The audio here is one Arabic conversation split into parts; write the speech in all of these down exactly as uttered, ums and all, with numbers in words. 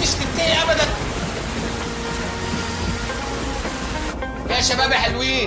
مش تنتهي ابدا. يا شباب يا حلوين،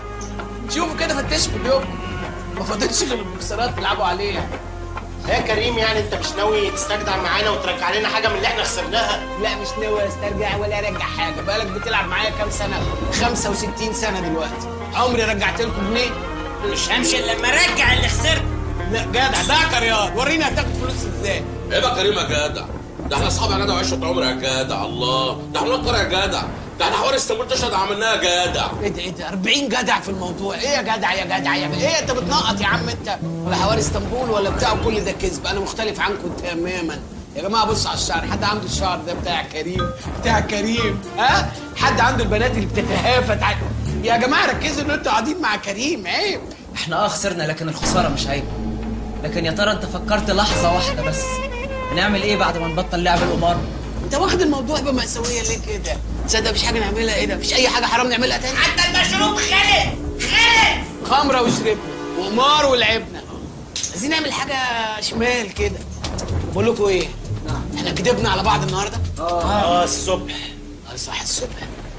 شوفوا كده فتشوا في اليوم، ما فاضلش غير البوكسرات تلعبوا عليها. يا كريم يعني انت مش ناوي تستجدع معانا وترجع لنا حاجه من اللي احنا خسرناها؟ لا مش ناوي استرجع ولا ارجع حاجه. بقالك بتلعب معايا كام سنه؟ خمسة وستين سنه دلوقتي. عمري رجعت لكم جنيه؟ مش همشي الا لما ارجع اللي خسرت. لا جدع ده كرياض، وريني هتاخد فلوس ازاي. ايه بقى كريم يا جدع؟ ده احنا اصحاب يا جدع وعشره عمر يا جدع. الله، ده احنا نقر يا جدع. ده احنا حوار اسطنبول تشهد عملناها يا جدع. ايه ده ايه ده أربعين جدع في الموضوع. ايه يا جدع يا جدع يا جدع. ايه انت بتنقط يا عم انت؟ ولا حوار اسطنبول ولا بتاع، كل ده كذب. انا مختلف عنكم تماما يا جماعه. بصوا على الشعر، حد عنده الشعر ده بتاع كريم؟ بتاع كريم ها؟ حد عنده البنات اللي بتتهافت ع... يا جماعه ركزوا ان انتوا قاعدين مع كريم. عيب. احنا اه خسرنا، لكن الخساره مش عيب. لكن يا ترى انت فكرت لحظه واحده بس هنعمل ايه بعد ما نبطل لعب القمار؟ انت واخد الموضوع بمأساوية ليه كده؟ تصدق مفيش حاجه نعملها؟ ايه ده؟ مفيش اي حاجه حرام نعملها تاني؟ حتى المشروب خلص خلص. خمره وشربنا وقمار ولعبنا. عايزين نعمل حاجه شمال كده. بقول لكم ايه؟ احنا كدبنا على بعض النهارده؟ اه اه الصبح. اه صح الصبح.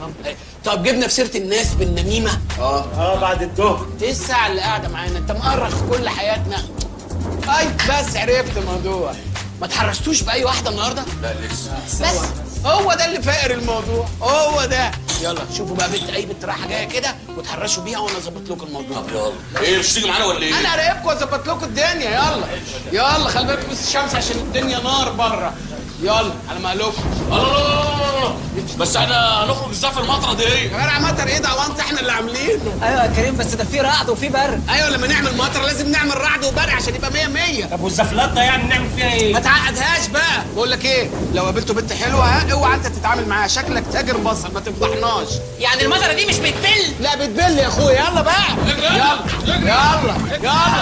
طب جبنا في سيره الناس بالنميمه؟ اه اه بعد الظهر. ايه الساعه اللي قاعده معانا؟ انت مؤرخ كل حياتنا. طيب بس عرفت الموضوع. ما تحرشتوش باي واحده النهارده؟ لا لسه. بس هو ده اللي فاقر الموضوع، هو ده. يلا شوفوا بقى بنت، اي بنت رايحه جايه كده وتحرشوا بيها وانا اظبط لكم الموضوع. طب يلا. ايه مش تيجي معانا ولا ايه؟ انا هراقبكم واظبط لكم الدنيا. يلا يلا خلي بالكم بس الشمس عشان الدنيا نار بره. يلا على مهلكم. الله، بس احنا هنخرج ازاي في المطره دي؟ يا جدع مطر ايه ده؟ هو انت احنا اللي عاملينه؟ ايوه يا كريم، بس ده في رعد وفي برد. ايوه لما نعمل مطر لازم نعمل رعد وبرق عشان يبقى مية مية. طب والزفلات ده يعني نعمل فيها ايه؟ ما تعقدهاش بقى. بقول لك ايه، لو قابلتوا بنت حلوه ها اوعى انت تتعامل معاها، شكلك تاجر بصل ما تفضحناش. يعني المطره دي مش بتبل؟ لا بتبل يا اخويا. يلا بقى يلا يلا يلا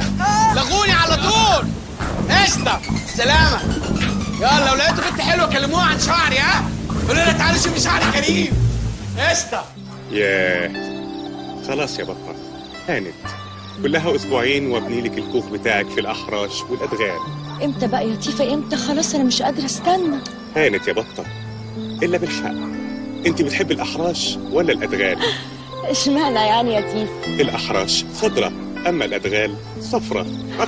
لغوني على طول. قشطه سلامه. يلا لو لقيتوا بنت حلوه كلموها عن شعري ها، قولوا لها تعالوا شوفي شعري كريم. قشطه. ياه خلاص يا بطة، هانت كلها اسبوعين وابني لك الكوخ بتاعك في الاحراش والادغال. امتى بقى يا تيفا امتى؟ خلاص انا مش قادره استنى. هانت يا بطة، الا بالحق انت بتحب الاحراش ولا الادغال؟ اشمعنى يعني يا تيفا؟ الاحراش خضرة اما الادغال صفرة.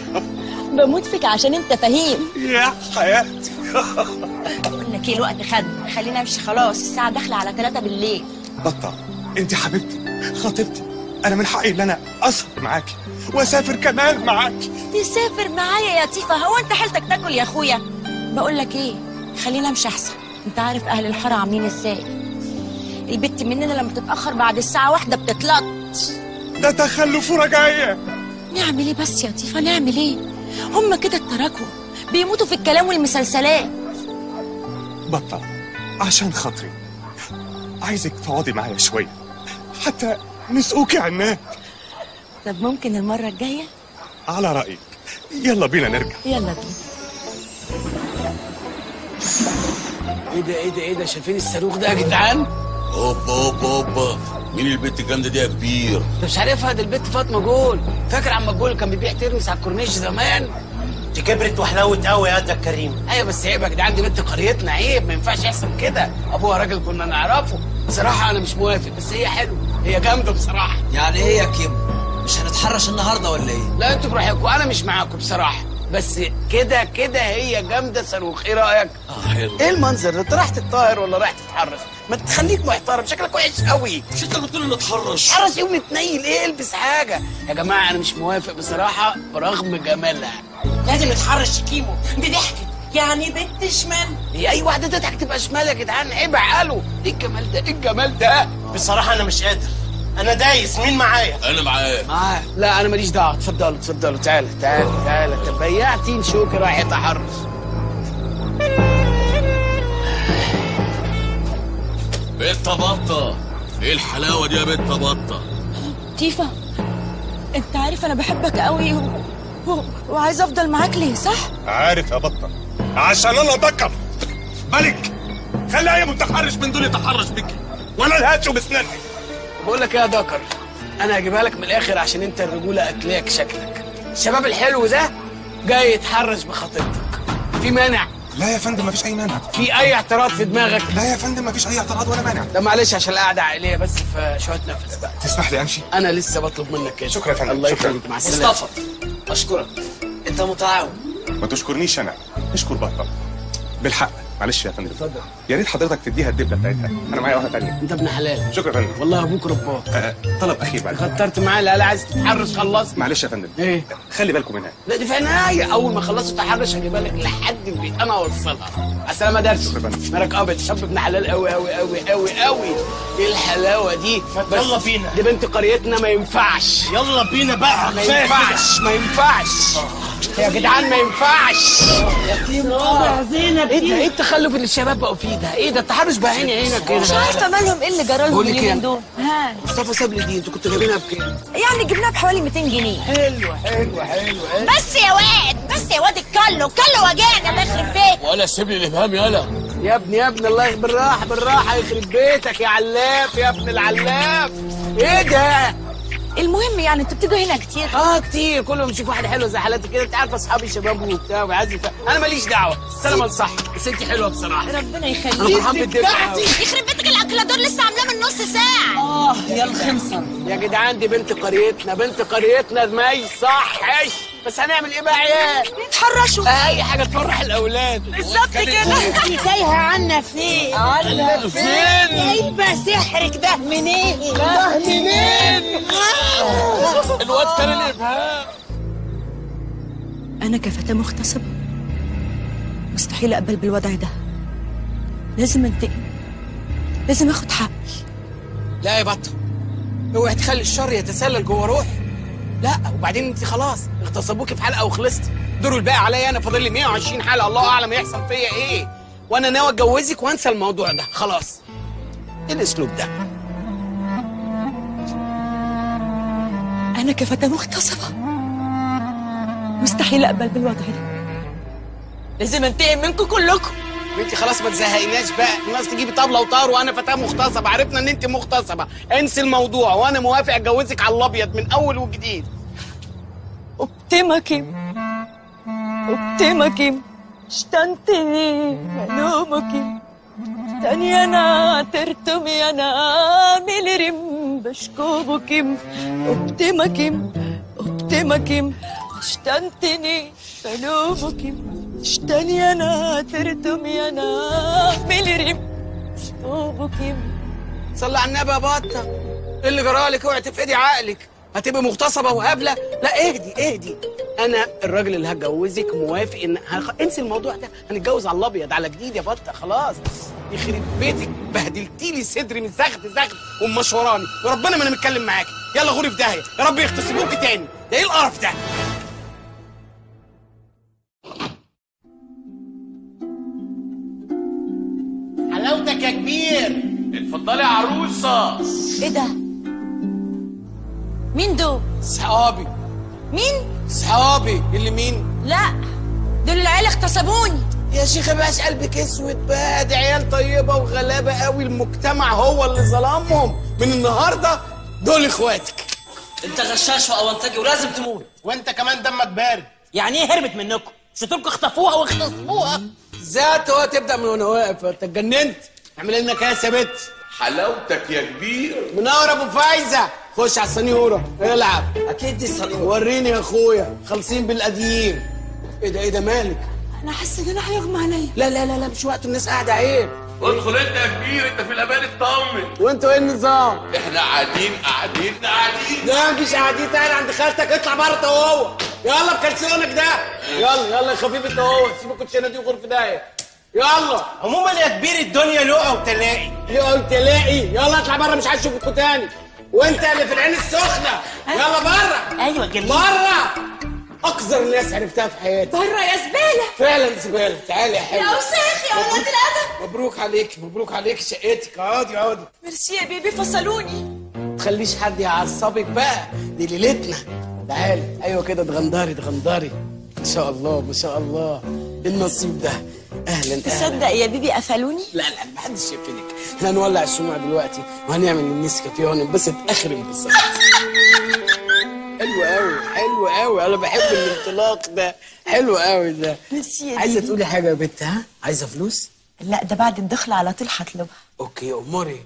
بموت فيك عشان انت فهيم يا حياتي. بقول لك ايه، الوقت خد، خلينا امشي خلاص، الساعه داخله على ثلاثة بالليل. بطة انت حبيبتي خطيبتي، انا من حقي ان انا اسهر معاكي واسافر كمان معاكي. تسافر معايا يا تيفا؟ هو انت حيلتك تاكل يا اخويا؟ بقول لك ايه، خلينا امشي احسن. انت عارف اهل الحاره عاملين ازاي؟ البت مننا لما تتاخر بعد الساعه واحدة بتتلط. ده تخلف ورجعيه. نعمل ايه بس يا تيفا، نعمل ايه؟ هم كده اتركوا بيموتوا في الكلام والمسلسلات. بطة عشان خاطري عايزك تقعدي معايا شويه حتى نسقوكي عناك. طب ممكن المره الجايه؟ على رايك. يلا بينا نرجع. يلا بينا. ايه ده ايه ده ايه ده؟ شايفين الصاروخ ده يا جدعان؟ هوبا هوبا هوبا، مين البنت الجامده دي يا كبير؟ انت مش عارفها؟ دي البت فاطمه جول. فاكر عم جول اللي كان بيبيع ترمس على الكورنيش زمان؟ دي كبرت وحلوت قوي يا ده كريم. ايوه بس عيب يا جدعان، دي بنت قريتنا، عيب ما ينفعش يحصل كده. ابوها راجل كنا نعرفه. بصراحه انا مش موافق، بس هي حلوه، هي جامده بصراحه. يعني ايه يا كيمو؟ مش هنتحرش النهارده ولا ايه؟ لا انتوا براحتكم، انا مش معاكم بصراحه، بس كده كده هي جامده صاروخ. ايه رايك؟ اه حلو. ايه المنظر ده؟ انت رايح تتطاهر ولا رايح تتحرش؟ ما تخليك محترم، شكلك وحش قوي. مش انت اللي قلت لي نتحرش؟ تحرش يوم متنيل ايه؟ البس حاجه يا جماعه. انا مش موافق بصراحه برغم جمالها. لازم نتحرش يا كيمو، دي ضحكت يعني بنت شمال. هي اي واحده تضحك تبقى شمال يا جدعان؟ عيب عقله. ايه الجمال ده؟ ايه الجمال ده؟ بصراحه انا مش قادر، انا دايس. مين معايا؟ انا معاك. معاه. لا انا ماليش دعوه. اتفضلوا اتفضلوا. تعالى تعالى تعالى. انت بياعتين شوكي رايح يتحرش. بنت بطه، ايه الحلاوه دي يا بنت بطه؟ تيفا انت عارف انا بحبك قوي و... و... وعايز افضل معاك ليه صح؟ عارف يا بطة، عشان انا ذكر ملك. خلي اي متحرش من دول يتحرش بيكي وانا الهاتشو بسناني. بقول لك ايه يا دكر، انا هجيبها لك من الاخر عشان انت الرجوله اكلاك شكلك. الشباب الحلو ده جاي يتحرش بخطيبتك، في مانع؟ لا يا فندم مفيش اي مانع. في اي اعتراض في دماغك؟ لا يا فندم مفيش اي اعتراض ولا مانع. لا معلش عشان القعده عائليه بس، في شويه نفس بقى. تسمح لي امشي؟ انا لسه بطلب منك كده. شكرا يا فندم. الله شكرا. يخليك، مع السلامه. مصطفى اشكرك، انت متعاون. ما تشكرنيش انا، اشكر بطل. بالحق معلش يا فندم. اتفضل. يا ريت حضرتك تديها الدبله بتاعتها، انا معايا واحده ثانيه. انت ابن حلال. شكرا يا فندم. والله ابوك رباك. آه طلب اخير بعد. كترت معايا. لا لا عايز تتحرش خلصني. معلش يا فندم. ايه؟ خلي بالكم منها. لا دي في عناية، اول ما خلصوا تحرش هجيبها لك لحد البيت انا اوصلها. على السلامه درس. شكرا يا فندم. مالك ابيض، شاب ابن حلال قوي قوي قوي قوي قوي. ايه الحلاوه دي؟ بس يلا بينا. دي بنت قريتنا ما ينفعش. يلا بينا بقى. ما ينفعش ما ينفعش يا جدعان، ما ينفعش. زينب ايه ده؟ ايه التخلف اللي الشباب بقوا فيه ده؟ ايه ده التحرش بقى هنا هنا كده؟ مش عارفه مالهم، ايه اللي جرالهم بقول لك اليومين ايه؟ دول؟ ها مصطفى ساب لي دي، انتوا كنتوا جايبينها بكام؟ يعني جبناها بحوالي مئتين جنيه. حلوه حلوه حلوه حلوه. بس يا واد بس يا واد، الكلو الكلو وجعني الله يخرب بيتك. ولا سيب لي الابهام يالا. يا ابني يا ابني الله بالراحه بالراحه، يخرب بيتك يا علاف يا ابن العلاف. ايه ده؟ المهم يعني انتوا بتيجوا هنا كتير؟ اه كتير، كل ما بشوف واحده حلوه زي حالاتي كده، انت عارفه اصحابي شباب وبتاع وعايز يف... انا ماليش دعوه، سلامه لصح، بس انت حلوه بصراحه. ربنا انا يخليك. فرحان بالدنيا قوي. يخرب بيتك، الاكلادور لسه عاملاه من نص ساعه. اه يا الخنصر. يا جدعان دي بنت قريتنا، بنت قريتنا ما يصحش، بس هنعمل ايه بقى يا عيال؟ اتحرشوا. اي حاجه تفرح الاولاد. بالظبط كده. تايهة عنا فين؟ عنا فين؟ جايبة سحرك ده منين؟ ده منين؟ الواد كان الابهام. انا كفتاه مغتصبه مستحيل اقبل بالوضع ده، لازم انتقم، لازم اخد حقي. لا يا بطه، اوعي تخلي الشر يتسلل جوه روحي. لا وبعدين انت خلاص اغتصبوكي في حلقه وخلصتي، دور الباقي عليا انا، فاضل لي مئة وعشرين حلقه، الله اعلم يحصل فيا ايه، وانا ناوي اتجوزك وانسى الموضوع ده خلاص. ايه الاسلوب ده؟ انا كفتاه مغتصبه مستحيل اقبل بالوضع ده، لازم انتقم منكم كلكم. انت خلاص ما تزهقيناش بقى، الناس تجيبي طبله وطار وانا فتاه مغتصبه، عرفنا ان انت مغتصبه، انسي الموضوع وانا موافق اتجوزك على الابيض من اول وجديد. ابتمكم ابتمكم اشتنتني ملومكم تاني انا ترتمي انا ملرم بشكوبكم ابتمكم ابتمكم اشتنتني ملومكم اشتني انا ترتمي انا ملرم بشكوبكم. صلي على النبي يا بطه، ايه اللي جرالك؟ اوعي تفقدي عقلك، هتبقي مغتصبه وهبله؟ لا اهدي اهدي، انا الراجل اللي هتجوزك موافق ان هخ... انسي الموضوع ده، هنتجوز على الابيض على جديد يا بطه خلاص. يخرب بيتك، بهدلتي لي صدري من زغد زغد ومشوراني، وربنا ما انا متكلم معاكي، يلا غوري في داهيه، يا رب يغتصبوكي تاني، ده ايه القرف ده؟ حلاوتك يا كبير. اتفضلي يا عروسه. ايه ده؟ مين دول؟ صحابي. مين؟ صحابي. اللي مين؟ لا دول العيال اغتصبوني. يا شيخه بقاش قلبك اسود بقى، دي عيال طيبه وغلابه قوي، المجتمع هو اللي ظلمهم، من النهارده دول اخواتك. انت غشاش واونطجي ولازم تموت. وانت كمان دمك بارد. يعني ايه هربت منكم؟ مش قلتلكوا اخطفوها واغتصبوها؟ ذات هو تبدا من وانا واقف، انت اتجننت؟ اعمل لنا كاس يا بت. حلاوتك يا كبير. منور ابو فايزه، خش على السنيوره العب. اكيد دي الصليب. وريني يا اخويا، خالصين بالقديم. ايه ده ايه ده مالك؟ انا حاسه ان انا هيغمى عليا. لا لا لا لا مش وقت، الناس قاعده عيب. ادخل انت يا كبير، انت في الامان اطمن. وانتوا ايه النظام؟ احنا قاعدين قاعدين قاعدين. لا مفيش قاعدين، تعالى عند خالتك، اطلع بره انت وهو، يلا بكلسونك ده، يلا يلا يا خفيف انت وهو، سيب الكوتشينه دي وغرف دايه، يلا. عموما يا كبير الدنيا لقا وتلاقي. لقا وتلاقي، يلا اطلع بره مش عايز اشوفكوا تاني، وانت اللي في العين السخنه، يلا بره. ايوه جميل. بره. اقذر الناس عرفتها في حياتي. بره يا زباله. فعلا زباله، تعالي يا حلوه. يا وساخ يا ولاد الادب. مبروك عليك، مبروك عليك شقتك، اقعدي اقعدي. ميرسي يا بيبي، فصلوني. ما تخليش حد يعصبك بقى، دي ليلتنا. تعالي، ايوه كده اتغندري اتغندري. ما شاء الله ما شاء الله، ايه النصيب ده. اهلا اهلا. تصدق يا بيبي قفلوني؟ لا لا محدش شايفينك، احنا هنولع الشموع دلوقتي وهنعمل النسكافيه وهننبسط اخر انبساط. حلو قوي حلو حلو قوي، انا بحب الانطلاق ده، حلو قوي ده. ميرسي يا عايزه ديدي. تقولي حاجه يا بت؟ ها عايزه فلوس؟ لا ده بعد الدخل على طول هطلبها. اوكي اموري.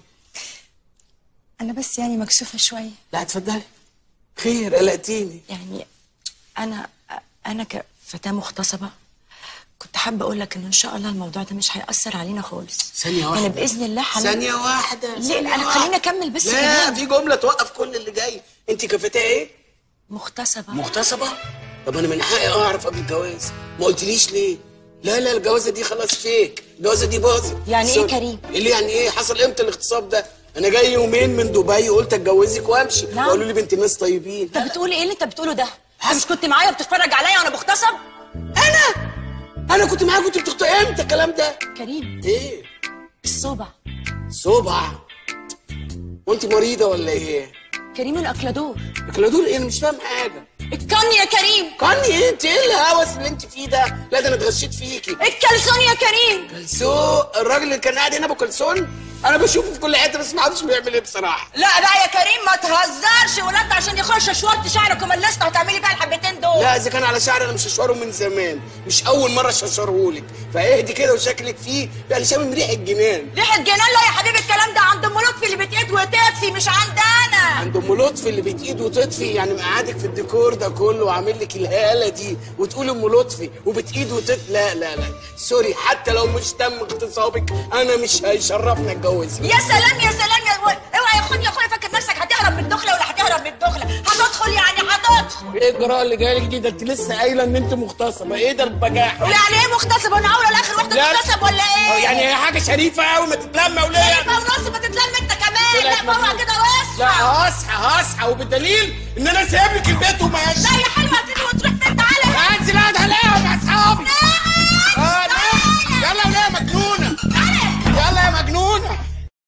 انا بس يعني مكسوفه شويه. لا اتفضلي. خير قلقتيني. يعني انا انا كفتاه مغتصبه كنت حابه اقول لك ان ان شاء الله الموضوع ده مش هيأثر علينا خالص. ثانيه واحده. يعني باذن الله حل... ثانيه واحده. ليه؟ انا خليني اكمل بس. لا كمان. في جمله توقف كل اللي جاي. انت كفتاه ايه؟ مغتصبه. مغتصبه؟ طب انا من حقي اعرف قبل الجواز، ما قلتليش ليه؟ لا لا الجوازه دي خلاص فيك، الجوازه دي باظت. يعني ايه كريم؟ اللي يعني ايه؟ حصل امتى الاغتصاب ده؟ انا جاي يومين من دبي قلت اتجوزك وامشي، نعم. وقالوا لي بنت ناس طيبين. انت بتقول ايه اللي انت بتقوله ده؟ انت مش كنت معايا وبتتفرج عليا وانا بغتصب؟ انا انا كنت معاك كنت بتخطئ امتى الكلام ده؟ كريم ايه؟ الصوبع. صبع؟ وانت مريضه ولا ايه؟ كريم الاكلادور. اكلادور ايه؟ انا مش فاهم حاجه. الكن يا كريم. كاني ايه؟ انت ايه الهوس اللي انت فيه ده؟ لا ده انا اتغشيت فيكي. الكلسون يا كريم. كلسون؟ الراجل اللي كان قاعد هنا ابو كلسون؟ انا بشوفه في كل حته بس ما اعرفش بيعمل ايه بصراحه. لا بقى يا كريم ما تهزرش، ولاد عشان يخش شورت شعرك وملست هتعملي بقى الحبتين دول. لا اذا كان على شعري انا مش هشوره من زمان، مش اول مره اشوره لك، فاهدي كده وشكلك فيه يعني شامم ريحه جنان. ريحه جنان؟ لا يا حبيبي الكلام ده عند ام لطفي اللي بتقيد وتطفي، مش عندنا. عند ام لطفي اللي بتقيد وتطفي؟ يعني مقعدك في الديكور ده كله وعامل لك الهاله دي وتقول ام لطفي وبتقيد وتطفي؟ لا لا لا سوري، حتى لو مش تم اغتصابك انا مش هيشرفني اتجوزك. يا سلام يا سلام يا اوعى يا اخويا يا اخويا، فاكر نفسك هتهرب من الدخله ولا هتهرب من الدخله؟ هتدخل يعني هتدخل. ايه الجراءه اللي جايه لك دي؟ ده انت لسه قايله ان انت مغتصبه، ايه ده البجاحه؟ ويعني ايه مغتصب؟ انا اول الاخر واحده تغتصب ولا ايه؟ يعني هي حاجه شريفه قوي ما تتلم وليه؟ شريفه ونص ما تتلم انت كمان. لا اوعى كده واصحى. لا هصحى هصحى وبالدليل ان انا سايب لك البيت وماشي. لا يا حلوه هتيجي وتروح فين؟ تعالى انزل اقعد عليها مع اصحابي. اه يلا يا مجنونه، يلا يا مجنونه.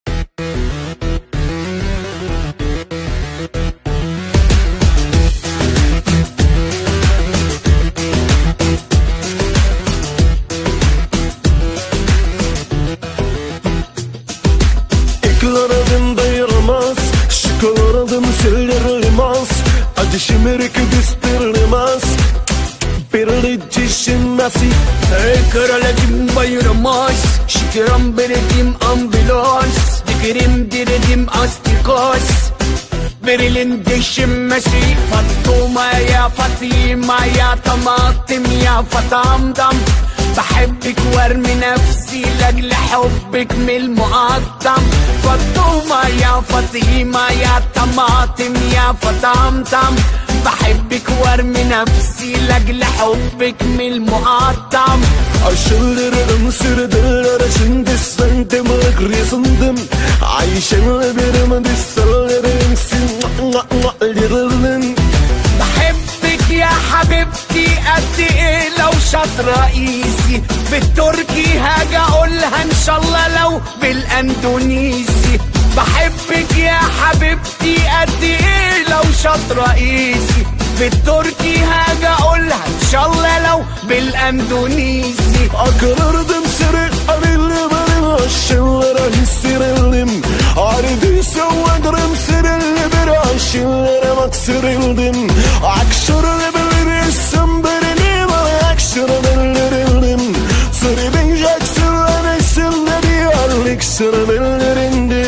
Eklerim dayırmaz, şıklarım sildirmez, acı şimirik distirmez, bir düşünmesi. Eklerim bayırmaz, şıklarım beredim ambulans, dikirim diredim astikas, verilin düşünmesi. Fatuma ya Fatima ya tamatim ya fatamdam, بحبك وارمي نفسي لاجل حبك من المقدم. فاطمة يا فاطمة يا طماطم يا فطمطم، بحبك وارمي نفسي لاجل حبك من المقدم. Aşırırım sürdürür şimdi sendim ıgrısındım, عايشة birim dislerim sinirlerim. بحبك يا حبيبتي قد ايه لو شاط رئيسي بالتركي هاجي اقولها ان شاء الله لو بالاندونيسي. بحبك يا حبيبتي قد ايه لو شاط رئيسي بالتركي هاجي اقولها ان شاء الله لو بالاندونيسي. Akırırdım seni arılı barılı aşılara hisserildim, Ardıysa vadırım serilli bir aşılara maksırıldım. Akşırlı bilirsin benim akşırlı bilirdim, Sırı bineceksin anesin de bir arlık sırı bilirindi.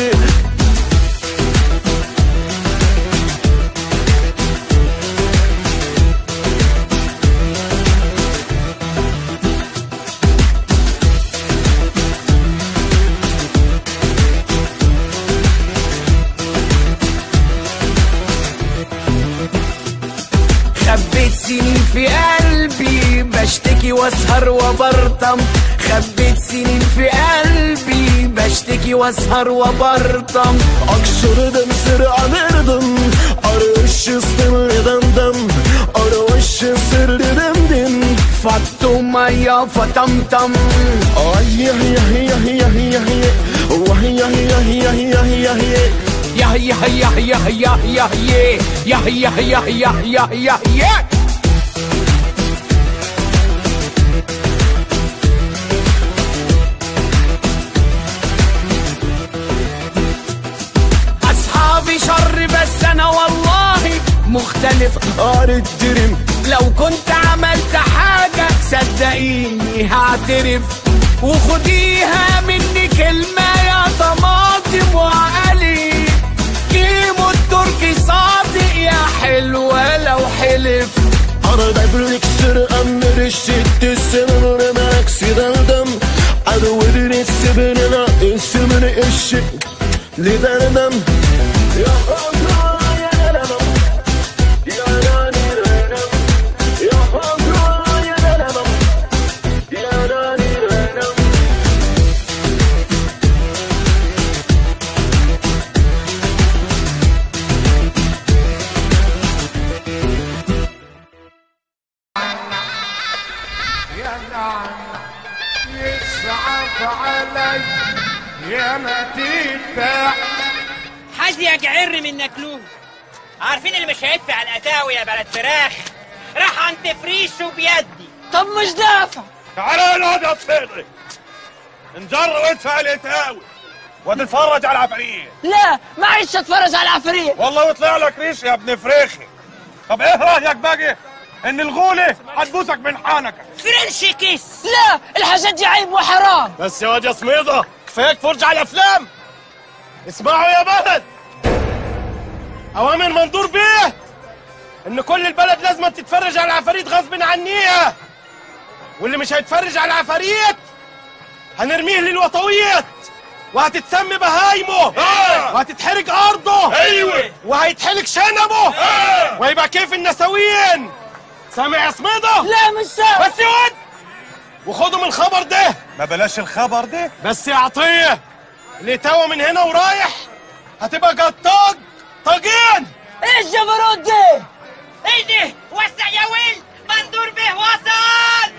خبيت سنين في قلبي بشتكي واسهر وبرطم، خبيت سنين في قلبي بشتكي واسهر وبرطم. Akşırdım sırı alırdım, arayış istemedim, arayış sırrımdım. فاطمة يا فطمطم، Ay yah yah yah yah yah yah, Vah yah yah yah yah yah yah. يا يا يا يا يا يا يا يا يا يا يا يا يا. أصحابي شر بس أنا والله مختار مختلف عارف درم. لو كنت عملت حاجة صدقيني هعترف، وخديها مني كلمة يا طماطم وعقلي، كيمو التركي صادق يا حلوة لو حلف. Arada bir iksir anlar eşitti senin aksidandım. Adı verir ismine ismini eşit liderdim. Ya Allah ya Rabbim ya Rabbim ya Allah ya Rabbim ya Rabbim. يصعب علي يا ما تتبع حد يجعر من نكلوه. عارفين اللي مش هيدفع القتاوي يا بلد فراخ راح عند فريشه بيدي. طب مش دافع. تعالى الواد يا صفيدي انجر وادفع القتاوي وتتفرج على العفاريت. لا معيش اتفرج على العفاريت والله وطلع لك ريش يا ابن فريخي. طب ايه رايك بقى ان الغوله هتبوسك من حنكك؟ فرنش كيس. لا الحاجات دي عيب وحرام. بس يا واد يا سميضه كفايك فرجه على الافلام. اسمعوا يا بلد، اوامر مندور بيه ان كل البلد لازم تتفرج على العفاريت غصب عنيها، واللي مش هيتفرج على العفاريت هنرميه للوطويات وهتتسمي بهايمه آه. وهتتحرق ارضه ايوه وهيتحلق شنبه آه. ويبقى كيف النسويين. سامع يا سميضه؟ لا مش سامع. بس يا واد وخدوا من الخبر ده. ما بلاش الخبر ده بس يا عطيه، اللي توا من هنا ورايح هتبقى جطاج طاجين. ايه الجبروت ده؟ ايه ده؟ وسع يا ولد مندور به وصل.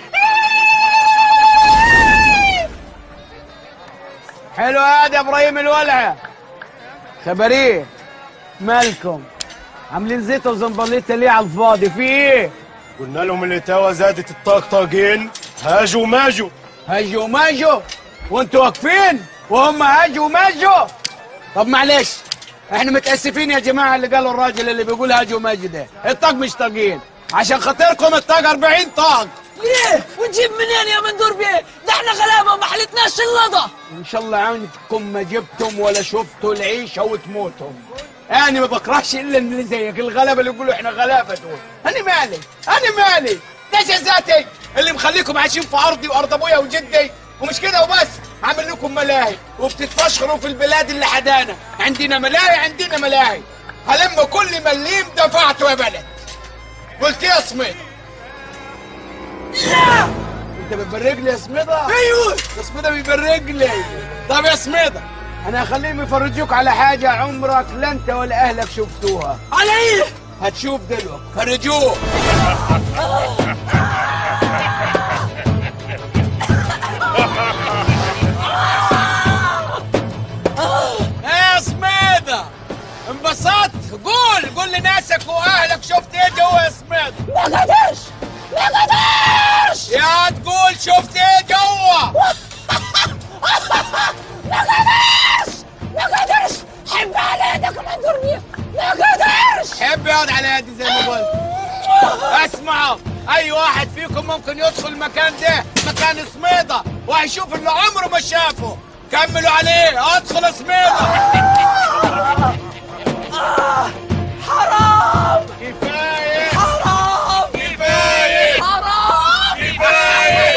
حلو هذا يا ابراهيم الولعه. خبريه مالكم عاملين زيت وزنبليطه ليه على الفاضي؟ في ايه؟ قلنا لهم اللي توا زادت الطاقطاقين هاجوا ماجوا. هاجوا ماجوا وانتوا واقفين وهم هاجوا ماجوا. طب معلش احنا متاسفين يا جماعه اللي قالوا الراجل اللي بيقول هاجوا ماجوا ده. الطاق مش طاقين، عشان خاطركم الطاق أربعين طاق. ليه؟ ونجيب منين يا مندور بيه؟ ده احنا غلابه وما حلتناش اللضا. ان شاء الله عنكم ما جبتم ولا شفتوا العيشه وتموتوا. انا ما بكرهش الا اللي زيك الغلابه اللي يقولوا احنا غلابه دول. انا مالي انا مالي ده جزاتي اللي مخليكم عايشين في ارضي وارض ابويا وجدي. ومش كده وبس، عامل لكم ملاهي وبتتفشخروا في البلاد اللي حدانا. عندنا ملاهي عندنا ملاهي. هلم كل مليم دفعته يا بلد. قلت يا سميد؟ لا انت بتبرج لي يا سميدة؟ ايوه يا سميدة بيبرج لي. طب يا سميدة انا هخليهم يفرجوك على حاجة عمرك لا انت ولا اهلك شفتوها. على ايه؟ هتشوف دلوقتي. فرجوه. يا سميدة انبسطت؟ قول قول لناسك واهلك شفت ايه جوا يا سميدة؟ ما قدرش ما قدرش يا تقول شفت ايه جوا؟ ما قدرش ما قدرش. حب على يدك مندور بيه. ما قدرش. حب يقعد على يدي زي ما قلت. اسمعوا، اي واحد فيكم ممكن يدخل المكان ده، مكان سميدة، وهيشوف اللي عمره ما شافه. كملوا عليه. ادخل سميدة. حرام كفاية حرام كفاية حرام كفاية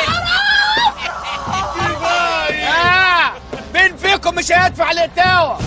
كفايه. آه مين فيكم مش هيدفع الاتاوة؟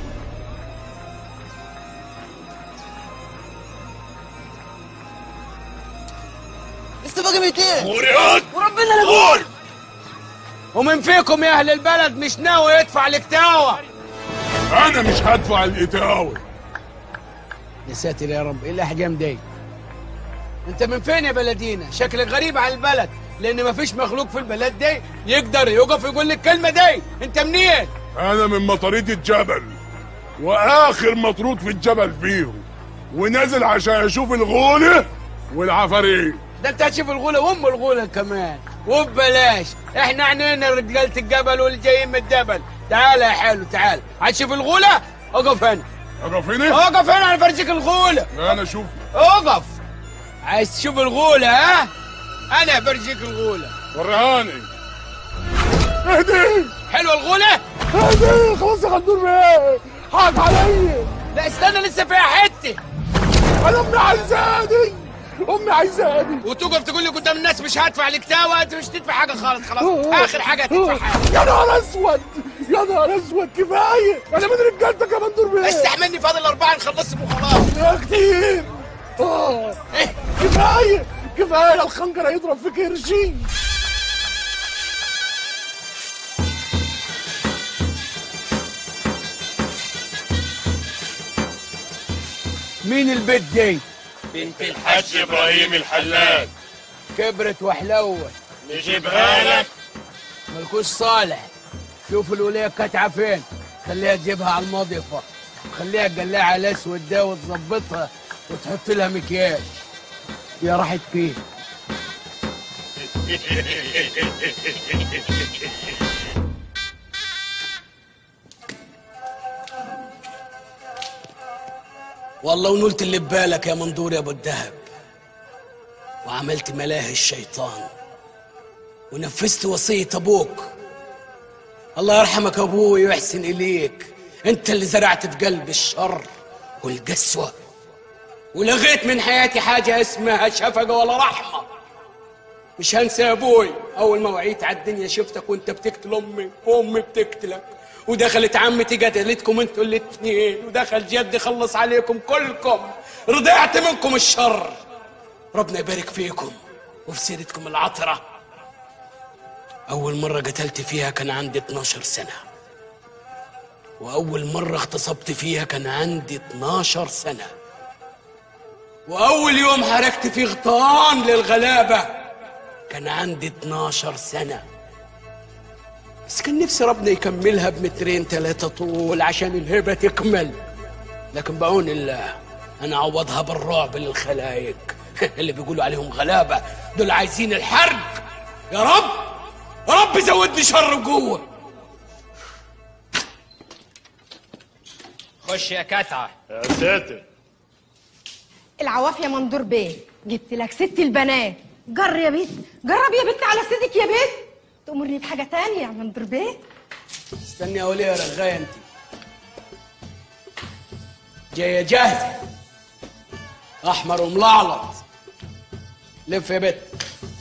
لسه باقي ميتين ورياض وربنا لا يقول. ومن فيكم يا اهل البلد مش ناوي يدفع الاتاوة؟ انا مش هدفع القتاوي. يا ساتر يا رب، ايه الاحجام دي؟ انت من فين يا بلدينا؟ شكلك غريب على البلد، لان مفيش مخلوق في البلد دي يقدر يقف يقول لك الكلمه دي. انت منين؟ انا من مطاريد الجبل، واخر مطرود في الجبل فيهم، ونازل عشان اشوف الغوله والعفاريت. ده انت هتشوف الغوله وام الغوله كمان وببلاش. احنا عنينا رجاله الجبل واللي جايين من الجبل. تعال يا حلو تعال، هتشوف الغوله؟ اقف هنا. اقف هنا؟ اقف هنا انا فرجيك الغوله. انا اشوف اقف. عايز تشوف الغولة ها؟ انا برجيك الغولة. ورهاني. اهدي. حلوة الغولة؟ اهدي خلاص يا غندور بيه، حاج عليا. لا استنى لسه فيها حتة. انا امي عايزاني، امي عايزاني. وتقف تقول لي قدام الناس مش هدفع الكتاوة، انت مش تدفع حاجة خالص. خلاص اخر حاجة هتدفع حاجة. يا نهار اسود، يا نهار اسود، كفاية. انا من رجالتك يا غندور بيه. استحملني، فاضل أربعة نخلصهم وخلاص. يا كتير. اه ايه كفاية كفاية، الخنجر هيضرب فيك قرشين. مين البيت دي؟ بنت الحاج ابراهيم الحلاج. كبرت وحلوت. نجيبها لك. ملكوش صالح. شوف الولية كاتعة فين، خليها تجيبها على المضيفة، خليها تقلعها على الاسود ده وتظبطها وتحط لها مكياج. يا راحت فين؟ والله ونلت اللي ببالك يا منظور يا ابو الدهب، وعملت ملاهي الشيطان ونفذت وصية ابوك. الله يرحمك ابوي ويحسن اليك، انت اللي زرعت في قلبي الشر والقسوة ولغيت من حياتي حاجة اسمها شفقة ولا رحمة. مش هنسى يا ابوي، اول ما وعيت على الدنيا شفتك وانت بتقتل امي وامي بتقتلك، ودخلت عمتي قتلتكم انتوا الاثنين، ودخل جدي خلص عليكم كلكم، رضعت منكم الشر. ربنا يبارك فيكم وفي سيرتكم العطرة. اول مرة قتلت فيها كان عندي اتناشر سنة، واول مرة اغتصبت فيها كان عندي اتناشر سنة، واول يوم حركت فيه غطان للغلابة كان عندي اتناشر سنة. بس كان نفسي ربنا يكملها بمترين ثلاثة طول عشان الهبة تكمل، لكن بعون الله أنا عوضها بالرعب للخلايق اللي بيقولوا عليهم غلابة، دول عايزين الحرب. يا رب يا رب زودني شر وقوة. خش يا كتعة. يا ساتر. العواف يا منظور بيه، جبت لك ست البنات. جر يا بيت، جرب يا بنت على سيدك يا بيت. تأمرني بحاجة تانية يا منظور بيه؟ استني يا وليه يا رغاية انت. جاية جاهزة، أحمر وملعلط. لف يا بت.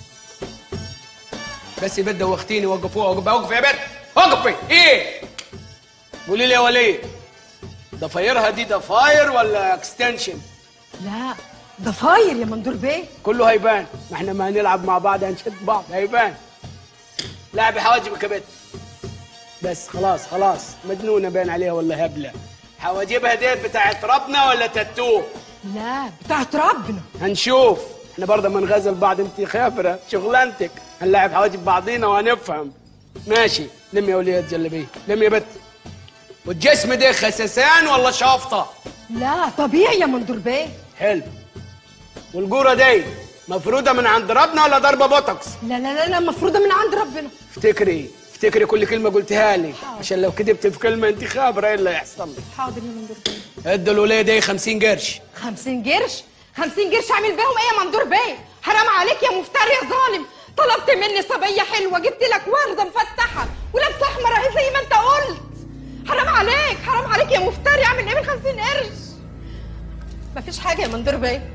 بس البت دوختيني، وقفوها. وقف وقف يا بت، وقفي. ايه؟ قولي لي يا وليه، ضفايرها دي ضفاير ولا اكستنشن؟ لا ضفاير يا منظور بيه. كله هيبان، ما احنا ما هنلعب مع بعض هنشد بعض، هيبان. لعبي حواجبك يا بت. بس خلاص خلاص، مجنونة باين عليها ولا هبلة. حواجبها ديت بتاعت ربنا ولا تاتو؟ لا بتاعت ربنا. هنشوف، احنا برضه ما نغزل بعض، انت خبرة شغلانتك. هنلعب حواجب بعضينا وهنفهم. ماشي، لم يا ولية الجلبية، لم يا بت. والجسم ده خسسان ولا شافطة؟ لا طبيعي يا منظور بيه. حلو. والجورة دي مفروضة من عند ربنا ولا ضربة بوتوكس؟ لا لا لا لا مفروضة من عند ربنا. افتكري افتكري كل كلمة قلتها لي، عشان لو كدبت في كلمة انت خابرة ايه اللي هيحصل لك. حاضر يا منظور بيه. ادوا الولية دي خمسين قرش. خمسين قرش؟ خمسين قرش اعمل بيهم ايه يا منظور بيه؟ حرام عليك يا مفتري يا ظالم. طلبت مني صبية حلوة، جبت لك وردة مفتحة ولابسة احمر اهي زي ما انت قلت. حرام عليك حرام عليك يا مفتري، اعمل ايه من خمسين قرش؟ مفيش حاجة يا منظور بيه.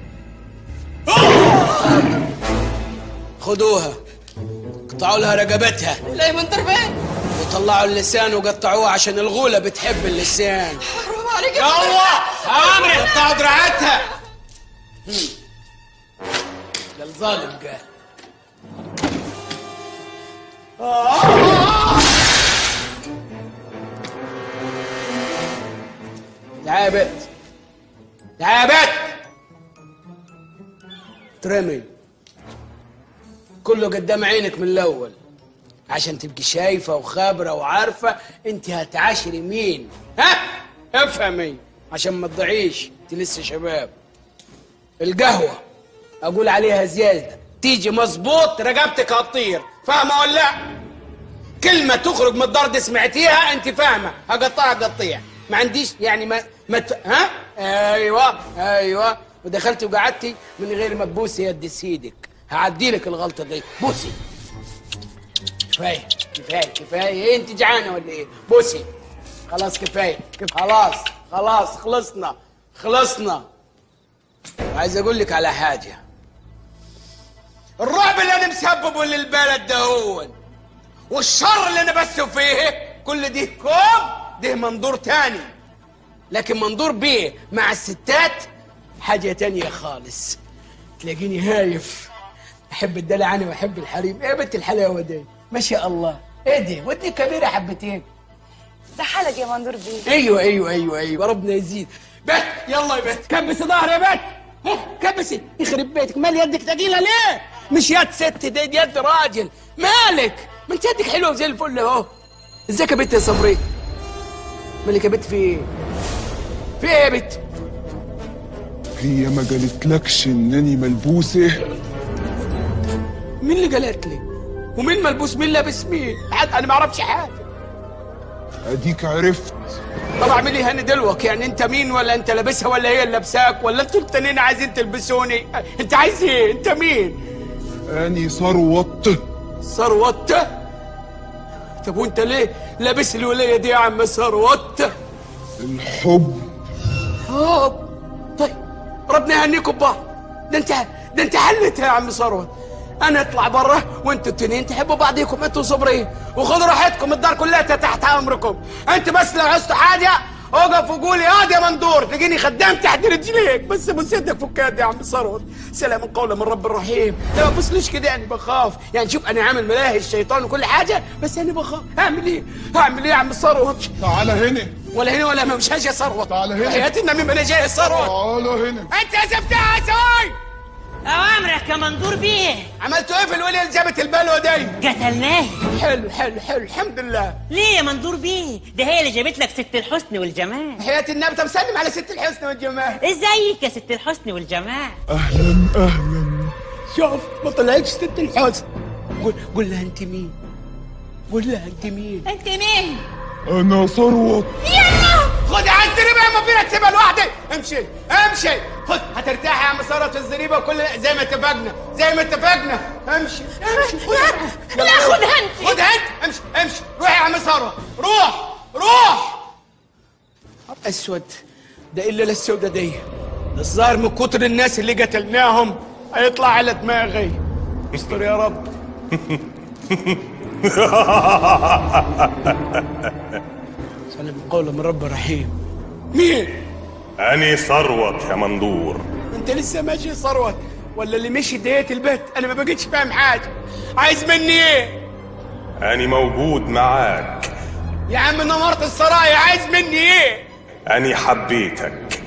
خدوها قطعوا لها رقبتها. لا يا منظور بيه. وطلعوا اللسان وقطعوه عشان الغولة بتحب اللسان. حرام عليك يا يلا امري قطعوا دراعاتها. ده الظالم قال. تعالى يا بت، تعالى يا بت. ترمي كله قدام عينك من الاول عشان تبقي شايفه وخابره وعارفه انت هتعاشري مين. ها افهمي عشان ما تضيعيش، انت لسه شباب. القهوه اقول عليها زياده تيجي مظبوط رقبتك هتطير، فاهمه ولا لا؟ كلمه تخرج من الدار دي سمعتيها انت فاهمه، هقطعها قطيع. ما عنديش يعني ما, ما ت... ها ايوه ايوه ودخلتي وقعدتي من غير ما تبوسي يد سيدك. هعدي لك الغلطه دي. بوسي. كفايه كفايه كفايه. ايه انت جعانه ولا ايه؟ بوسي. خلاص كفايه كفايه. خلاص خلاص خلصنا خلصنا. عايز اقول لك على حاجه. الرعب اللي انا مسببه للبلد ده هو والشر اللي انا بسه فيه كل دي كوم ده منظور تاني، لكن منظور بيه مع الستات حاجه تانيه خالص. تلاقيني هايف، احب الدلع انا واحب الحريم. ايه يا بنت الحلاوه دي؟ ما شاء الله. ايه دي؟ ودني كبيره حبتين. ده حالك يا منظور بيه. ايوه ايوه ايوه ايوه ربنا يزيد. بت يلا يا بت كبسي ظهر يا بت. كبسي يخرب بيتك. مال يدك تقيله ليه؟ مش يد ست دي يد راجل. مالك؟ ما انت يدك حلوه زي الفل اهو. ازيك يا بت يا صبري؟ مالك يا بت؟ في ايه؟ في ايه يا بت؟ هي ما قالتلكش انني ملبوسه؟ مين اللي قالت لي؟ ومين ملبوس؟ مين لابس مين؟ حد انا ما اعرفش حاجه. اديك عرفت. طب اعملي هاني دلوك، يعني انت مين؟ ولا انت لابسها ولا هي اللي لابساك؟ ولا انتوا التانيين عايزين تلبسوني؟ انت عايز ايه؟ انت مين؟ اني ثروت. ثروت؟ طب وانت ليه لابس الولايه دي يا عم ثروت؟ الحب. حب؟ طيب ربنا يهنيكم ببعض. ده انت ده انت حلتها يا عم ثروت. انا اطلع بره وانتوا التنين تحبوا بعضيكم انتوا وصبري، وخدوا راحتكم، الدار كلها تحت امركم. انت بس لو عوزتوا حاجه اقف وقولي يا يا مندور، تلاقيني خدام تحت رجليك. بس بص يدك فكها يا عم ثروت. سلام قولا من رب الرحيم. لا ما تبصليش كده، يعني بخاف. يعني شوف انا عامل ملاهي الشيطان وكل حاجه، بس انا بخاف. هعمل ايه؟ هعمل ايه يا عم ثروت؟ تعال هنا. ولا هنا ولا مش هاجي يا ثروت. تعال هنا. حياتي النبي ما انا جاي يا ثروت. تعال هنا. انت يا زفتها يا سوي. اوامرك يا منظور بيه. عملتوا ايه في الوليه اللي جابت البلوه دي؟ قتلناه. حلو حلو حلو الحمد لله. ليه يا منظور بيه؟ ده هي اللي جابت لك ست الحسن والجمال. حياة النبي. طب سلم على ست الحسن والجمال. ازيك يا ست الحسن والجمال؟ اهلا اهلا. شوف ما طلعتش ست الحسن. قول قول لها انت مين؟ قول لها انت مين؟ انت مين؟ انا ثروت. يلا خد على الزريبه، ما فينا تسيبها لوحدك. امشي امشي. خد هترتاحي يا عم ثروت في الزريبه وكل زي ما اتفقنا زي ما اتفقنا. امشي امشي. لا لا خدها انت. خدها انت. امشي امشي. روح يا عم ثروت. روح روح. اسود ده الا السودة دي. الظاهر من كتر الناس اللي قتلناهم هيطلع على دماغي. استر يا رب. سلام قولا من رب رحيم. مين؟ أني ثروت يا مندور. انت لسه ماشي ثروت ولا اللي مشي ديت البيت؟ انا ما بقيتش فاهم حاجه. عايز مني ايه؟ أني موجود معاك يا عم نمرت السرايا. عايز مني ايه؟ أني حبيتك.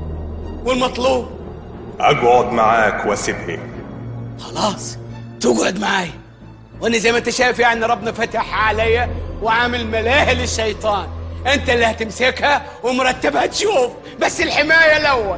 والمطلوب؟ أقعد معاك واسيبها. خلاص تقعد معاي، وانا زي ما انت شايف يعني ربنا فتح عليا وعامل ملاهي للشيطان. انت اللي هتمسكها ومرتبها تشوف، بس الحمايه الاول.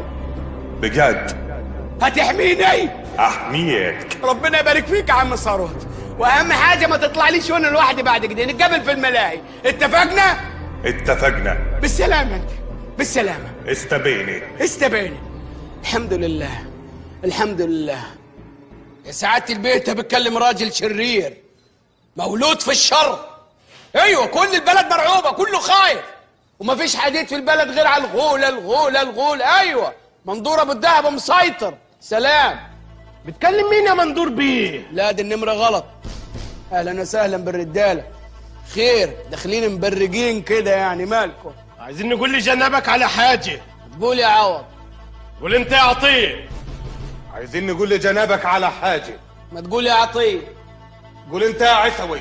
بجد؟ هتحميني؟ احميك. ربنا يبارك فيك يا عم ثروت. واهم حاجه ما تطلعليش وانا لوحدي بعد كده. نتقابل في الملاهي. اتفقنا؟ اتفقنا. بالسلامه انت. بالسلامه. استبيني. استبيني. الحمد لله الحمد لله. يا سعاده البيت بتكلم راجل شرير مولود في الشر. ايوه كل البلد مرعوبه، كله خايف، ومفيش حديد في البلد غير على الغوله الغوله الغوله. ايوه مندور ابو الدهب مسيطر. سلام. بتكلم مين يا مندور بيه؟ لا دي النمره غلط. اهلا وسهلا بالرجاله. خير داخلين مبرجين كده يعني، مالكم؟ عايزين نقول لجنابك على حاجه. تقول يا عوض. قول انت يا عطيه. عايزين نقول لجنابك على حاجه. ما تقول يا عطيه. قول انت يا عسوي.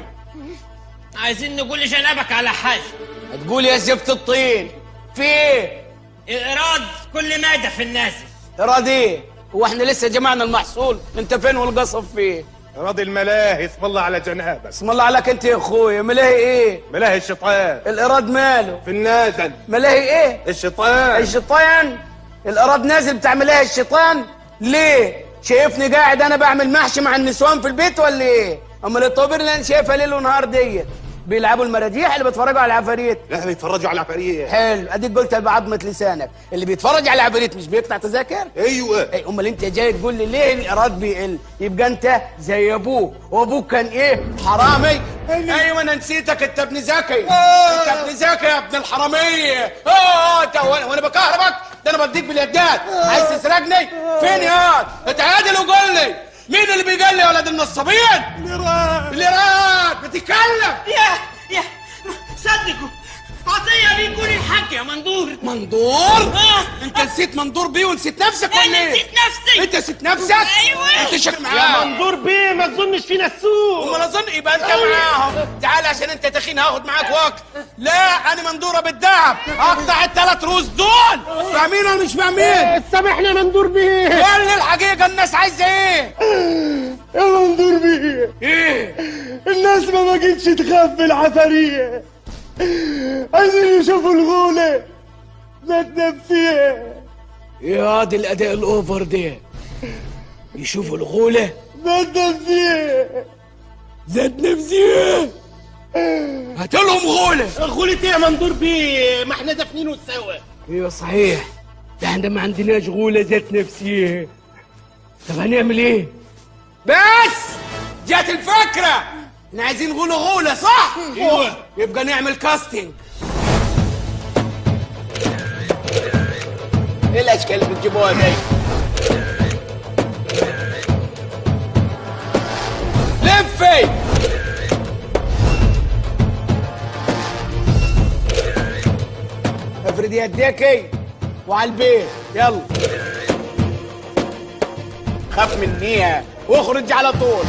عايزين نقول لجنابك على حاجه. هتقول يا زفت الطين. في ايه؟ ايراد كل ماده في النازل. ايراد ايه؟ هو احنا لسه جمعنا المحصول؟ انت فين والقصب فيه؟ ايراد الملاهي. اسم الله على جنابك. اسم الله عليك انت يا اخويا. ملاهي ايه؟ ملاهي الشيطان. الايراد ماله؟ في النازل. ملاهي ايه؟ الشيطان. الشيطان؟ الايراد نازل بتاع ملاهي الشيطان؟ ليه؟ شايفني قاعد انا بعمل محشي مع النسوان في البيت ولا ايه؟ امال الطوابير اللي انا شايفها ليل ونهار ديت بيلعبوا المراجيح اللي بيتفرجوا على العفاريت؟ لا بيتفرجوا على العفاريت. حلو، اديك قلت بعضمه لسانك، اللي بيتفرج على العفاريت مش بيقطع تذاكر؟ ايوه. اي امال انت جاي تقول لي ليه الايراد بيقل؟ يبقى انت زي ابوك، وابوك كان ايه؟ حرامي؟ ايوه انا نسيتك، انت ابن زكي. انت ابن زكي يا ابن الحراميه. اه انت وانا بكهربك؟ ده انا بديك باليدات. عايز تسرقني؟ فين يا اتعادل وقول لي مين اللي بيقال لي يا ولد النصابين؟ ليرات ليرات بتتكلم. يا يا صدقوا عطيه بيكون الحق يا مندور. مندور؟ آه. انت نسيت مندور بيه ونسيت نفسك ولا ايه؟ انا نسيت نفسي. انت نسيت نفسك؟ ايوه. انت شك معاه يا مندور بيه ما تظنش فينا السوق. امال اظن يبقى انت معاهم. تعال عشان انت تخين هاخد معاك وقت. لا انا مندوره بالدهب، اقطع الثلاث روس دول. فاهمين ولا مش فاهمين؟ سامحني يا مندور بيه. قول لي الحقيقه الناس عايزه ايه؟ يا مندور بيه ايه؟ الناس ما بقتش تخاف من العفارية، عايزين يشوفوا الغولة ذات نفسية. يا دي الاداء الاوفر ده، يشوفوا الغولة ذات نفسية. ذات نفسية؟ هاتلهم غولة. غولة ايه يا مندور بيه؟ ما احنا دافنينه سوا. ايوه صحيح، ده احنا ما عندناش غولة ذات نفسية. طب هنعمل ايه؟ بس جات الفكرة، احنا عايزين غولة غولة صح؟ ايوه. يبقى نعمل كاستنج. ايه الاشكال اللي بتجيبوها دي؟ لفي. افرد يديكي وعلى البيت يلا. خاف منيها واخرج على طول.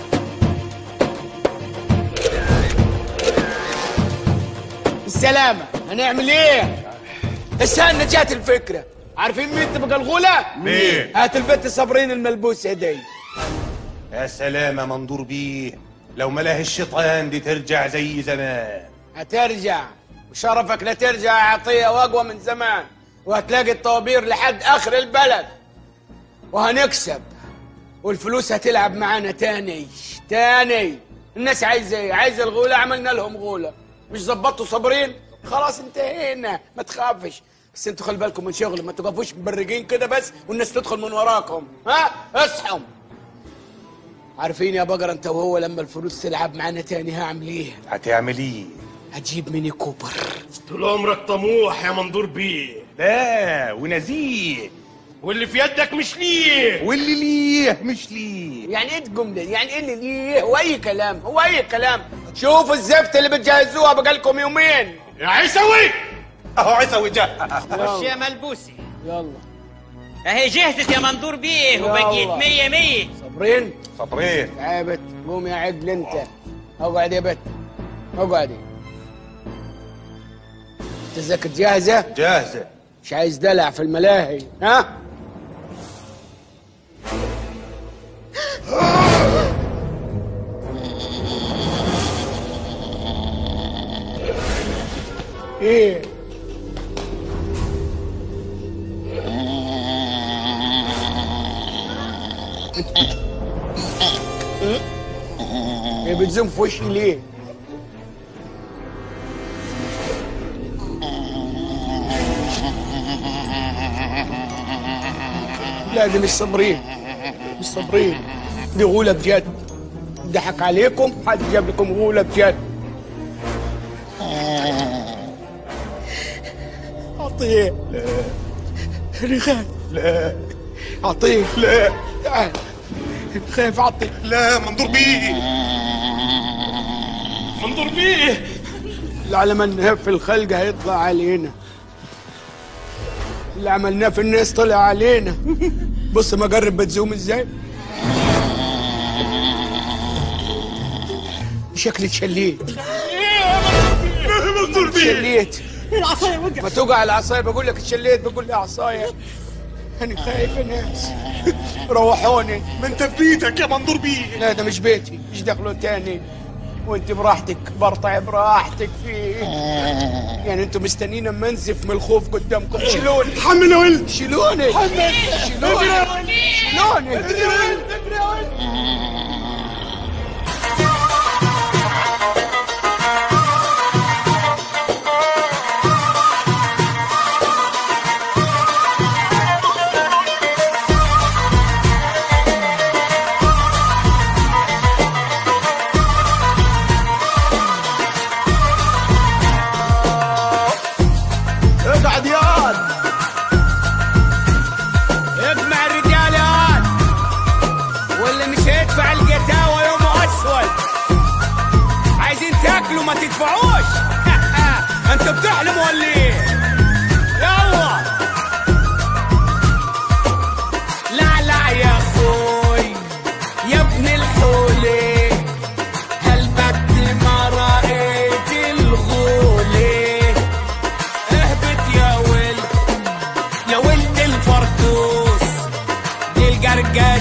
السلامة. هنعمل ايه؟ استنى جات الفكرة. عارفين مين تبقى الغولة؟ مين؟ هات البت صابرين الملبوسة دي. يا سلام يا مندور بيه، لو ملاه الشيطان دي ترجع زي زمان. هترجع وشرفك لا ترجع يا عطية، واقوى من زمان، وهتلاقي الطوابير لحد اخر البلد، وهنكسب والفلوس هتلعب معانا تاني تاني. الناس عايزه ايه؟ عايزه الغولة، عملنا لهم غولة. مش ظبطوا صابرين؟ خلاص انتهينا، ما تخافش. بس انتوا خلي بالكم من شغل، ما تقفوش مبرجين كده بس والناس تدخل من وراكم. ها اصحوا. عارفين يا بقر انت وهو لما الفلوس تلعب معانا تاني هعمل ايه؟ هتعمل ايه؟ هتجيب ميني كوبر. طول عمرك طموح يا مندور بيه. لا ونزيه، واللي في يدك مش ليه، واللي ليه مش ليه. يعني ايه الجمله؟ يعني ايه اللي ليه؟ هو اي كلام، هو اي كلام. شوفوا الزفت اللي بتجهزوها بقالكم يومين. يا عيسوي اهو عيسوي جه. خش يا ملبوسي. يلا اهي جهزت يا مندور بيه يلا. وبقيت مية مية. صابرين صابرين. يا بت قوم يا عجل انت. اقعد يا بت اقعدي. التذاكر جاهزه؟ جاهزه. مش عايز دلع في الملاهي ها؟ ايه؟ ايه بتزوم في وشي ليه؟ لا دي مش صابرين، مش صابرين، دي غولة بجد. ضحك عليكم، حد جاب لكم غولة بجد. عطيه. لا انا خايف. لا عطيه. لا تعال خايف عطيه. لا مندور بيه، مندور بيه. اللي عملناه في الخلق هيطلع علينا، اللي عملناه في الناس طلع علينا. بص ما جرب بتزوم ازاي. شكلي اتشليت. مندور بيه. اتشليت. العصايه وقع. ما توقع العصايه، بقول لك اتشليت، بقول لي عصايه. انا خايف يا ناس، روحوني. ما انت في بيتك يا مندور بيه. لا ده مش بيتي، مش دخلوا تاني، وانت براحتك برطع براحتك فيه. يعني انتوا مستنيين اما انزف من الخوف قدامكم. شيلوني. حمل يا ولد. شيلوني. حمل. شيلوني. شيلوني.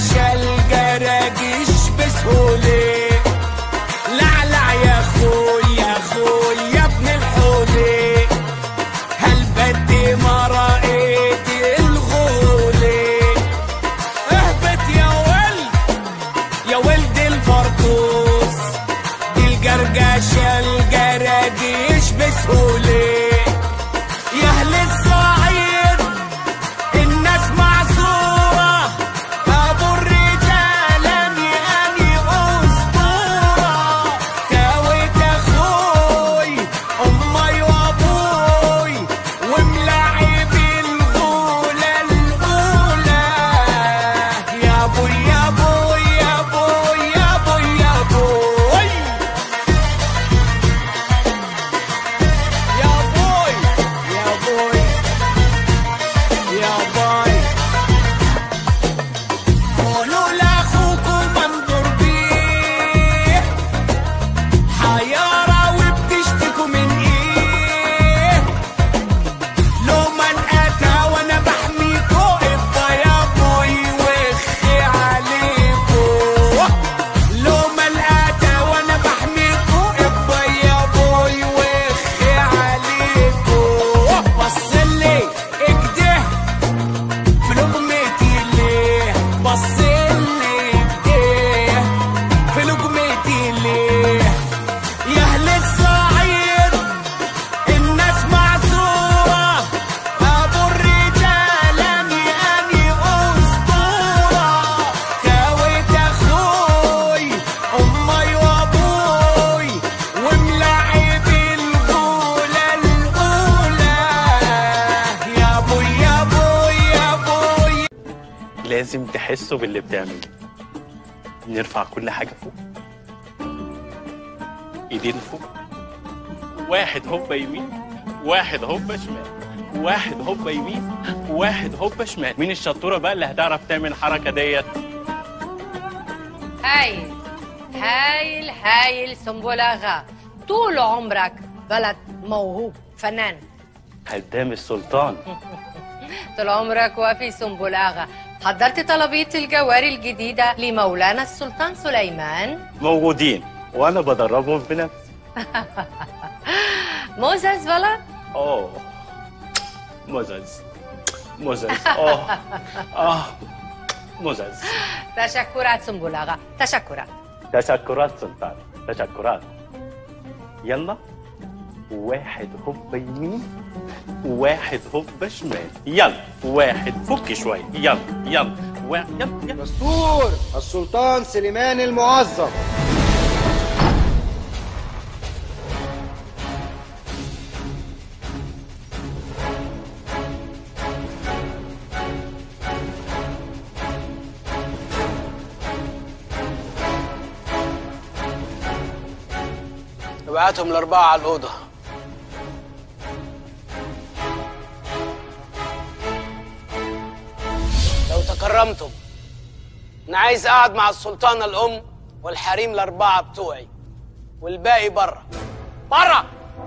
شال جراجيش بسهولة. لعلع يا خوي يا خوي يا ابن الحولة، هل بدي ما رأيت الغولة. اهبط يا ولد يا ولد الفرطوس، دي الجرجاشة الجراجيش بسهولة. يا اهل الصعيد الناس معذورة، ابو الرجال اني اني اسطورة. كاويت اخوي امي وابوي وملاعب الغولة الاولى. يا ابوي يا ابوي يا ابوي يا ابوي يا ابوي يا ابوي يا ابوي يا باي. قولوا لاخوكم منظور بيه، حيارة وبتشتكوا من ايه؟ لو ما انقطع وانا بحميكوا ابقى يا ابوي وخي عليكوا. لو ما انقطع وانا بحميكوا ابقى يا ابوي وخي عليكوا. بصلي اكده في لقمتي ليه، بصلي اكده في لقمتي ليه. يا اهل الصعيد الناس معذورة، ابو الرجال اني اني اسطورة. كاويت اخوي امي وابوي وملاعب الغولة الاولى. يا ابوي يا ابوي يا ابوي. لازم تحسوا باللي بتعمله. نرفع كل حاجة فوق، ايدين فوق، واحد هوبا يمين، واحد هوبا شمال، واحد هوبا يمين، واحد هوبا شمال. مين الشطورة بقى اللي هتعرف تعمل الحركة ديت؟ هايل هايل هايل سنبلاغة، طول عمرك ولد موهوب فنان. قدام السلطان. طول عمرك وفي سنبلاغة. حضرت طلبية الجواري الجديدة لمولانا السلطان سليمان؟ موجودين وانا بدربهم بنفسي. موزز ولد؟ اوه مزز مزز اه اه مزز. تشكرات سنبلاغة، تشكرات. تشكرات سلطان، تشكرات. يلا واحد هوبا يمين، واحد هوبا شمال. يلا واحد فك شوية. يلا يلا واحد يلا يلا. دستور السلطان سليمان المعظم. ابعتهم الأربعة على الأوضة. لو تكرمتم أنا عايز أقعد مع السلطانة الأم والحريم الأربعة بتوعي والباقي بره بره.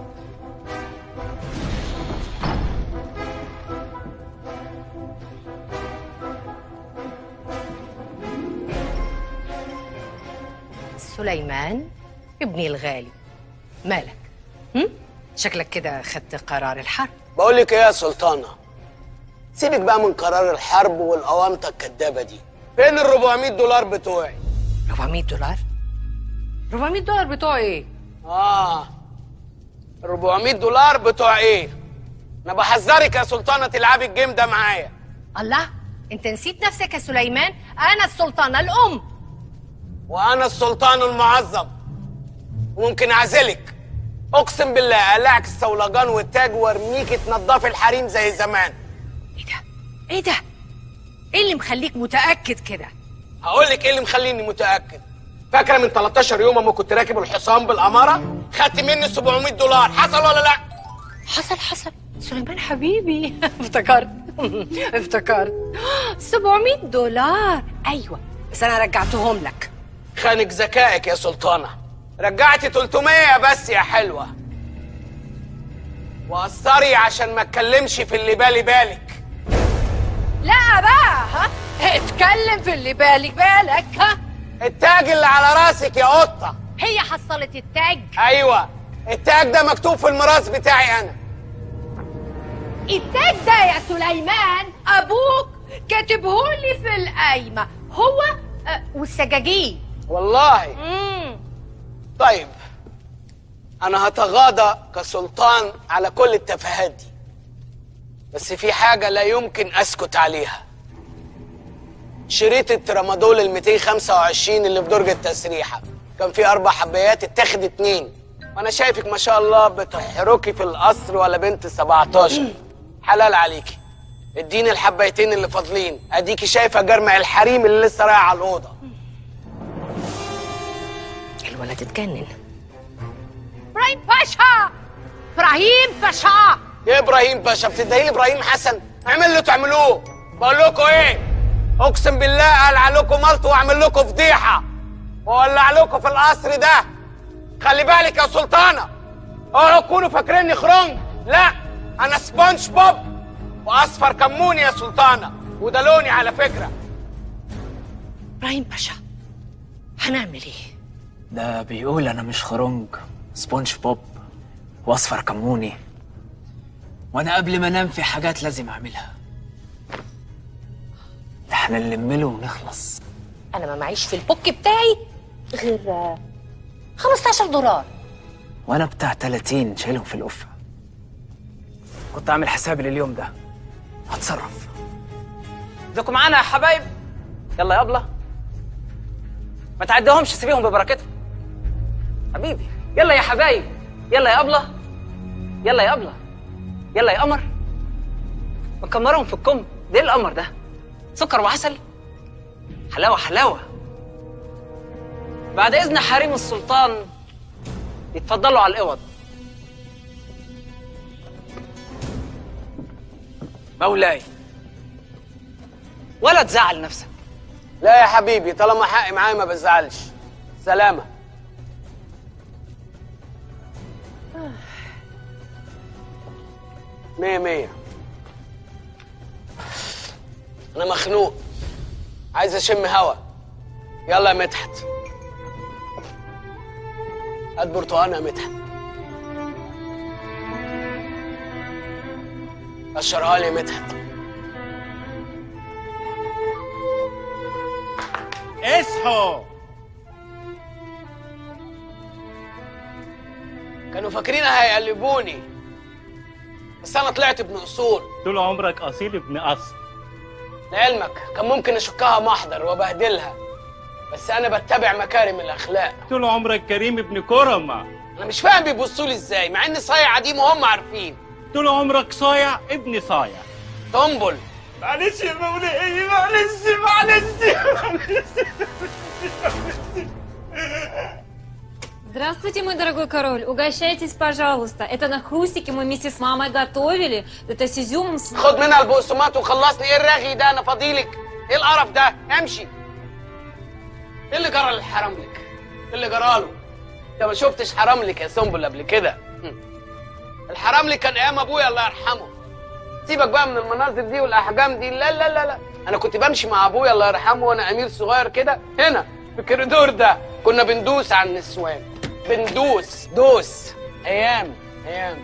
سليمان ابني الغالي، مالك؟ هم؟ شكلك كده خدت قرار الحرب. بقول لك ايه يا سلطانة، سيبك بقى من قرار الحرب والأوامطة الكدابة دي. فين ال أربعمية دولار بتوعي؟ أربعمية دولار؟ أربعمية دولار بتوع ايه؟ اه أربعمية دولار بتوع ايه؟ انا بحذرك يا سلطانة تلعبي الجيم ده معايا. الله، انت نسيت نفسك يا سليمان؟ انا السلطانة الأم وانا السلطان المعظم، وممكن اعزلك اقسم بالله، اقلعك الصولجان والتاج وارميكي تنضفي الحريم زي زمان. ايه ده؟ ايه ده؟ ايه اللي مخليك متأكد كده؟ هقول لك ايه اللي مخليني متأكد. فاكرة من تلتاشر يوم اما كنت راكب الحصان بالأمارة خدت مني سبعمية دولار، حصل ولا لا؟ حصل حصل سليمان حبيبي. افتكرت افتكرت سبعمية دولار. ايوه بس انا رجعتهم لك. خانك ذكائك يا سلطانة، رجعتي تلتمية بس يا حلوة. وقصري عشان ما اتكلمش في اللي بالي بالك. لا بقى ها اتكلم في اللي بالي بالك. ها التاج اللي على راسك يا قطه. هي حصلت التاج؟ ايوه التاج ده مكتوب في الميراث بتاعي انا. التاج ده يا سليمان ابوك كاتبهولي في القايمه هو أه والسجاجين. والله امم طيب انا هتغاضى كسلطان على كل التفاهات دي، بس في حاجه لا يمكن اسكت عليها. شريط الترامادول ال مئتين وخمسة وعشرين اللي في درج التسريحه كان فيه اربع حبايات اتاخد اتنين، وانا شايفك ما شاء الله بتحركي في القصر ولا بنت سبعتاشر. حلال عليكي، اديني الحبايتين اللي فاضلين، اديكي شايفه جرمع الحريم اللي لسه رايح على الاوضه. الولد اتجنن. ابراهيم باشا، ابراهيم باشا. يا ابراهيم باشا بتدعي لي ابراهيم حسن؟ اعمل اللي تعملوه. بقول لكم ايه، اقسم بالله اقلع لكم ملط واعمل لكم فضيحه واولع لكم في القصر ده. خلي بالك يا سلطانه، اوعوا تكونوا فاكريني خرنج، لا انا سبونج بوب واصفر كموني يا سلطانه، وده لوني على فكره. ابراهيم باشا هنعمل ايه؟ ده بيقول انا مش خرنج، سبونج بوب واصفر كموني، وانا قبل ما انام في حاجات لازم اعملها. ده احنا نلمله ونخلص. انا ما معيش في البوك بتاعي غير خمستاشر دولار، وانا بتاع تلاتين شايلهم في القفه. كنت عامل حسابي لليوم ده، هتصرف. ادوكوا معانا يا حبايب. يلا يا ابله، ما تعديهمش، سيبيهم ببركتهم. حبيبي يلا يا حبايب، يلا يا ابله، يلا يا ابله، يلا يا قمر. مكمرهم في الكم. ده ايه القمر ده؟ سكر وعسل، حلاوه حلاوه. بعد اذن حريم السلطان يتفضلوا على الاوض. مولاي ولا تزعل نفسك. لا يا حبيبي، طالما حقي معايا ما بزعلش. سلامة. مية مية. أنا مخنوق، عايز أشم هوا. يلا يا مدحت، هات برتقانة يا مدحت. قشرها لي يا مدحت. اصحوا. كانوا فاكرين هيقلبوني، بس انا طلعت ابن اصول. طول عمرك اصيل ابن اصل. لعلمك كان ممكن اشكها محضر وبهدلها، بس انا بتبع مكارم الاخلاق. طول عمرك كريم ابن كرمة. انا مش فاهم بيبصوا لي ازاي مع اني صايع قديم وهم عارفين. طول عمرك صايع ابن صايع. تنبل. معلش يا مولاي، معلش معلش معلش. Здравствуйте, мой дорогой король. Угощайтесь, пожалуйста. Это на хрустики мы вместе с мамой готовили. Это с изюмом. С... خد منها البقسماط وخلصني. ايه الرغي ده؟ انا فاضيلك. ايه القرف ده؟ امشي. ايه اللي جرى للحرملك؟ ايه اللي جراله؟ انت ما شفتش حرملك يا سنبل قبل كده. الحرملك كان ايام ابويا الله يرحمه. سيبك بقى من المناظر دي والاحجام دي. لا لا لا لا، انا كنت بمشي مع ابويا الله يرحمه وانا امير صغير كده هنا في الكوريدور ده، كنا بندوس على النسوان. بندوس دوس. ايام ايام.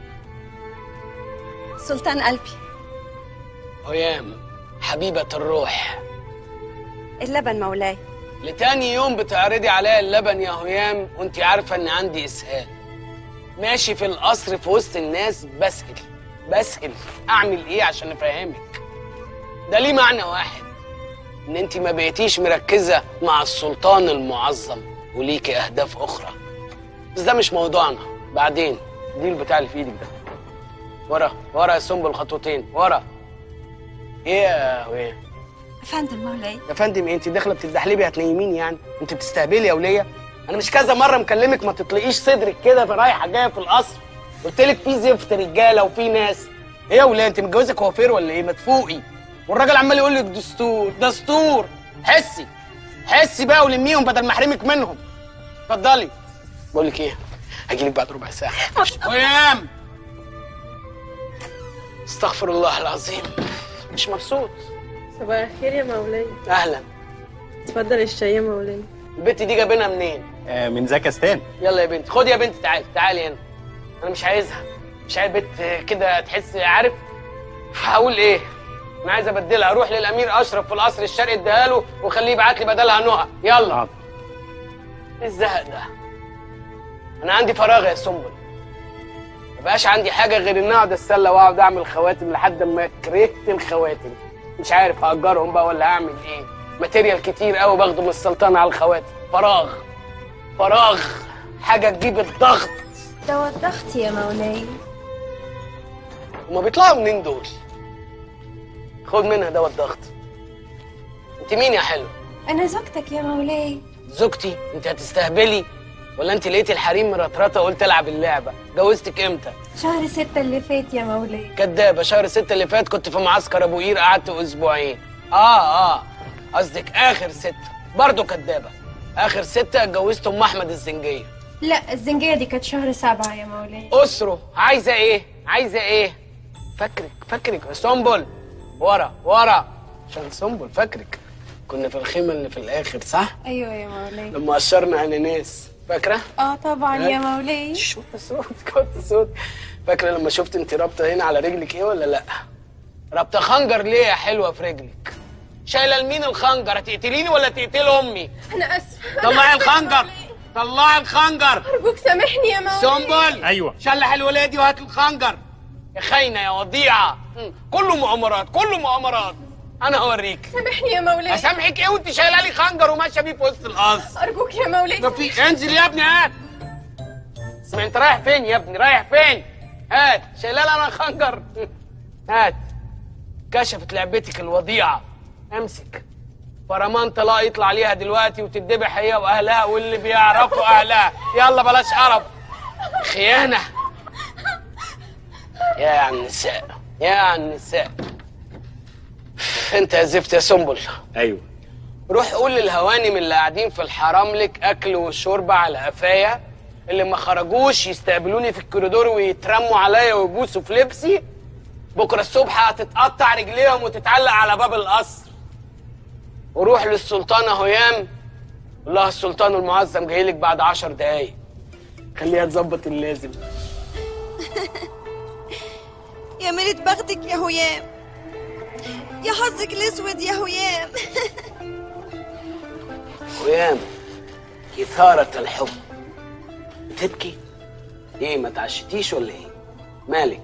سلطان قلبي. ايام حبيبة الروح. اللبن مولاي. لتاني يوم بتعرضي عليا اللبن يا هيام وانت عارفة ان عندي اسهال. ماشي في القصر في وسط الناس بسهل بسهل. اعمل ايه عشان افهمك؟ ده ليه معنى واحد، ان انت ما بقيتيش مركزة مع السلطان المعظم وليكي اهداف اخرى. بس ده مش موضوعنا، بعدين. دي البتاع اللي في ايدك ده. ورا ورا يا سنبل خطوتين ورا. ايه يا هويه؟ افندم مولاي. يا فندم ايه؟ انت داخله بتتدحلبي هتنيميني يعني؟ انت بتستهبلي يا وليه؟ انا مش كذا مره مكلمك ما تطلقيش صدرك كده في رايحه جايه في القصر. قلت لك في زفت رجاله وفي ناس. ايه يا وليه انت متجوزه كوافير ولا ايه؟ ما تفوقي. والراجل عمال يقول لك دستور دستور. حسي حسي بقى ولميهم بدل ما احرمك منهم. اتفضلي. بقول لك ايه؟ هاجي لك بعد ربع ساعه. ويام. استغفر الله العظيم. مش مبسوط. صباح الخير يا مولاي. اهلا. اتفضل الشاي يا مولاي. البت دي جايبينها منين؟ آه من زاكستان. يلا يا بنت، خد يا بنت، تعالي تعالي هنا. انا مش عايزها، مش عايز بنت كده تحس، عارف هقول ايه؟ انا عايز ابدلها، اروح للامير اشرف في القصر الشرقي اديها له وخليه يبعت لي بدلها نهى. يلا. ايه الزهق ده؟ انا عندي فراغ يا سنبل، مبقاش عندي حاجه غير ان اقعد اتسلى واقعد اعمل خواتم لحد ما كرهت الخواتم. مش عارف هاجرهم بقى ولا هعمل ايه. ماتيريال كتير قوي باخده من السلطنه على الخواتم. فراغ فراغ، حاجه تجيب الضغط. دواء الضغط يا مولاي. هما بيطلعوا منين دول؟ خد منها دواء الضغط. انت مين يا حلو؟ انا زوجتك يا مولاي. زوجتي؟ انت هتستهبلي ولا انت لقيتي الحريم مرطرطه وقلت العب اللعبه؟ جوزتك امتى؟ شهر ستة اللي فات يا مولاي. كدابه، شهر ستة اللي فات كنت في معسكر ابو قير، قعدت اسبوعين. اه اه قصدك اخر ستة، برضه كدابه. اخر ستة اتجوزت ام احمد الزنجيه. لا الزنجية دي كانت شهر سبعة يا مولاي. اسره. عايزه ايه؟ عايزه ايه؟ فاكرك فاكرك سنبل. ورا ورا عشان سنبل فاكرك. كنا في الخيمه اللي في الاخر صح؟ ايوه يا مولاي. لما قشرنا اناناس، فاكره؟ اه طبعا يا مولاي. شوت صوت كوت صوت. فاكره لما شفت انت رابطه هنا على رجلك ايه ولا لا؟ رابطه خنجر ليه يا حلوه في رجلك؟ شايله لمين الخنجر؟ هتقتليني ولا تقتلي امي؟ انا اسفه. طلعي الخنجر، طلعي الخنجر. ارجوك سامحني يا مولاي. سنبل. ايوه. شلح الولايه دي وهات الخنجر. يا خاينه يا وضيعه. كله مؤامرات كله مؤامرات. انا هوريك. سامحني يا مولاي. اسامحك ايه وانت شايله لي خنجر وماشيه بيه في وسط القصر؟ ارجوك يا مولاي. ما في. انزل يا ابني هات. اسمع انت رايح فين يا ابني؟ رايح فين؟ هات. شايله لي انا خنجر. هات. كشفت لعبتك الوضيعه. امسك. فرمان طلاق يطلع عليها دلوقتي وتتذبح هي واهلها واللي بيعرفوا اهلها. يلا بلاش قرف. خيانه. يا عن النساء يا عن النساء. انت يا زفت يا سنبل. ايوه. روح قول للهوانم اللي قاعدين في الحرام لك اكل وشرب على قفايا، اللي ما خرجوش يستقبلوني في الكوريدور ويترموا عليا ويبوسوا في لبسي. بكره الصبح هتتقطع رجليهم وتتعلق على باب القصر. وروح للسلطانه هيام قول لها السلطان المعظم جاي لك بعد عشر دقايق. خليها تظبط اللازم. يا ميلة بختك يا هيام، يا حظك الاسود يا هيام. هيام إثارة الحب. بتبكي؟ ايه ما تعشتيش ولا ايه؟ مالك؟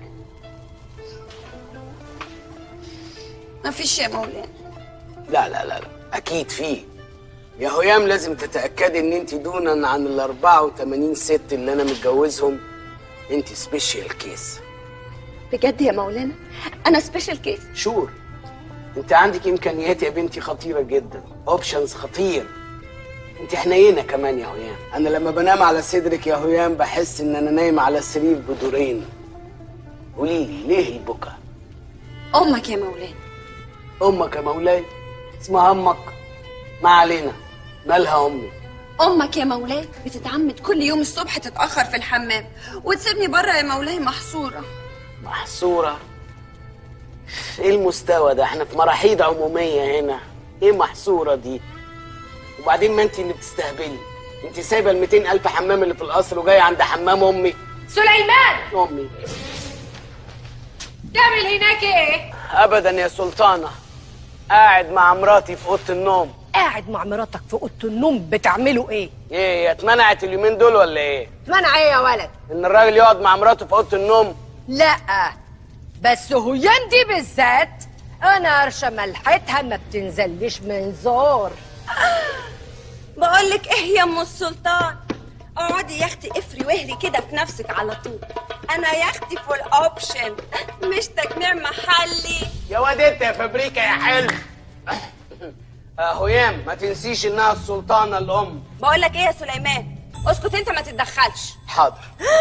ما فيش يا مولانا. لا لا لا لا اكيد فيه. يا هيام لازم تتأكدي ان انت دونا عن ال أربعة وثمانين ست اللي انا متجوزهم انت سبيشال كيس. بجد يا مولانا انا سبيشال كيس؟ شور. انت عندك امكانيات يا بنتي خطيره جدا، اوبشنز خطير. انت حنينه كمان يا هيام. انا لما بنام على صدرك يا هيام بحس ان انا نايم على سرير بدورين. قولي لي ليه البكا؟ امك يا مولانا. امك يا مولاي؟ اسمها امك؟ ما علينا. مالها امي؟ امك يا مولاي بتتعمد كل يوم الصبح تتاخر في الحمام وتسيبني بره يا مولاي محصوره. محصوره؟ ايه المستوى ده؟ احنا في مراحيض عموميه هنا. ايه محصوره دي؟ وبعدين ما انت اللي بتستهبلي. انت سايبه ال مئتين ألف حمام اللي في القصر وجايه عند حمام امي. سليمان امي تعمل هناك ايه؟ ابدا يا سلطانه، قاعد مع مراتي في اوضه النوم. قاعد مع مراتك في اوضه النوم بتعملوا ايه؟ ايه هي اتمنعت اليومين دول ولا ايه؟ منع ايه يا ولد؟ ان الراجل يقعد مع مراته في اوضه النوم؟ لا بس هيام دي بالذات انا قرشه ملحتها ما بتنزليش من زور. بقولك ايه يا ام السلطان، اقعدي يا اختي افري واهلي كده في نفسك على طول. انا يا اختي فول اوبشن مش تجميع محلي. يا واد انت يا فابريكا يا حلو. آه هيام ما تنسيش انها السلطانه الام. بقولك ايه يا سليمان، اسكت انت ما تتدخلش. حاضر.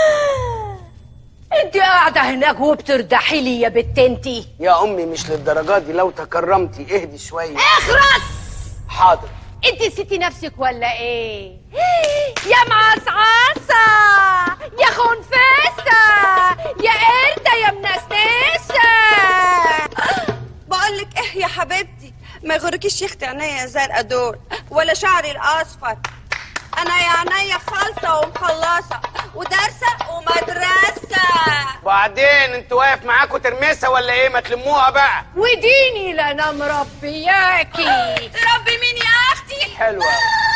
انت قاعده هناك وبتردحي لي يا بت انتي. يا امي مش للدرجات دي، لو تكرمتي اهدي شويه. اخرس. حاضر. انت نسيتي نفسك ولا ايه؟ يا معصعصة يا خنفسة يا قردة يا منسنسة. بقولك ايه يا حبيبتي، ما يغركيش يا اختي عينيا الزرقاء دول ولا شعري الاصفر. انا يا عينيا خالصه ومخلصه ودارسه ومدرسه. وبعدين انت واقف معاكوا ترمسها ولا ايه؟ ما تلموها بقى. وديني لا انا مربياكي. تربي مين يا اختي؟ حلوه.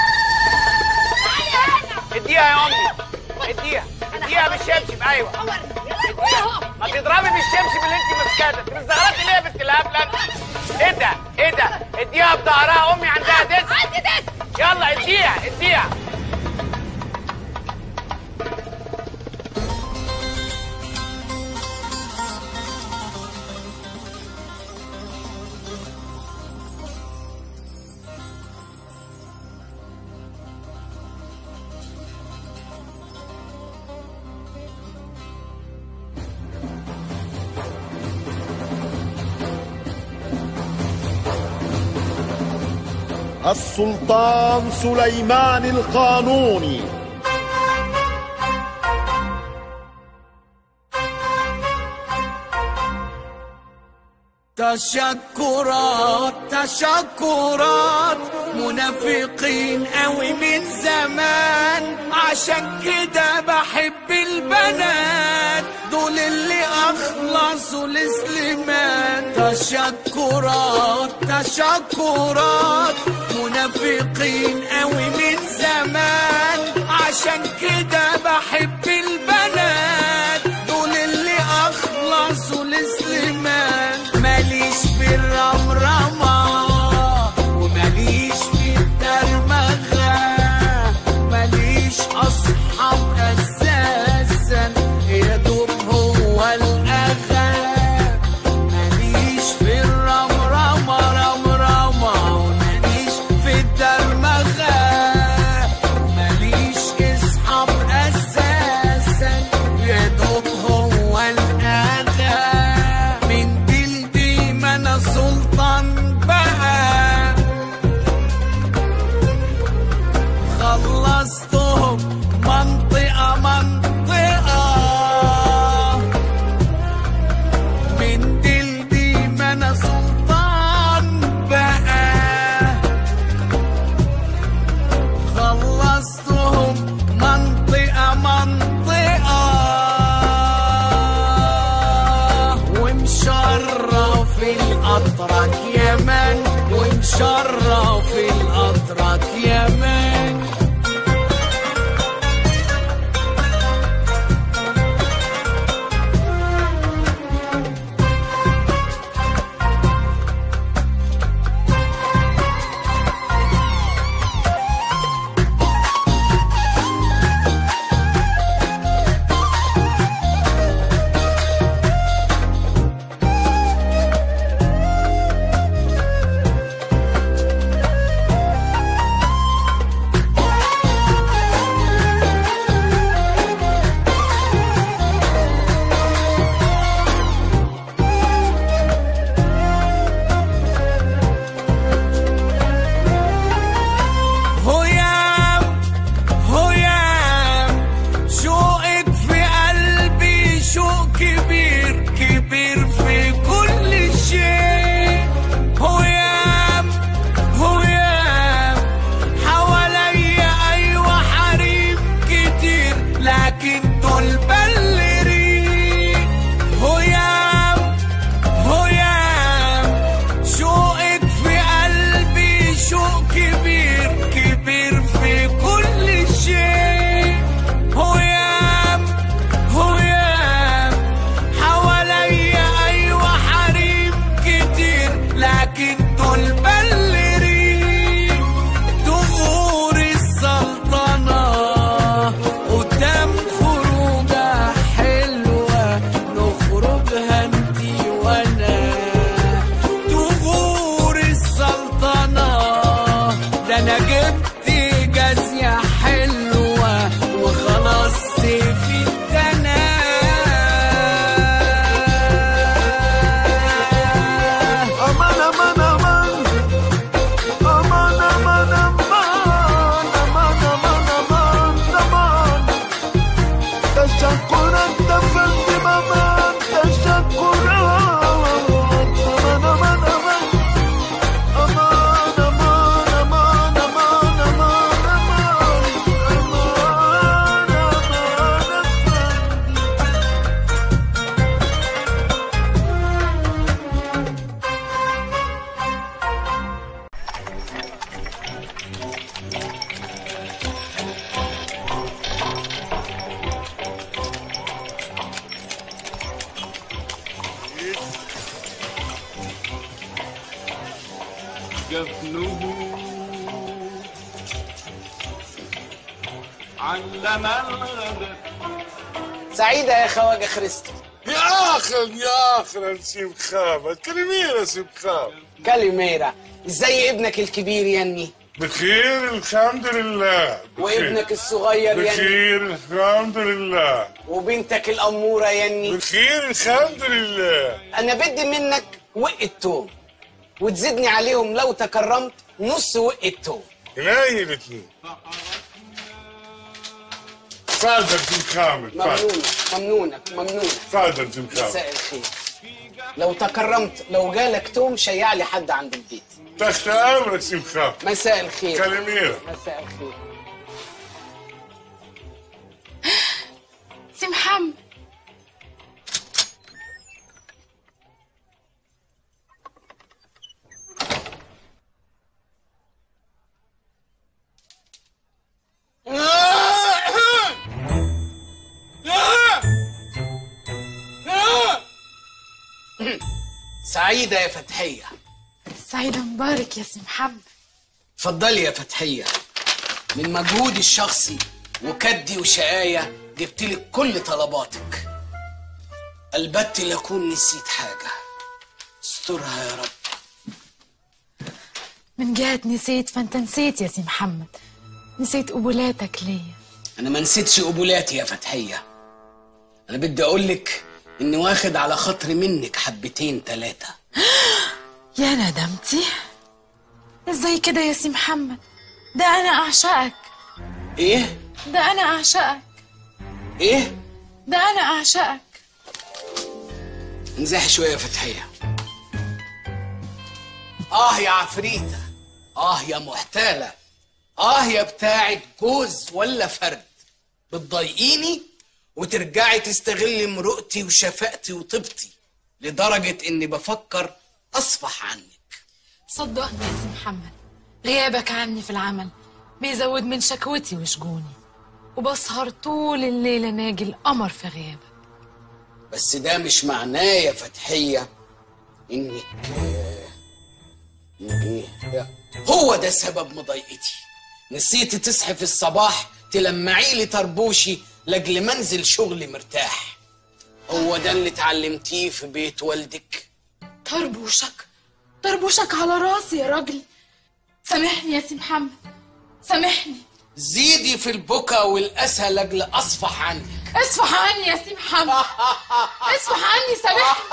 اديها يا امي، اديها اديها بالشبشب. ايوه اديها. ما تضربي بالشبشب اللي انت ماسكاه ده. انت مزغرطي ليه يا بنت الهبله انت؟ ايه ده؟ ايه ده؟ اديها بظهرها. امي عندها ديسك. عندي ديسك. يلا اديها اديها. السلطان سليمان القانوني. تشكرات تشكرات منافقين قوي من زمان، عشان كده بحب البنات دول اللي اخلصوا لسليمان. تشكرات تشكرات منافقين قوي من زمان، عشان كده بحب البنات دول اللي اخلصوا لسليمان. ماليش في الرمرمة وماليش في الدرمغة، ماليش أصحاب أساسا يا دوب هو الأغا. ماليش في الرمرمة رمرمة وماليش في الدرمغة، ماليش أصحاب أساسا يا دوب هو الأغا. من جلدي ما أنا سلطان بقى، خلصتهم منطقة منطقة. من جلدي ما أنا سلطان بقى، خلصتهم منطقة منطقة. ومشرف الأتراك يمن، ومشرف الأتراك يمن. تشكرات دفنه علم الغدر. سعيدة يا خواجة خريستو. يا اخي يا اخي نسيب خامة كلميرة سيب خامة كاليميرا. ازاي ابنك الكبير يني؟ بخير الحمد لله. بخير. وابنك الصغير يني؟ بخير الحمد لله. وبنتك الأمورة يني؟ بخير الحمد لله. أنا بدي منك وقة توم وتزيدني عليهم لو تكرمت نص وقة توم. هناي الاثنين. تفضل سيب خامة. ممنونك ممنونك ممنونك. تفضل سيب خامة. مساء الخير. لو تكرمت لو جالك توم شيع لي حد عند البيت. تحت امرك سيب خامة. مساء الخير. كلميرة. مساء الخير. سي محمد. سعيدة يا فتحية. سعيدة مبارك يا سي محمد. اتفضلي يا فتحية. من مجهودي الشخصي وكدي وشقاية جبتلك كل طلباتك. البت لأكون نسيت حاجة. استرها يا رب. من جهة نسيت فانت نسيت يا سي محمد. نسيت قبولاتك ليا. أنا ما نسيتش قبولاتي يا فتحية. أنا بدي أقولك إني واخد على خاطري منك حبتين تلاتة. يا ندمتي. ازاي كده يا سي محمد؟ ده أنا أعشقك. إيه؟ ده أنا أعشقك. إيه؟ ده أنا أعشقك. انزحي شوية يا فتحية. آه يا عفريتة. آه يا محتالة. آه يا بتاعة جوز ولا فرد. بتضايقيني وترجعي تستغلي مرؤتي وشفقتي وطيبتي لدرجة إني بفكر أصفح عنك. صدقني يا سي محمد، غيابك عني في العمل بيزود من شكوتي وشجوني، وبسهر طول الليلة ناجي القمر في غيابك. بس ده مش معناه يا فتحية إنك إنك هو ده سبب مضايقتي. نسيتي تصحي في الصباح تلمعي لي طربوشي لاجل منزل شغلي مرتاح. هو ده اللي اتعلمتيه في بيت والدك. طربوشك طربوشك على راسي يا راجل. سامحني يا سي محمد، سامحني. زيدي في البكا والأسى لاجل أصفح عنك. اصفح عني يا سي محمد. اصفح عني، سامحني.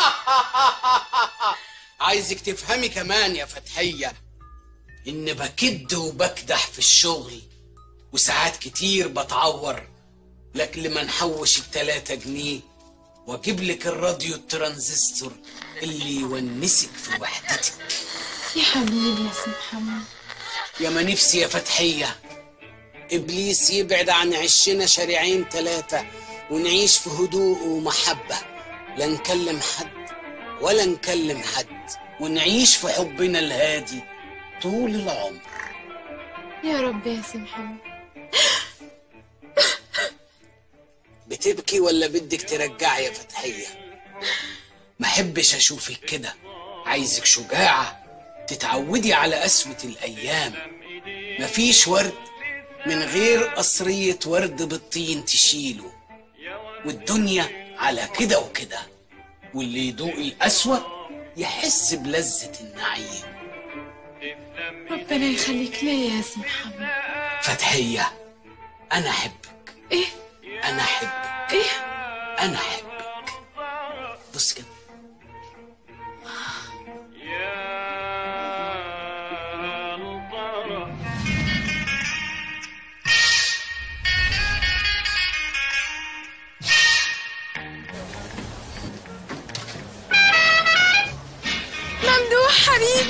عايزك تفهمي كمان يا فتحية إن بكد وبكدح في الشغل وساعات كتير بتعور لاجل ما نحوش التلاتة جنيه واجيب لك الراديو الترانزستور اللي يونسك في وحدتك. يا حبيبي يا سي محمد. يا ما نفسي يا فتحية إبليس يبعد عن عشنا شارعين تلاتة ونعيش في هدوء ومحبة، لا نكلم حد ولا نكلم حد، ونعيش في حبنا الهادي طول العمر. يا رب يا سي محمد. بتبكي ولا بدك ترجعي يا فتحية؟ ما حبش أشوفك كده. عايزك شجاعة تتعودي على قسوة الأيام. مفيش ورد من غير قصرية ورد بالطين تشيله، والدنيا على كده وكده، واللي يدوق القسوة يحس بلذة النعيم. ربنا يخليك ليا يا سي محمد. فتحية أنا أحبك. إيه؟ أنا أحبك. إيه؟ أنا أحبك. بص كده. ممدوح حبيبي.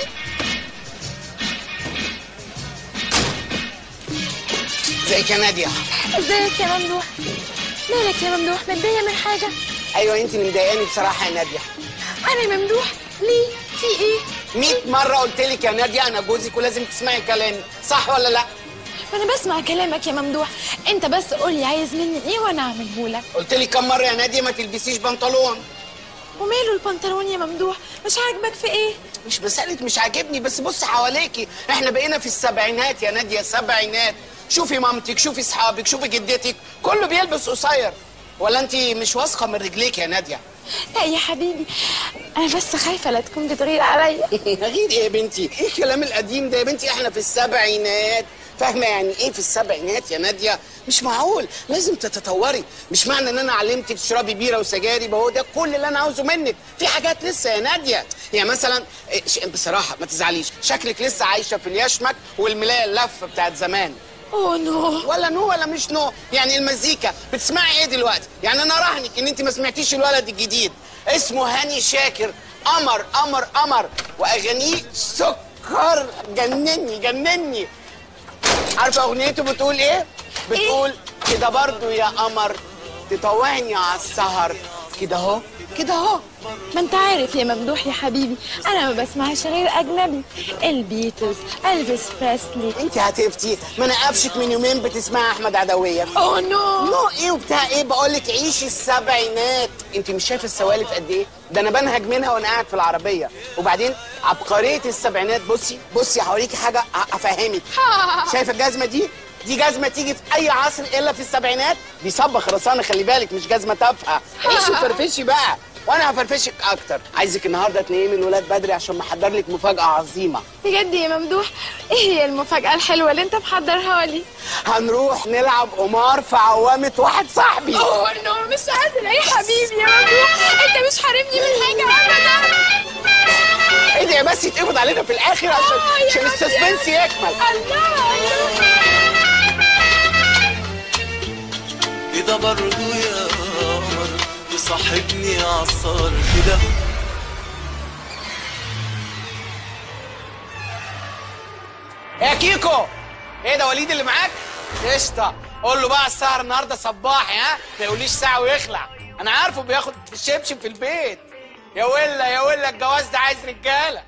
ازيك يا نادية؟ ازيك يا ممدوح؟ مالك يا ممدوح، متضايق من حاجة؟ ايوه انت اللي مضايقاني بصراحة يا نادية. أنا ممدوح؟ ليه؟ في إيه؟ مية مرة قلت لك يا نادية أنا جوزك ولازم تسمعي كلامي، صح ولا لأ؟ أنا بسمع كلامك يا ممدوح، أنت بس قول لي عايز مني إيه وأنا أعمله لك. قلت لك كم مرة يا نادية ما تلبسيش بنطلون؟ وماله البنطلون يا ممدوح؟ مش عاجبك في ايه؟ مش مسألة مش عاجبني، بس بص حواليكي، احنا بقينا في السبعينات يا نادية، سبعينات. شوفي مامتك، شوفي اصحابك، شوفي جدتك، كله بيلبس قصير. ولا انت مش واثقة من رجليك يا نادية؟ لا يا حبيبي، انا بس خايفة لا تكون بتغير عليا. غير ايه يا بنتي؟ ايه الكلام القديم ده يا بنتي؟ احنا في السبعينات، فاهمة يعني ايه في السبعينات يا نادية؟ مش معقول، لازم تتطوري. مش معنى ان انا علمتك تشربي بيرة وسجاير يبقى هو ده كل اللي انا عاوزه منك. في حاجات لسه يا نادية، يعني مثلا بصراحة ما تزعليش، شكلك لسه عايشة في اليشمك والملاية اللفة بتاعت زمان. اوه نو. ولا نو ولا مش نو، يعني المزيكا بتسمعي ايه دلوقتي؟ يعني انا راهنك ان انت ما سمعتيش الولد الجديد اسمه هاني شاكر، قمر قمر قمر، واغانيه سكر، جنني جنني. عارفه اغنيته بتقول ايه؟ بتقول كده برضو يا قمر تطوعني على السهر، كده اهو كده اهو. ما انت عارف يا ممدوح يا حبيبي، انا ما بسمعش غير اجنبي، البيتلز، الفيس بريسلي. انت هتفتي، ما انا قفشك من يومين بتسمعي احمد عدويه. اوه نو. نو ايه وبتاع ايه؟ بقول لك عيشي السبعينات. انت مش شايفه السوالف قد ايه؟ ده انا بنهج منها وانا قاعد في العربيه. وبعدين عبقريه السبعينات، بصي بصي هوريكي حاجه افهمك. شايفه الجزمه دي؟ دي جزمه تيجي في اي عصر الا في السبعينات. دي صبغ رصانه، خلي بالك، مش جزمه تافهه. عيشي وفرفشي بقى، وانا هفرفشك اكتر. عايزك النهارده تنيمي الولاد بدري عشان محضر لك مفاجاه عظيمه. بجد يا ممدوح؟ ايه هي المفاجاه الحلوه اللي انت محضرها لي؟ هنروح نلعب قمار في عوامه واحد صاحبي. اوه نو، مش قادره يا حبيبي يا ممدوح، انت مش حارمني من حاجه ابدا. ادعي بس يتقبض علينا في الاخر عشان عشان السسبنس يكمل. الله. كده برضو يا قمر تصاحبني عالصار كده. يا كيكو، ايه ده وليد اللي معاك؟ قشطه، قول له بقى السهر النهارده صباحي، ها؟ ما يقوليش ساعه ويخلع، انا عارفه بياخد الشبشب في البيت. يا ولا يا ولا الجواز ده عايز رجاله.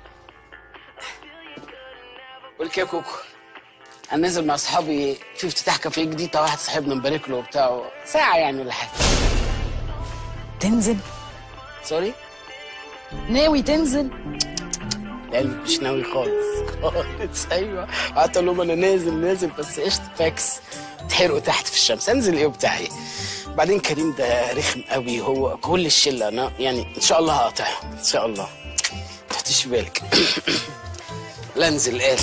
قول كده يا كوكو، انا نازل مع اصحابي في افتتاح كافيه جديد، واحد صاحبنا مبارك له وبتاع، ساعه يعني ولا حاجه. تنزل؟ سوري؟ ناوي تنزل؟ لا مش ناوي خالص خالص. ايوه قعدت اقول لهم انا نازل نازل بس قشطه فاكس، تحرقوا تحت في الشمس، انزل ايه وبتاع ايه. بعدين كريم ده رخم قوي، هو كل الشله انا يعني ان شاء الله هقاطعهم ان شاء الله، ما تحطيش بالك. لا انزل قال.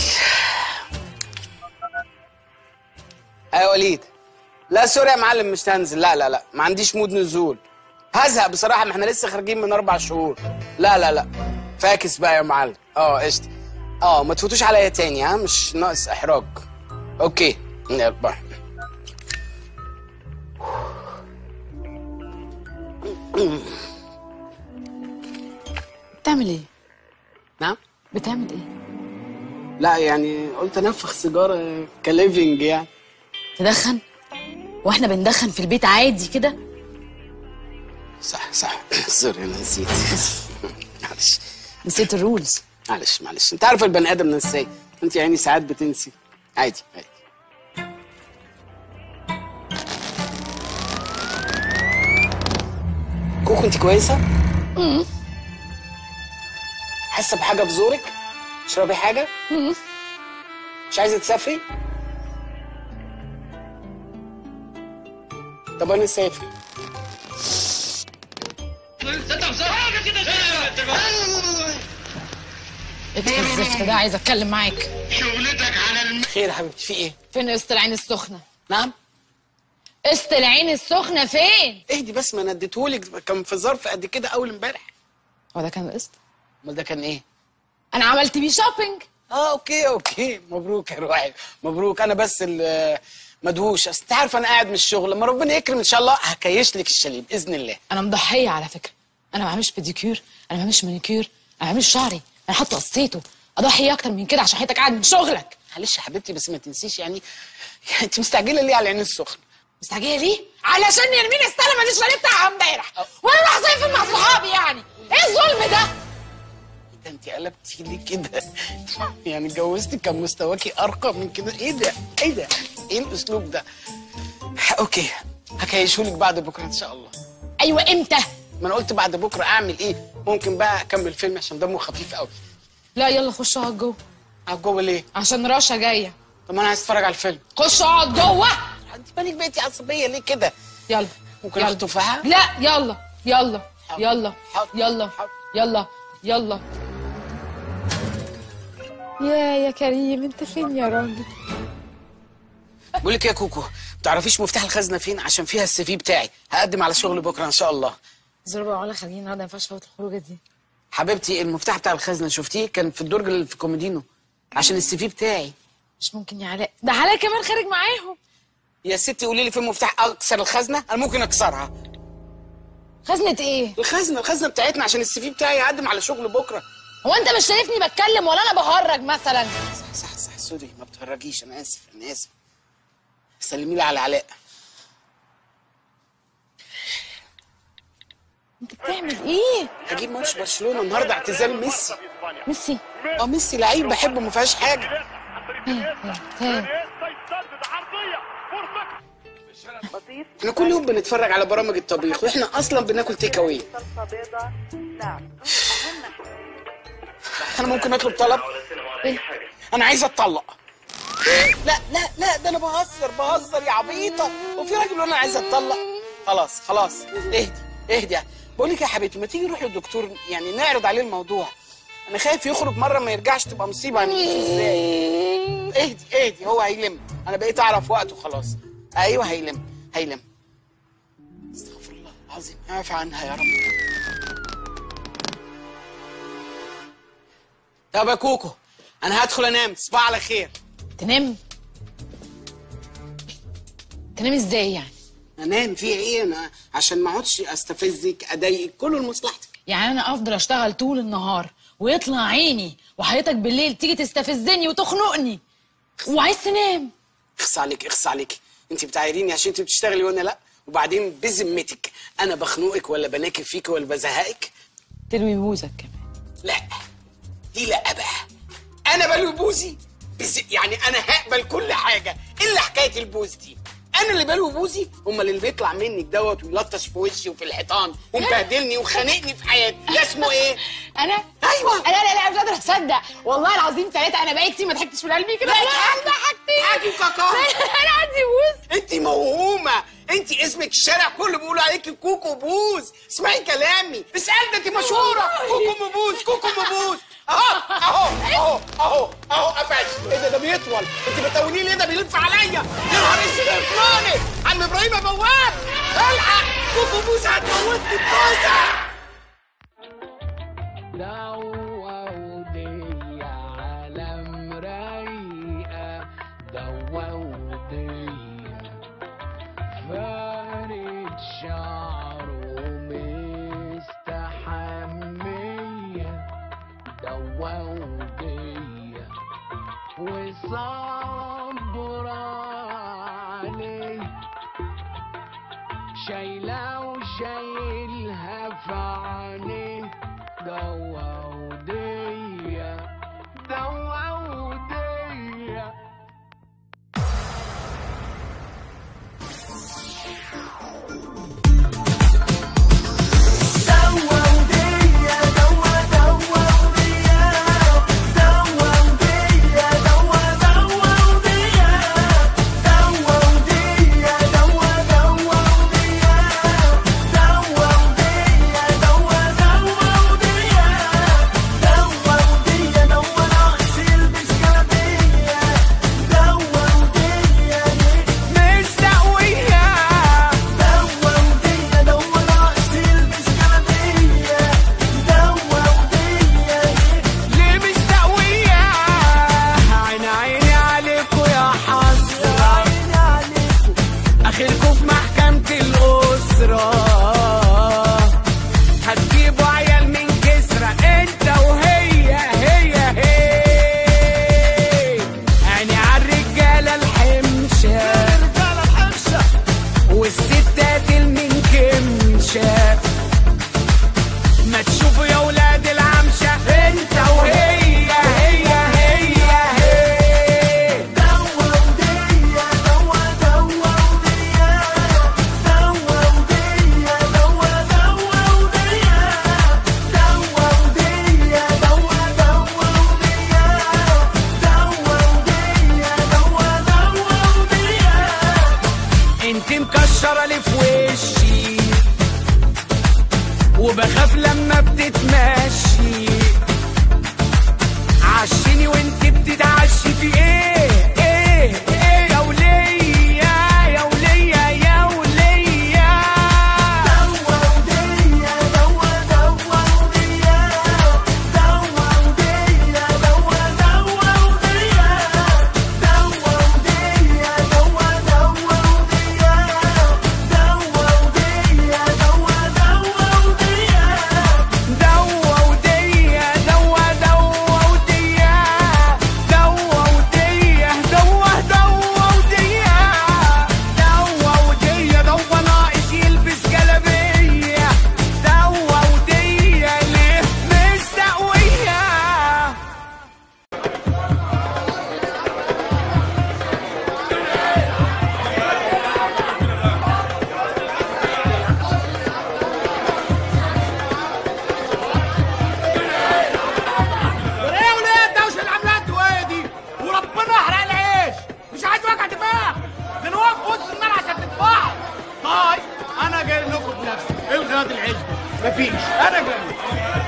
ايوه وليد. لا سوري يا معلم مش هنزل، لا لا لا ما عنديش مود نزول، هزهق بصراحه، ما احنا لسه خارجين من اربع شهور. لا لا لا فاكس بقى يا معلم. اه قشطه. اه ما تفوتوش عليا تاني، ها مش ناقص احراج. اوكي يلا باي. بتعمل ايه؟ نعم؟ بتعمل ايه؟ لا يعني قلت انفخ سيجاره كليفنج يعني. تدخن؟ واحنا بندخن في البيت عادي كده؟ صح صح سوري انا نسيت. معلش نسيت الرولز. معلش معلش، انت عارف البني ادم نساي، انت يعني ساعات بتنسي، عادي عادي. كوكو انت كويسه؟ امم حاسه بحاجه في زورك؟ تشربي حاجه؟ امم مش عايزه تسافري؟ طب انا اسافر. ايه الزفت ده؟ عايزه اتكلم معاك. شغلتك على الم... خير يا حبيبتي في ايه؟ فين قسط العين السخنه؟ نعم؟ قسط العين السخنه فين؟ اهدي بس، ما انا اديتهولك كان في ظرف قد كده اول امبارح. هو ده كان قسط؟ امال ده كان ايه؟ انا عملت بيه شوبينج. اه اوكي اوكي مبروك يا روحي مبروك. انا بس مدهوش، اصل انت عارف انا قاعد من الشغل، لما ربنا يكرم ان شاء الله هكيش لك الشاليه باذن الله. انا مضحيه على فكره، انا ما بعملش بيديكير، انا ما بعملش مانيكير، انا ما بعملش شعري، انا حاطه قصيته. اضحي اكتر من كده عشان حياتك قاعد من شغلك. معلش يا حبيبتي بس ما تنسيش يعني, يعني انت مستعجله ليه على العين السخنه؟ مستعجله ليه؟ علشان يرمين استلمت الشاليه بتاعها امبارح وانا راح اصيف مع صحابي. يعني ايه الظلم ده؟ ده انت قلبتي ليه كده؟ يعني اتجوزتي كان مستواكي ارقى من كده؟ ايه ده؟ ايه ده؟ ايه الاسلوب ده؟ اوكي هكيشهولك بعد بكره ان شاء الله. ايوه امتى؟ ما انا قلت بعد بكره اعمل ايه؟ ممكن بقى اكمل فيلم عشان دمه خفيف قوي. لا يلا خش اقعد جوه. اقعد جوه ليه؟ عشان رشا جايه. طب ما انا عايز اتفرج على الفيلم. خش اقعد جوه. انت مالك بقيتي عصبيه ليه كده؟ يلا ممكن اخد تفاحه؟ لا يلا يلا يلا يلا يلا يلا. يا يا كريم انت فين يا راجل؟ بقول لك يا كوكو، ما تعرفيش مفتاح الخزنه فين؟ عشان فيها السي في بتاعي، هقدم على شغل بكره ان شاء الله. زربة ولا خارجين النهارده، ما ينفعش فوت الخروجه دي. حبيبتي المفتاح بتاع الخزنه شفتيه؟ كان في الدرج اللي في كومودينو عشان السي في بتاعي. مش ممكن يا علاء، ده علاء كمان خارج معاهم. يا ستي قولي لي فين مفتاح اكسر الخزنه، انا ممكن اكسرها. خزنه ايه؟ الخزنه الخزنه بتاعتنا عشان السي في بتاعي، هقدم على شغل بكره. هو انت مش شايفني بتكلم ولا انا بهرج مثلا؟ صح صح صح سوري، ما بتهرجيش، انا اسف انا اسف. سلمي لي على علاء. انت بتعمل ايه؟ هجيب ماتش برشلونه النهارده، اعتزال ميسي. ميسي؟ اه ميسي لعيب بحبه، ما فيهاش حاجه. احنا كل يوم بنتفرج على برامج الطبيخ واحنا اصلا بناكل تيك اواي. انا ممكن اطلب طلب؟ ايه؟ انا عايز اتطلق. لا لا لا ده انا بهزر بهزر يا عبيطه، وفي راجل وانا عايز اتطلق؟ خلاص خلاص اهدي اهدي. بقول لك يا حبيبتي، ما تيجي نروح للدكتور يعني نعرض عليه الموضوع. انا خايف يخرج مره ما يرجعش تبقى مصيبه، هنعيش ازاي؟ اهدي اهدي، هو هيلم، انا بقيت اعرف وقته خلاص. ايوه هيلم هيلم. استغفر الله العظيم، اعفى عنها يا رب. طب يا كوكو انا هدخل انام، تصبح على خير. تنام؟ تنام ازاي يعني؟ انام فيها ايه؟ انا عشان ما اقعدش استفزك اضايقك، كله لمصلحتك. يعني انا افضل اشتغل طول النهار ويطلع عيني وحياتك بالليل تيجي تستفزني وتخنقني وعايز تنام؟ اخص عليك اخص عليك، انت بتعايريني عشان انت بتشتغلي وانا لا؟ وبعدين بذمتك انا بخنقك ولا بناكب فيك ولا بزهقك؟ تلوي بوزك كمان. لا دي لا بقى، انا بلوي بوزي بز... يعني انا هقبل كل حاجه الا حكايه البوز دي. انا اللي بلوي بوزي؟ امال اللي بيطلع منك دوت ويلطش في وشي وفي الحيطان ومبهدلني وخانقني في حياتي ده اسمه ايه؟ انا؟ ايوه. لا لا لا مش قادره اصدق والله العظيم ثلاثه، انا بقالي كتير ما ضحكتش من قلبي كده. لا ضحكتي حاجي كاكا. انا عندي بوز. انت موهومه، انت اسمك الشارع كله بيقولوا عليكي كوكو بوز. اسمعي كلامي، اسال ده انت مشهوره كوكو مبوز كوكو مبوز. اهو اهو اهو اهو اهو قفش. ايه ده ده بيطول، انت بتقولي ليه ده بيلف عليا؟ يا نهار اسود افراني عم ابراهيم يا بواب، الحق كوكو بوز هتموتني بوزه. دودي على مرايقة، دودي فارد شعره مستحمية، دودي وصبر عليه، شايلة وشايلها في عينيه، دودية دودية. مكشرة لي في وشي، وبخاف لما بتتمشي. عشيني وانت بتتعشي في ايه ايه ايه يا ولية يا ولية يا ولية. دوا ودية دوا دوا ودية دوا ودية دوا دوا ودية دوا ودية دوا دوا ودية دوا ودية دوا دوا ودية دوا ودية دوا دوا ودية دوا ودية دوا دوا ودية دوا ودية دوا ناقص يلبس جلابية دوا ودية ليه مستقوية. ايه وليه الدوشه اللي عاملاها الدوايه دي؟ وربنا احرق العيش، مش عايز وجع دماغ، ده انا واقف في وسط النار عشان تدفعوا. طيب انا جاي لكم بنفسي، الغي هذا العيش ده، مفيش، انا جاي.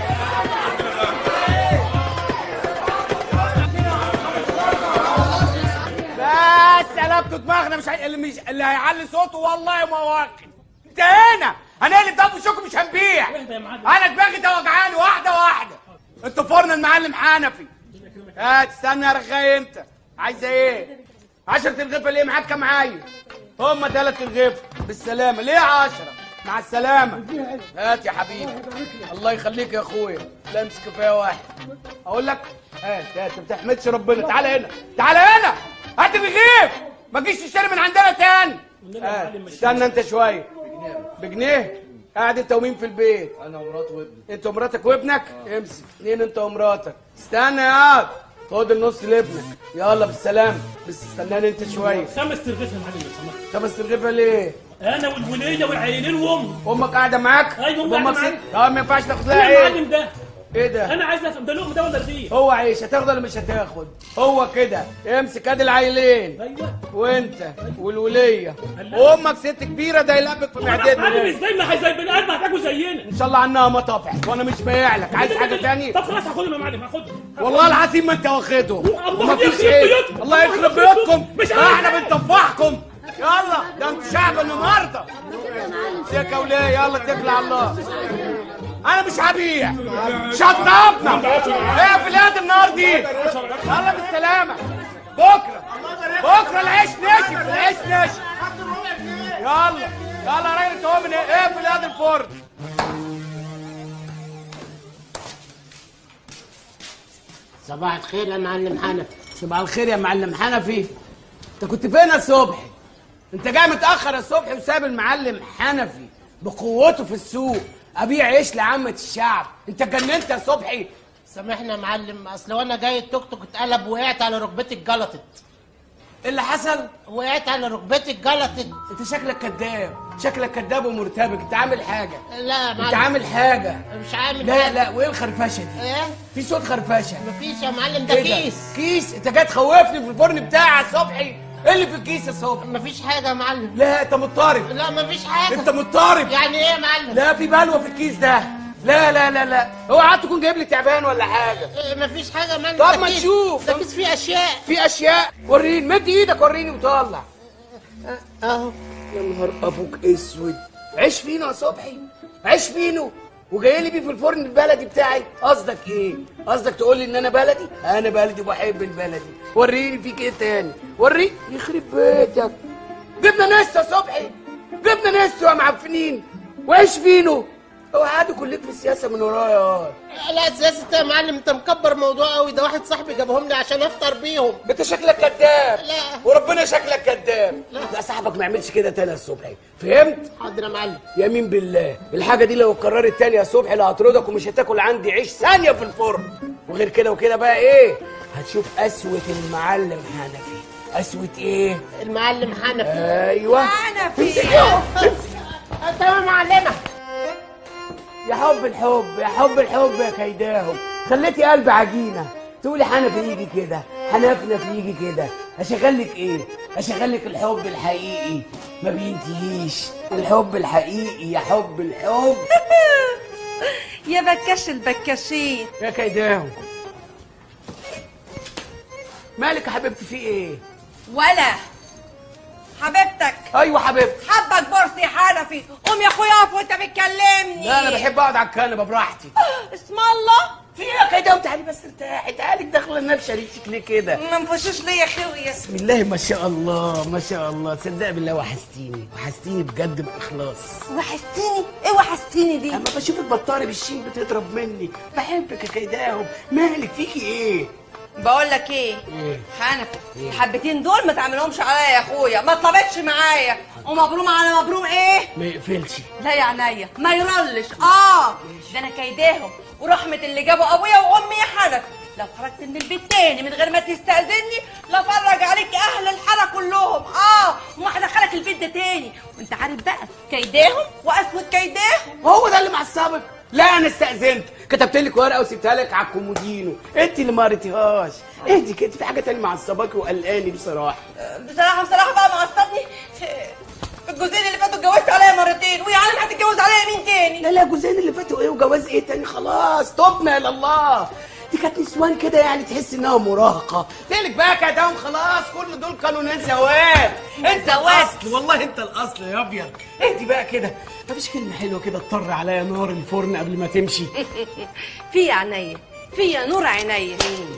بس قلبتوا دماغنا، مش هي... اللي مش اللي هيعلي صوته والله ما واقف. انتهينا، هنقلب ده في وشكم، مش هنبيع. انا دماغي ده وجعاني، واحده واحده. انتوا فرن المعلم حنفي. هات استنى يا رغاي، انت عايزه ايه؟ عشرة الغفة ليه؟ معاك كام عيل؟ هما تلات الغفة بالسلامة. ليه عشرة؟ مع السلامة. هات يا حبيبي، الله يخليك يا اخويا. لا امسك كفايه واحد. اقول لك هات هات، ما بتحمدش ربنا. تعالى هنا تعالى هنا، هات الرغيف، ما تجيش تشتري من عندنا تاني. هات استنى انت شويه. بجنيه؟ قاعد انت ومين في البيت؟ انا ومراتي وابني. انت ومراتك وابنك؟ امسك اتنين انت ومراتك. استنى يا خد النص لابنك، يلا بالسلامة. بس استناني انت شوية. خمس ترغيفة يا معلم لو سمحت. خمس ترغيفة ليه؟ انا والولية والعيلين وامي. امك قاعدة معاك؟ ايوه امي قاعدة معاك. اه ما ينفعش تاخد لها ايه عيش. يا معلم ده؟ ايه ده؟ انا عايز افهم ده لقمة ده ولا رغيف؟ هو عيش، هتاخد ولا مش هتاخد؟ هو كده. امسك ادي العيلين. ايوه. وانت والولية وامك ست كبيرة ده يلبك في معدتك. معلم ازاي ما هي زي بني ادم هتاكلوا زينا؟ ان شاء الله عنها ما طافح، وانا مش بايع لك. عايز حاجة تاني؟ طب خلاص هاخدهم يا معلم، هاخدهم. والله العظيم ما انت واخدهم. الله ومفيش يخرب عيش. بيوتكم. الله يخرب بيوتكم. مش احنا بنطفحكم. يلا ده انتوا شعب النهارده. سكه وليه؟ يلا اتكل على الله. انا مش هبيع. شطبنا. ايه في اليد النار دي؟ يلا بالسلامه. بكره بكره العيش نشف، العيش نشف. يلا يلا يا راجل، تقوم من ايه؟ ايه في اليد الفرن؟ صباح الخير يا معلم حنفي. صباح الخير يا معلم حنفي. انت كنت فين يا صبحي؟ انت جاي متاخر يا صبحي وساب المعلم حنفي بقوته في السوق ابيع عيش لعامه الشعب. انت جننت يا صبحي. سامحني يا معلم، اصل وانا جاي التوك توك اتقلب، وقعت على ركبتي اتجلطت. ايه اللي حصل؟ وقعت على ركبتي اتجلطت. انت شكلك كذاب، شكلك كذاب ومرتبك. انت عامل حاجه؟ لا يا معلم. انت عامل حاجه؟ مش عامل لا حاجه. لا وايه الخرفشه دي؟ ايه؟ في صوت خرفشه. مفيش يا معلم، ده ايه كيس. كيس؟ انت جاي تخوفني في الفرن بتاعي يا صبحي. ايه اللي في الكيس يا صبحي؟ مفيش حاجه يا معلم. لا انت مضطرب. لا مفيش حاجه. انت مضطرب. يعني ايه يا معلم؟ لا في بلوه في الكيس ده. لا لا لا لا، اوعى تكون جايب لي تعبان ولا حاجه. إيه مفيش حاجه يا معلم. طب ما تشوف. ده كيس فيه اشياء. في اشياء؟ وريني، مد ايدك وريني وطلع. اهو. يا نهار ابوك اسود. عيش فينو يا صبحي، عيش فينو وجاي لي بيه في الفرن البلدي بتاعي. قصدك ايه؟ قصدك تقول لي ان انا بلدي؟ انا بلدي وبحب البلدي. وريني فيك ايه تاني، وريني. يخرب بيتك، جبنا نستو يا صبحي، جبنا نستو يا معفنين. وعيش فينو. اوعى عادي كلك في السياسه من ورايا. لا سياسه يا معلم، انت مكبر موضوع قوي. ده واحد صاحبي جابهم لي عشان افطر بيهم. انت شكلك كذاب. لا وربنا شكلك كذاب. لا. لا صاحبك ما يعملش كده تاني يا صبحي، فهمت؟ حاضر يا معلم. يمين بالله الحاجه دي لو اتكررت تاني يا صبحي لا هطردك ومش هتاكل عندي عيش ثانيه في الفرن. وغير كده وكده بقى ايه؟ هتشوف قسوه المعلم حنفي. قسوه ايه؟ المعلم حنفي. ايوه حنفي. تمام معلمه. يا حب الحب يا حب الحب يا كيداهم، خليتي قلبي عجينه. تقولي حنفي يجي كده، حنفنف يجي كده. اشغلك ايه؟ اشغلك الحب الحقيقي ما بينتهيش، الحب الحقيقي يا حب الحب. يا بكاش البكاشين يا كيداهم. مالك يا حبيبتي في ايه؟ ولا حبيبتك. ايوه حبيبتي. حبك بورسي حنفي، قوم يا اخويا اقف وانت بتكلمني. لا انا بحب اقعد على الكنبه براحتي. اسم الله. في ايه يا كيداهم؟ تعالي بس ارتاحي، تعالي داخله نفس ريتك ليه كده؟ ما انفشوش ليا خويا. بسم الله ما شاء الله ما شاء الله. تصدق بالله وحشتيني وحشتيني بجد باخلاص. وحشتيني؟ ايه وحشتيني دي؟ اما بشوفك بطاري بالشين بتضرب مني. بحبك يا كيداهم. مالك فيكي ايه؟ بقول لك ايه؟ ايه؟ حنفي الحبتين دول ما تعملهمش عليا يا اخويا، ما طلبتش معايا. ومبروم على مبروم ايه؟ ما يقفلش. لا يا عينيا ما يرلش. اه ده انا كيداهم ورحمه اللي جابوا ابويا وامي يا حنفي. لو خرجت من البيت تاني من غير ما تستأذني لفرج عليك اهل الحاره كلهم. اه وما هدخلك البيت ده تاني. وانت عارف بقى كيداهم واسود كيداهم. هو ده اللي معصبك؟ لا انا استأذنت، كتبت لك ورقه وسبتها لك على الكومودينو، انت اللي ما قريتيهاش. اهدي كده، في حاجه تانية معصباكي وقلقاني بصراحه. بصراحه بصراحه بقى معصبني الجوزين اللي فاتوا اتجوزت عليا مرتين، ويا عالم هتتجوز عليا مين تاني؟ لا لا جوزين اللي فاتوا ايه وجواز ايه تاني؟ خلاص تبنا الى الله. دي كانت نسوان كده يعني تحس انها مراهقه. تقلك بقى كدام خلاص، كل دول كانوا ناس زواج. انت الاصل والله، انت الاصل يا ابيض. اهدي بقى كده، مفيش كلمه حلوه كده تطر عليا نار الفرن قبل ما تمشي؟ في عينيا، في نور عينيا.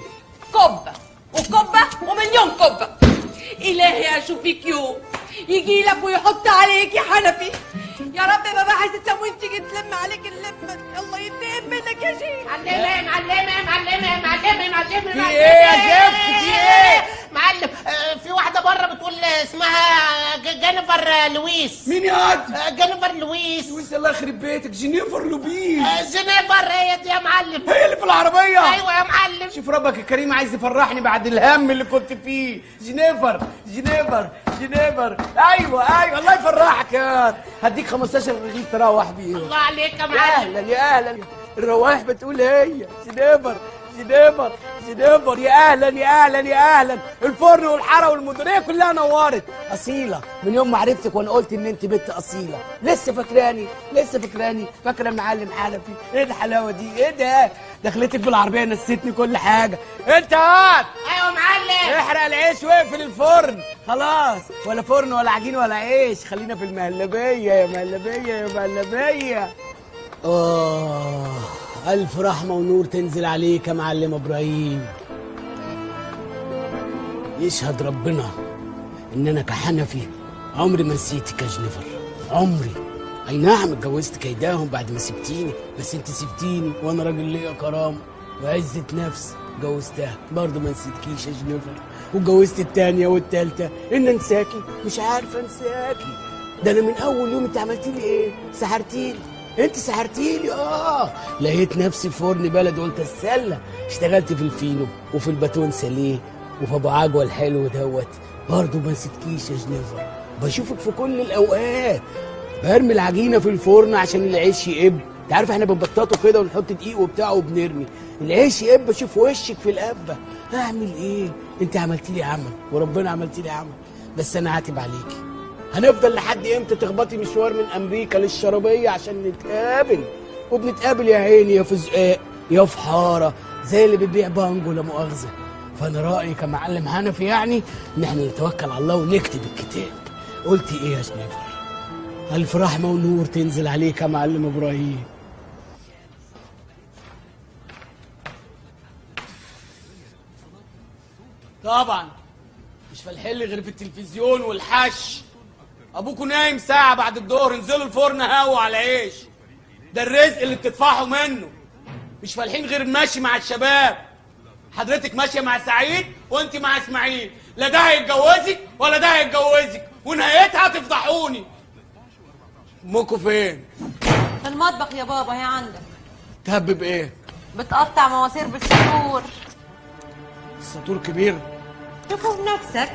كبه وكبه ومليون كبه. الهي اشوف فيك يوم يجي لك ويحط عليك يا حنفي. يا رب بابا عايزه تسوي تيجي تلم عليك اللمه. الله ينتقم منك يا شيخ. معلمه معلمه معلمه معلمه معلمه في ايه يا زفت؟ في ايه؟ معلم آه، في واحده بره بتقول اسمها ج- جينيفر لويس. مين يا واد؟ آه، جينيفر لويس. لويس الله يخرب بيتك. جينيفر لوبيس. آه، جينيفر هي دي يا معلم. هي اللي في العربيه؟ ايوه يا معلم. شوف ربك الكريم عايز يفرحني بعد الهم اللي كنت فيه. جينيفر جينيفر جينيفر. ايوه ايوه الله يفرحك يا واد. هديك خمستاشر رغيف تروح بيهم. الله عليك يا معلم. يا اهلا يا اهلا. الروايح بتقول هي جينيفر جينيفر جينيفر. يا اهلا يا اهلا يا اهلا. الفرن والحاره والمديريه كلها نورت. اصيله من يوم ما عرفتك وانا قلت ان انت بنت اصيله. لسه فاكراني لسه فاكراني فاكره المعلم حنفي. ايه الحلاوه دي؟ ايه ده؟ دخلتك بالعربيه نسيتني كل حاجه. انت هات. ايوه يا معلم. احرق العيش واقفل الفرن. خلاص ولا فرن ولا عجين ولا عيش، خلينا في المهلبيه يا مهلبيه يا مهلبيه. آه ألف رحمة ونور تنزل عليك يا معلم إبراهيم. يشهد ربنا إن أنا كحنفي عمري ما نسيتك يا جنيفر، عمري. أي نعم اتجوزت كيداهم بعد ما سبتيني، بس أنت سبتيني وأنا راجل ليا كرامة وعزة نفس. جوزتها برضه ما نسيتكيش يا جنيفر، واتجوزت التانية والتالتة. إن أنساكي؟ مش عارفة أنساكي. ده أنا من أول يوم أنت عملتي لي إيه؟ سحرتيلي. انت سحرتيلي. اه لقيت نفسي في فرن بلد قلت السله. اشتغلت في الفينو وفي الباتون ساليه وفي ابو عجوه الحلو دوت. برضه ما نسيتكيش يا جنيفر، بشوفك في كل الاوقات. برمي العجينه في الفرن عشان العيش يقب. انت عارف احنا بنبططه كده ونحط دقيق وبتاع وبنرمي العيش يقب. اشوف وشك في القبه. اعمل ايه؟ انت عملتي لي عمل وربنا عملتي لي عمل، بس انا عاتب عليكي. هنفضل لحد امتى تخبطي مشوار من امريكا للشرابيه عشان نتقابل؟ وبنتقابل يا عيني يا في زقاق يا في حاره زي اللي بيبيع بانجو لا مؤاخذه. فانا رايي كمعلم حنفي يعني ان احنا نتوكل على الله ونكتب الكتاب. قلتي ايه يا جنيفر؟ الف رحمه ونور تنزل عليك يا معلم ابراهيم. طبعا مش فالحل غير في التلفزيون والحش. ابوكوا نايم ساعه بعد الظهر، انزلوا الفرن هوا على عيش. ده الرزق اللي بتدفعوا منه. مش فالحين غير ماشي مع الشباب. حضرتك ماشيه مع سعيد وانت مع اسماعيل. لا ده هيتجوزك ولا ده هيتجوزك، ونهايتها تفضحوني. امكوا فين؟ في المطبخ يا بابا. هي عندك تهبب ايه؟ بتقطع مواسير بالسطور. السطور كبير. شوفوا بنفسك.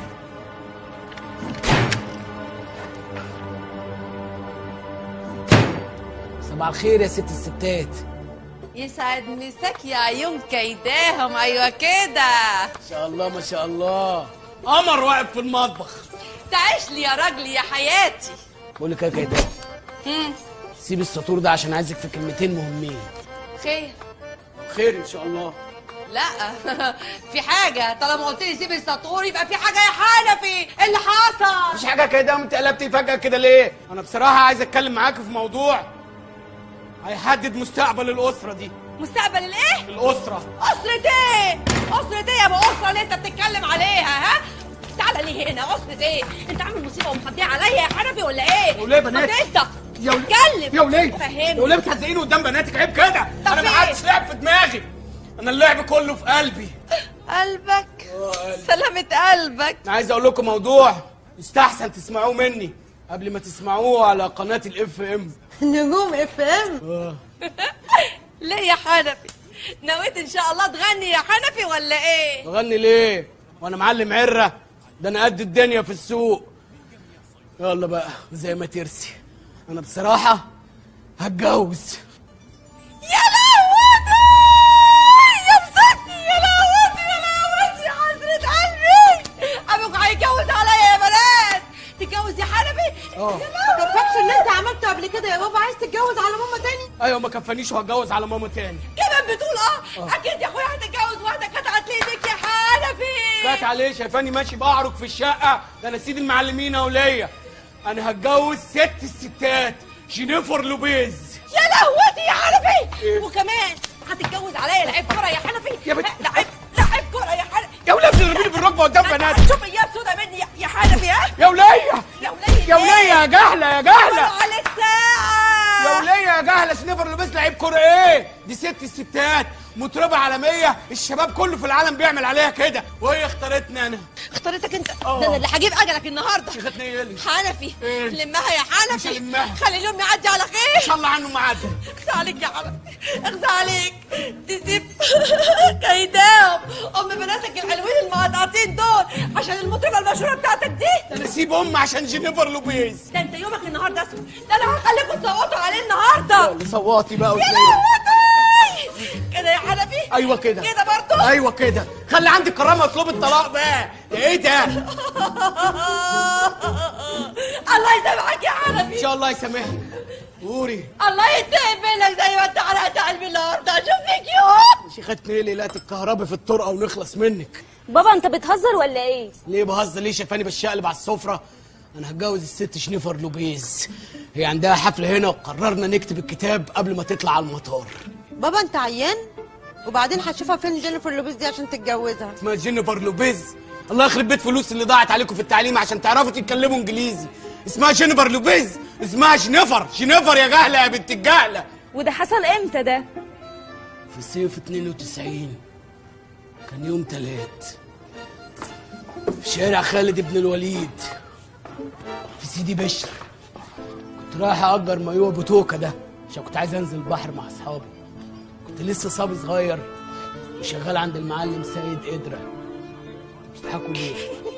صباح الخير يا ست الستات. يسعد مساك يا عيون كيداهم. ايوه كده ما شاء الله ما شاء الله. قمر واقف في المطبخ. تعيش لي يا راجلي يا حياتي. بقول لك ايه كده، هم، سيب السطور ده عشان عايزك في كلمتين مهمين. خير؟ خير ان شاء الله. لا في حاجة، طالما قلت لي سيب السطور يبقى في حاجة يا حنفي. ايه اللي حصل؟ مش حاجه كده، انت قلبتي فجاه كده ليه؟ انا بصراحه عايز اتكلم معاكي في موضوع هيحدد مستقبل الاسره دي. مستقبل الايه؟ الاسره. أسرة ايه؟ أسرة ايه يا ابو أسرة اللي انت بتتكلم عليها؟ ها؟ تعالى ليه هنا؟ أسرة ايه؟ انت عامل مصيبة ومخبيها عليا يا حنفي ولا ايه؟ وليه بنات؟ طب انت يا وليه؟ اتكلم يا وليه؟ فهمني. يا وليه بتهزقيني قدام بناتك؟ عيب كده. انا ما حدش لعب في دماغي، انا اللعب كله في قلبي. قلبك؟ سلامة قلبك. انا عايز اقول لكم موضوع يستحسن تسمعوه مني قبل ما تسمعوه على قناه الاف ام. نجوم اف ام؟ اه. ليه يا حنفي؟ نويت ان شاء الله تغني يا حنفي ولا ايه؟ تغني ليه؟ وانا معلم عره؟ ده انا قد الدنيا في السوق. يلا بقى زي ما ترسي، انا بصراحه هتجوز. يا لهوتي يا بسطني، يا لهوتي يا لهوتي حسرة قلبي. ابوك هيتجوز عليا يا بنات. تتجوز يا حنفي؟ اه. ما كفاكش اللي انت عملته قبل كده يا بابا، عايز تتجوز على ماما تاني؟ ايوه ما كفانيش وهتجوز على ماما تاني. كمان بتقول اه؟ آه. اكيد يا اخويا هتتجوز واحده قطعت ايدك يا حنفي. جات عليه شايفاني ماشي بعرج في الشقه؟ ده انا سيد المعلمين يا وليه. انا هتجوز ست الستات جينيفر لوبيز. يا لهوتي يا حنفي. إيه؟ وكمان هتتجوز عليا لعيب كوره يا حنفي. يا بنت لعيب لعيب كوره يا حنفي. يا وليه بتضربيني بالركبه قدام بناتي؟ شوف ايام سودا مني يا- يا حنفي. ها يا وليه يا وليه يا وليه يا جهله يا جهله على الساعه يا وليه يا جهله. جينيفر لوبيز لعيب كوره ايه؟ دي ست الستات مطربه عالميه، الشباب كله في العالم بيعمل عليها كده، وهي اختارتني انا. اختارتك انت؟ آه. ده انا اللي هجيب اجلك النهارده. شيختني ايه اللي؟ حنفي إيه؟ لمها يا حنفي. مش هلمها. خلي اليوم يعدي على خير ان شاء الله عنه معدي. اخزى عليك يا حنفي، اخزى عليك. تسيب كيداهم ام بناتك الحلوين المقطعتين دول عشان المطربه المشهوره بتاعتك دي. ده انا اسيب امي عشان جينيفر لوبيز. ده انت يومك النهارده اسود، ده انا هخليكم تصوتوا عليه النهارده. يلا صوتي بقى يا وتلاقي. لهوتي كده يا حنفي. ايوه كده كده برضه. ايوه كده. خلي عندك كرامه اطلب الطلاق بقى. ده ايه ده؟ الله يسامحك يا حنفي. ان شاء الله يسامحني. قولي. الله ينتقم منك زي ما انت حرقت قلبي النهارده. اشوف فيك يوم. شيختني ايه ليلات الكهرباء في الطرقه ونخلص منك. بابا انت بتهزر ولا ايه؟ ليه بهزر؟ ليه شايفاني بشقلب على السفره؟ انا هتجوز الست جينيفر لوبيز، هي عندها حفله هنا وقررنا نكتب الكتاب قبل ما تطلع على المطار. بابا انت عيان؟ وبعدين هتشوفها فين جينيفر لوبيز دي عشان تتجوزها؟ اسمها جينيفر لوبيز. الله يخرب بيت فلوس اللي ضاعت عليكم في التعليم عشان تعرفوا تتكلموا انجليزي. اسمها جينيفر لوبيز، اسمها جينيفر. جينيفر يا جهله يا بنت الجهله. وده حصل امتى ده؟ في صيف اتنين وتسعين، كان يوم تلات، في شارع خالد بن الوليد في سيدي بشر. كنت رايح اجر مايوه بوتوكا ده عشان كنت عايز انزل البحر مع اصحابي. كنت لسه صبي صغير وشغال عند المعلم سيد قدره. بتضحكوا ليه؟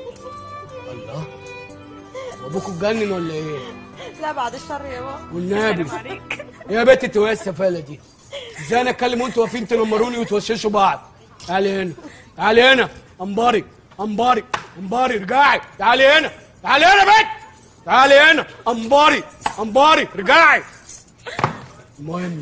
الله، وابوكوا اتجنن ولا ايه؟ لا بعد الشر يا بابا. والنبي يا بنت انت وايه السفاله دي؟ ازاي انا اتكلم وانتوا واقفين تنمروني وتوششوا بعض؟ تعالي هنا، تعالي هنا. انباري انباري انباري ارجعي. تعالي هنا، تعالي هنا بنت، تعالي هنا. انباري انباري ارجعي. المهم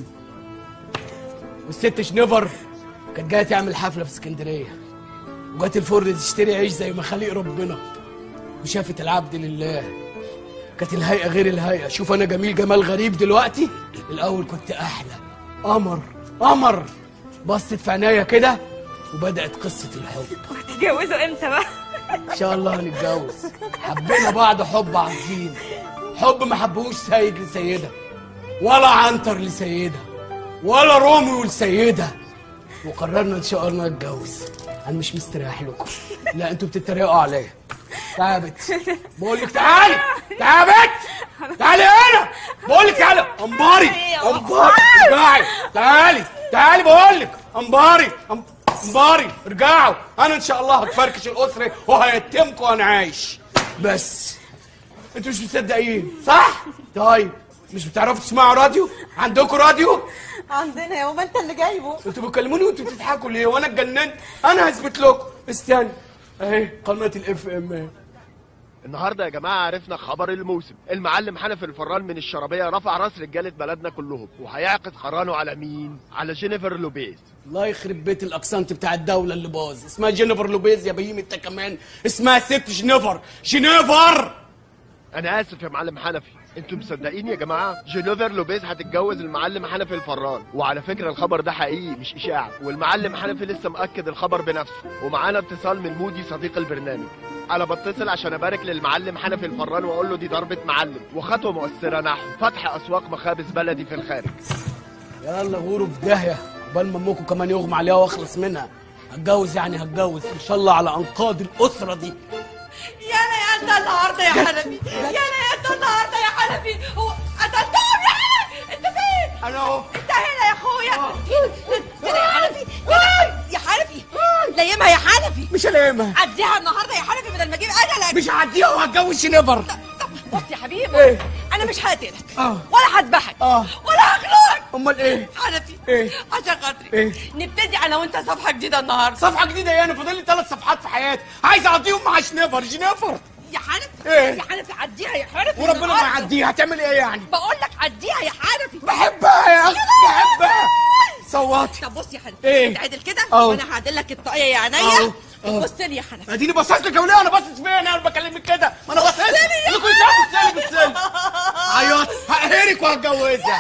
والست جينيفر كانت جايه تعمل حفله في اسكندريه، وجات الفرن تشتري عيش زي ما خليق ربنا، وشافت العبد لله. كانت الهيئه غير الهيئه. شوف انا جميل جمال غريب دلوقتي، الاول كنت احلى. قمر قمر. بصت في عينيا كده وبدات قصه الحب. هتتجوزوا امتى بقى؟ ان شاء الله هنتجوز. حبينا بعض حب عظيم، حب ما حبوش سيد لسيده، ولا عنتر لسيده، ولا روميو لسيده، وقررنا ان شاء الله نتجوز. انا مش مستريح لكم، لا انتوا بتتريقوا عليا. تعالي يا بت، بقول لك تعالي، تعالي يا بت، تعالي هنا، بقول لك تعالي. انباري انباري ارجعي. تعالي تعالي بقول لك. انباري انباري ارجعوا. انا ان شاء الله هتفركش الاسره وهيتمكم وانا عايش. بس انتوا مش مصدقين صح؟ طيب مش بتعرفوا تسمعوا راديو؟ عندكم راديو؟ عندنا يا بابا. انت اللي جايبه. انتوا بتكلموني وانتوا بتضحكوا ليه؟ وانا اتجننت؟ انا هثبت لكم. استنى اهي قناه الاف ام اهي. النهارده يا جماعه عرفنا خبر الموسم. المعلم حنفي الفران من الشرابيه رفع راس رجاله بلدنا كلهم، وهيعقد قرانه على مين؟ على جينيفر لوبيز. الله يخرب بيت الاكسنت بتاع الدوله اللي باظ. اسمها جينيفر لوبيز يا بهيم انت كمان. اسمها ست جينيفر. جينيفر. انا اسف يا معلم حنفي، انتوا مصدقين يا جماعه؟ جينيفر لوبيز هتتجوز المعلم حنفي الفران، وعلى فكره الخبر ده حقيقي مش اشاعه، والمعلم حنفي لسه مأكد الخبر بنفسه، ومعانا اتصال من مودي صديق البرنامج. انا بتصل عشان ابارك للمعلم حنفي الفران واقول له دي ضربه معلم وخطوه مؤثره نحو فتح اسواق مخابز بلدي في الخارج. يلا غوروا في داهيه قبل ما امكم كمان يغمى عليها واخلص منها. هتجوز يعني هتجوز ان شاء الله على انقاض الاسره دي. يانا يا انت النهارده يا حنفي، يانا يا انت النهارده يا حنفي. هو قتلتهم يا حنفي. انت فين؟ انا اهو. انت هنا يا اخويا. كده يا حنفي، كده يا حنفي. ليمها يا حنفي. مش هلاقيها. عديها النهارده يا حنفي بدل ما اجيب اجلك. مش هعديها وهتجوز جينيفر. بص يا حبيبي، ايه؟ انا مش هقتلك اه ولا هذبحك اه ولا هخنقك. امال ايه؟ حنفي ايه؟ عشان خاطري ايه؟ نبتدي انا وانت صفحه جديده النهارده. صفحه جديده ايه؟ انا فاضل لي ثلاث صفحات في حياتي عايز اعديهم مع جينيفر. جينيفر يا حنفي. ايه؟ يا حنفي عديها يا حنفي. وربنا ما يعديها. هتعمل ايه يعني؟ بقول لك عديها يا حنفي. بحبها يا اخي بحبها. صوتي. طب بص يا حنفي، ايه؟ تعدل كده أوه. وانا هعدل لك الطاقيه يا عينيا. بص لي يا حنفي. اديني باصص لك يا وليه. انا باصص فين؟ انا بكلمك كده ما انا باصص لك. كل شويه بص لي بص لي. عيط هقهرك وهتجوزها.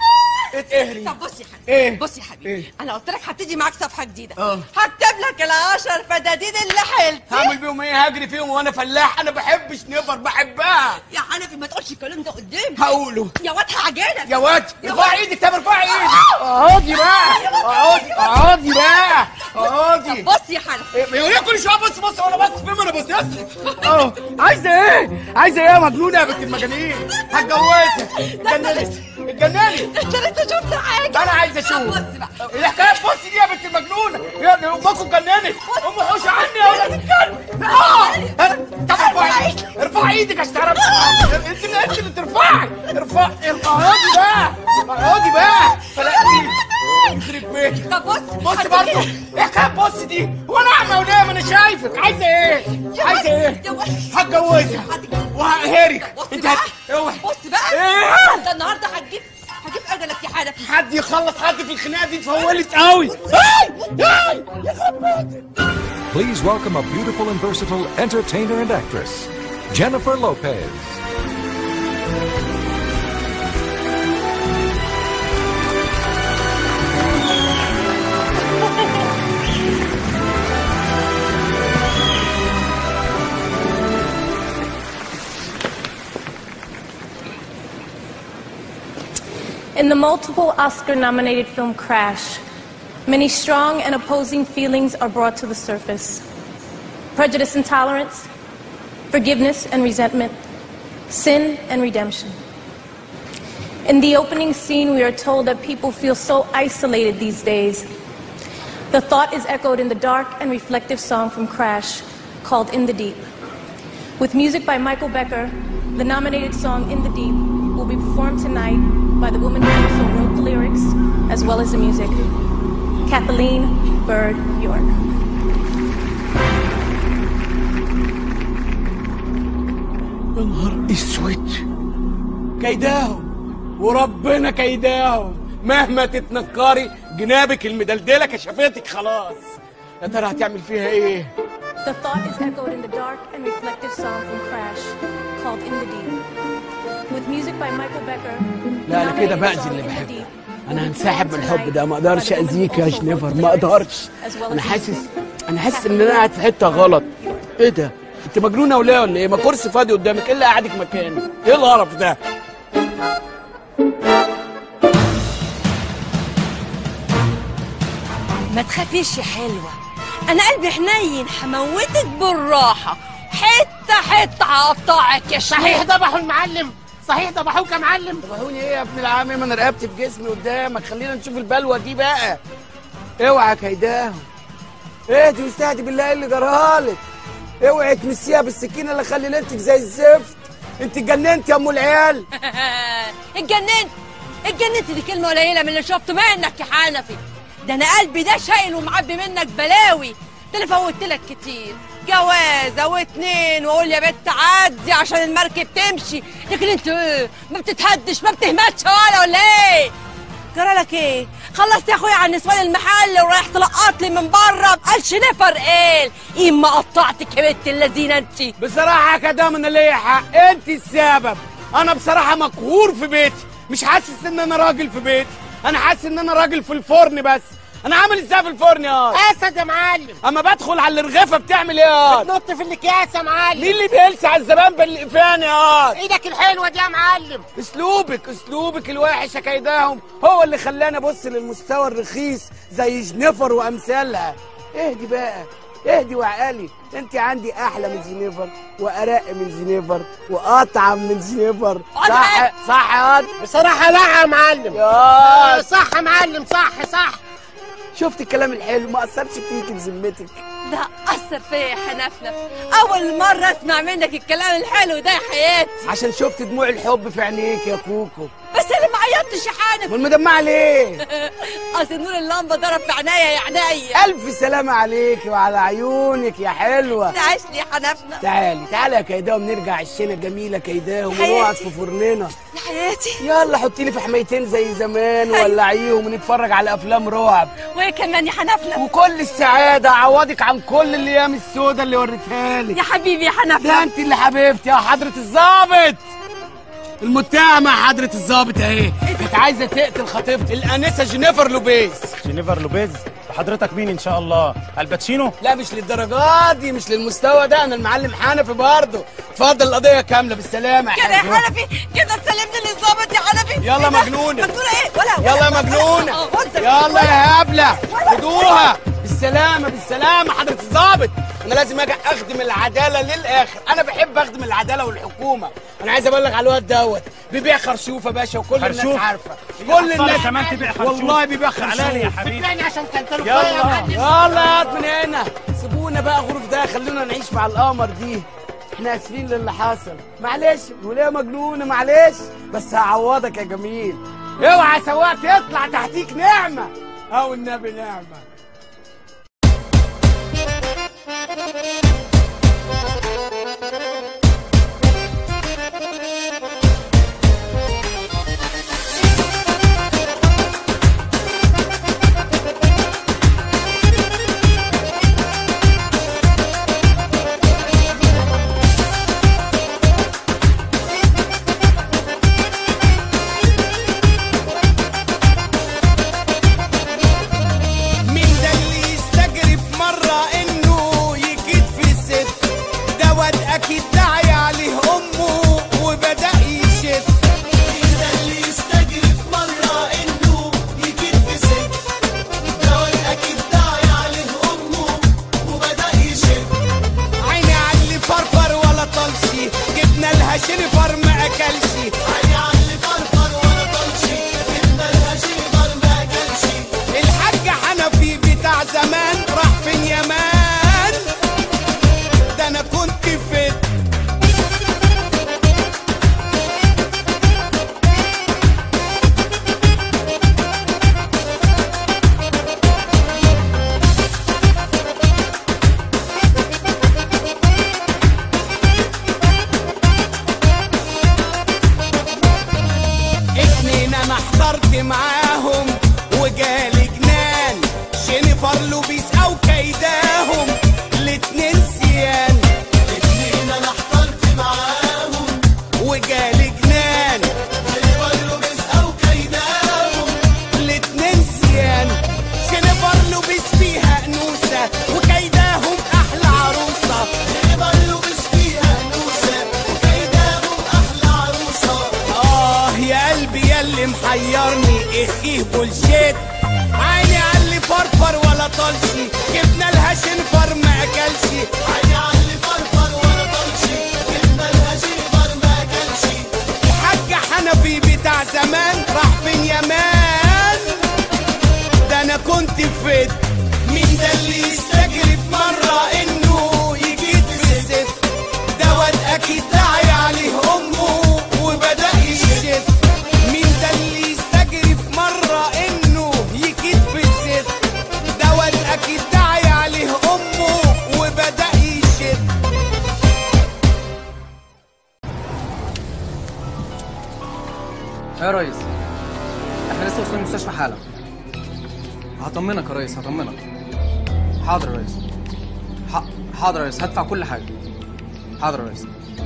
اتقهري. طب بص يا حبيبي. ايه؟ بص يا حبيبي. ايه؟ انا قلت لك هبتدي معاك صفحه جديده. اه هكتب لك العشر فدادين اللي حيلتي. هعمل بيهم ايه؟ هجري فيهم وانا فلاح. انا بحب جينيفر بحبها. يا حنفي ما تقولش الكلام ده قدامي. هقوله. يا واد هعجنك. يا واد ارفعي ايدك. طب ارفعي ايدك. اقعدي بقى. اقعدي اقعدي بقى. اقعدي. بص يا حنفي. ايه هي كل شويه بص بص وانا بص فين؟ انا بص اه عايزه ايه؟ عايزه ايه يا مجنونه يا بنت المجانين؟ هتجوزها. اتجننت اتجننت. انت لسه شفت حاجه؟ انا عايز اشوف. بص بقى الحكايه بص دي يا بنت المجنونه. يا امكم اتجننت. ام حوش عني يا ولاد الكلب. اه طب ارفعي ارفعي ايدك عشان تعرفي. انت اللي انت اللي ترفعي. ارفعي. اقعدي بقى. اقعدي بقى. فلاقيك يخرب بيتك. طب بص بص برضه ايه حكايه بص دي؟ هو انا اعمى ولا ما انا شايفك؟ عايزه ايه؟ عايزه ايه؟ هتجوزها وهقهرك. انت اوعي. بص بقى ايه؟ انت النهارده هتجيب هجيب اجلك يا حنفي. حد يخلص حد في الخناقه دي اتفولت قوي. Please welcome a beautiful and versatile entertainer and actress, Jennifer Lopez. In the multiple Oscar-nominated film Crash, many strong and opposing feelings are brought to the surface. Prejudice and tolerance, forgiveness and resentment, sin and redemption. In the opening scene, we are told that people feel so isolated these days. The thought is echoed in the dark and reflective song from Crash called In the Deep. With music by Michael Becker, the nominated song In the Deep will be performed tonight by the woman who also wrote the lyrics as well as the music, Kathleen Bird York. يا نهار اسود. كيداهم وربنا كيداهم. مهما تتنكري جنابك المدلدله كشفتك خلاص. يا ترى هتعمل فيها ايه؟ The thought is echoed in the dark and reflective song from Crash called In the Deep. With music by Michael Becker. لا انا كده باذي اللي بحبه. انا هنسحب من الحب ده. ما اقدرش اذيك يا جينيفر ما اقدرش. انا حاسس انا حاسس ان انا قاعد في حته غلط. ايه ده؟ انت مجنونه ولا ولا ايه؟ ما كرسي فاضي قدامك. ايه اللي قاعدك مكاني؟ ايه القرف ده؟ ما تخافيش يا حلوه، انا قلبي حنين هموتك بالراحه. حته حته هقطعك يا شيخ. صحيح ذبحوا المعلم. صحيح ذبحوك يا معلم. ذبحوني ايه يا ابن العم؟ ما انا رقبتي في جسمي قدامك. خلينا نشوف البلوه دي بقى. اوعى كيداهم. اهدي واستهدي بالله. ايه اللي جرالك؟ اوعي تمسيها بالسكينه اللي خليتك زي الزفت. انت اتجننت يا ام العيال. اتجننت اتجننت دي كلمه قليله من اللي شفته منك يا حنفي. ده انا قلبي ده شايل ومعبي منك بلاوي. ده انا فوتت لك كتير جوازه واتنين واقول يا بت عدي عشان المركب تمشي، لكن انت ايه ما بتتهدش ما بتهمتش ولا ولا ايه؟ جرالك ايه؟ خلصت يا اخويا عن نسوان المحل ورايح تلقط لي من بره بقالش نفر ايه؟ ايه ما قطعتك يا بنت اللذينه انت؟ بصراحه يا كدام انا ليا حق، انت السبب. انا بصراحه مقهور في بيتي، مش حاسس ان انا راجل في بيتي، انا حاسس ان انا راجل في الفرن. بس انا عامل ازاي في الفرن يا اسد يا معلم؟ اما بدخل على الرغيفه بتعمل ايه يا بتنط في الاكياس يا معلم. مين اللي بيلسع الزبائن بالقفان يا ايدك الحلوه دي يا معلم. اسلوبك اسلوبك الوحش يا كيداهم هو اللي خلاني ابص للمستوى الرخيص زي جنيفر وامثالها. اهدي بقى اهدي وعقلي، انت عندي احلى من جنيفر وارق من جنيفر واطعم من جنيفر. صح صح يا واد؟ بصراحه لا يا معلم. يا صح يا معلم، صح صح. شفت الكلام الحلو ما اثرش فيك بذمتك؟ لا أثر فيا يا حنفلة، أول مرة أسمع منك الكلام الحلو ده يا حياتي. عشان شفت دموع الحب في عينيك يا كوكو. بس أنا ما عيطتش يا حنفي. امال مدمعة ليه؟ أصل نور اللمبة ضرب في عينيا يا عينيا. ألف سلامة عليك وعلى عيونك يا حلوة. تعيش لي يا حنفلة. تعالي تعالي يا كيداهم نرجع الشينة جميلة كيداهم ونقعد في فرننا. يا حياتي يلا حطي لي في حمايتين زي زمان وولعيهم ونتفرج على أفلام رعب. وإيه كمان يا حنفلة؟ وكل السعادة أعوضك عن كل الايام السوداء اللي وريتها لك. يا حبيبي يا حنفلة. ده انت اللي حبيبتي يا حضرة الظابط. المتهمة حضرة الظابط اهي كانت عايزة تقتل خطيبتي الانسة جينيفر لوبيز. جينيفر لوبيز؟ وحضرتك مين ان شاء الله؟ الباتشينو؟ لا مش للدرجات دي، مش للمستوى ده، انا المعلم حنفي برضه. اتفضل القضية كاملة بالسلامة كده يا حنفي، كده تسلمني للظابط يا حنفي. يلا مجنونة. مجنونة ايه؟ ولا يلا يا مجنونة. يلا يا هبلة خدوها بالسلامة بالسلامة حضرة الظابط. انا لازم اجي اخدم العدالة للاخر، انا بحب اخدم العدالة والحكومة. انا عايز ابلغ على الواد دوت بيبيع خرشوف يا باشا وكل الناس عارفة. كل الناس كمان تبيع خرشوف. والله بيبيع خرشوف. تعالى يا حبيبي. يعني عشان تنتلوا يلا يلا هات من هنا. سيبونا بقى غرف ده، خلونا نعيش مع القمر دي. احنا اسفين للي حصل، معلش وليه مجنونه معلش، بس هعوضك يا جميل. اوعى سواق تطلع تحتيك نعمه او النبي نعمه. جينيفر ما اكلش عيني على اللي فرفر ولا طلش جبنا لها جينيفر ما اكلش. الحاج حنفي بتاع زمان راح فين يا مان؟ ده انا كنت فين؟ معاهم وجالي جنان جينيفر لوبيز او كيداهم الاتنين سيان. اتنين انا احترت معاهم وجالي جنان جينيفر لوبيز او كيداهم الاتنين سيان. جينيفر لوبيز فيها انوثه وكيداهم احلى عروسه. جينيفر لوبيز فيها انوثه وكيداهم احلى عروسه. اه يا قلبي يا اللي محيرني ايه بولشيت. عيني على اللي فرفر ولا طلشي جبنا لها جينيفر ما اكلش. عيني على اللي فرفر ولا طلشي جبنا لها جينيفر ما اكلش. الحاج حنفي بتاع زمان راح فين يا مان؟ ده انا كنت فين؟ مين ده اللي يستجري في مره انه يجيب في الست؟ ده واد اكيد داعي عليه امه وبدا يشت. مين ده اللي يستجري في مرة انه يكيد في الست؟ ده واد اكيد داعي عليه امه وبدأ يشت. يا ريس احنا لسه واصلين المستشفى حالا. هطمنك يا ريس هطمنك. حاضر يا ريس. ح... حاضر يا ريس هدفع كل حاجه. حاضر يا ريس.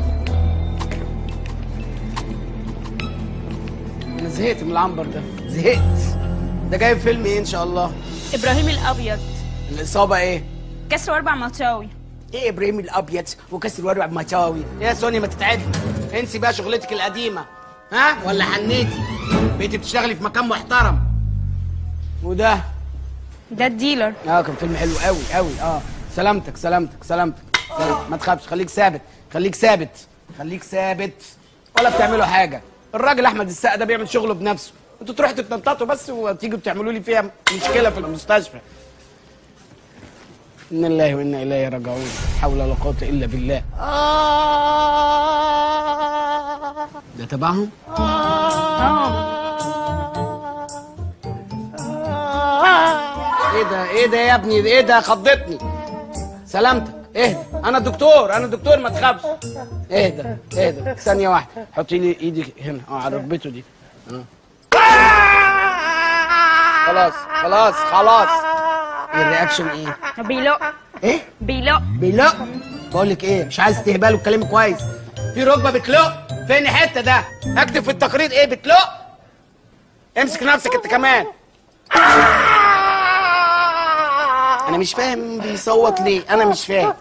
انا زهقت من العنبر ده، زهقت. ده جايب فيلم ايه ان شاء الله؟ ابراهيم الابيض. الاصابه ايه؟ كسر واربع مطاوي. ايه ابراهيم الابيض وكسر واربع مطاوي؟ يا سوني ما تتعدي، انسي بقى شغلتك القديمه. ها ولا حنيتي؟ بقيتي بتشتغلي في مكان محترم. وده ده الديلر. اه كان فيلم حلو قوي قوي. اه سلامتك سلامتك سلامتك سلامتك. ما تخافش، خليك ثابت خليك ثابت خليك ثابت. ولا بتعملوا حاجه. الراجل احمد السقا ده بيعمل شغله بنفسه، انتوا تروحوا تتنططوا بس وتيجوا تعملوا لي فيها مشكله في المستشفى. إنا لله وإنا إليه راجعون، لا حول ولا قوة إلا بالله. ده تبعهم؟ إيه ده؟ إيه ده يا ابني؟ إيه ده؟ خضتني. سلامتك، اهدى، أنا دكتور، أنا دكتور ما تخافش. اهدى، اهدى، ثانية واحدة، حطي لي إيدك هنا، أه على ركبته دي. أه. خلاص، خلاص، خلاص. الرياكشن ايه؟ بيلق. ايه؟ بيلق. بيلق؟ بقول لك ايه، مش عايز تهبال وتكلمي كويس. في ركبه بتلق، فين الحته ده؟ هكتب في التقرير ايه بتلق؟ امسك نفسك انت كمان. انا مش فاهم بيصوت ليه، انا مش فاهم.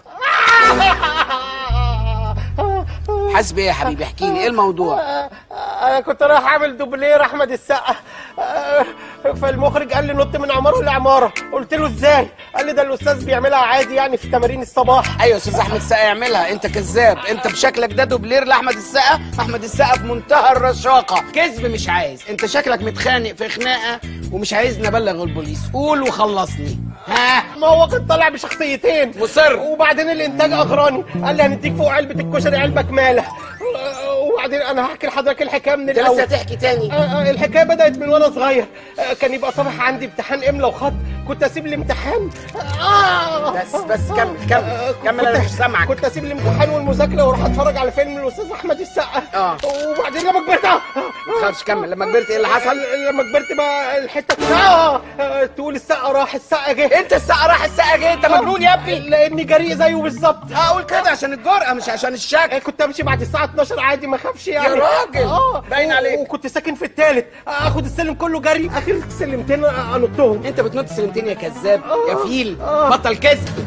حاسس بايه يا حبيبي؟ احكي لي ايه الموضوع؟ انا كنت رايح اعمل دوبلير احمد السقا، فالمخرج قال لي نط من عماره لعماره، قلت له ازاي؟ قال لي ده الاستاذ بيعملها عادي يعني في تمارين الصباح. ايوه استاذ احمد السقا يعملها، انت كذاب، انت بشكلك ده دوبلير لاحمد السقا. احمد السقا في منتهى الرشاقه، كذب مش عايز، انت شكلك متخانق في خناقه ومش عايزني ابلغ البوليس، قول وخلصني. ها؟ ما هو كان طالع بشخصيتين مصر، وبعدين الانتاج اغراني، قال لي هنديك فوق علبه الكشري علبه كماله، وبعدين انا هحكي لحضرتك الحكايه من الاول. انت لسه هتحكي تاني؟ آه الحكايه بدات من وانا صغير، آه كان يبقى صباح عندي امتحان املا وخط، كنت اسيب الامتحان. آه بس بس كمل كمل كمل، انا مش سامعك. كنت اسيب الامتحان والمذاكره واروح اتفرج على فيلم الاستاذ احمد السقا. اه وبعدين لما كبرت اه ما تخافش كمل. لما كبرت ايه اللي حصل؟ لما كبرت بقى الحته اه تقول السقا راح السقا جه. انت السقا راح السقا جه؟ انت مجنون يا ابني؟ لاني جريء زيه بالظبط. اقول كده عشان الجرأه مش عشان الشك. كنت امشي بعد الساعه اتناشر عادي ما اخافش يعني. يا راجل اه باين عليك. وكنت ساكن في الثالث، اخد السلم كله جري، اخر سلمتين انطهم. انت بتنط سلمتين يا كذاب يا فيل، بطل كذب.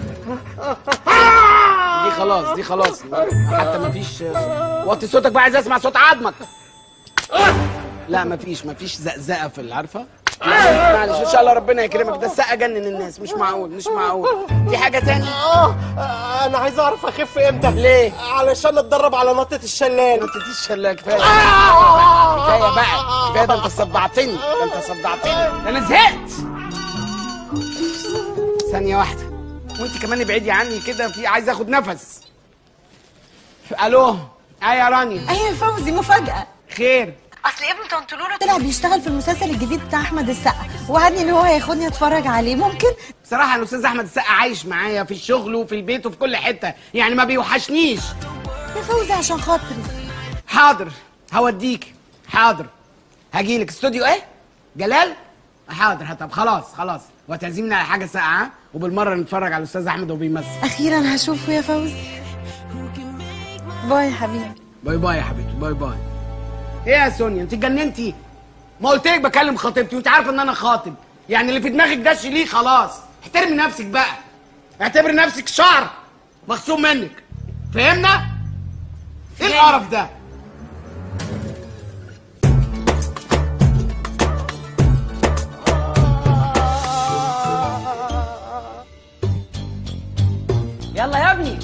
دي خلاص دي خلاص حتى مفيش. وطي صوتك بقى، عايز اسمع صوت عظمك. لا مفيش مفيش زقزقه في العارفه. معلش ان شاء الله ربنا يكرمك، ده السقا جنن الناس، مش معقول مش معقول. في حاجه تاني؟ اه انا عايز اعرف اخف امتى. ليه؟ علشان اتدرب على نطه الشلال. نطه الشلال كفايه كفايه بقى كفايه، ده انت صدعتني، ده انت صدعتني، ده انا زهقت. ثانيه واحده وانت كمان ابعدي عني كده، في عايز اخد نفس. الو ايه يا رانيا؟ ايوه فوزي، مفاجاه. خير؟ اصل ابن طنط لولو طلع بيشتغل في المسلسل الجديد بتاع احمد السقا، وعدني ان هو هياخدني اتفرج عليه. ممكن؟ بصراحه الاستاذ احمد السقا عايش معايا في الشغل وفي البيت وفي كل حته، يعني ما بيوحشنيش. يا فوزي عشان خاطري. حاضر هوديك، حاضر هجيلك. استوديو ايه؟ جلال؟ حاضر. طب خلاص خلاص، وهتعزمني على حاجه ساقعه وبالمره نتفرج على الاستاذ احمد وهو بيمثل. اخيرا هشوفه يا فوزي. باي يا حبيبي. باي باي يا حبيبتي، باي باي. ايه يا سونيا انت اتجننتي؟ ما قلت لك بكلم خطيبتي وانت عارفه ان انا خاطب، يعني اللي في دماغك ده شيليه خلاص. احترمي نفسك بقى، اعتبري نفسك شعر مخصوم منك، فهمنا؟ ايه القرف ده؟ يلا يا ابني.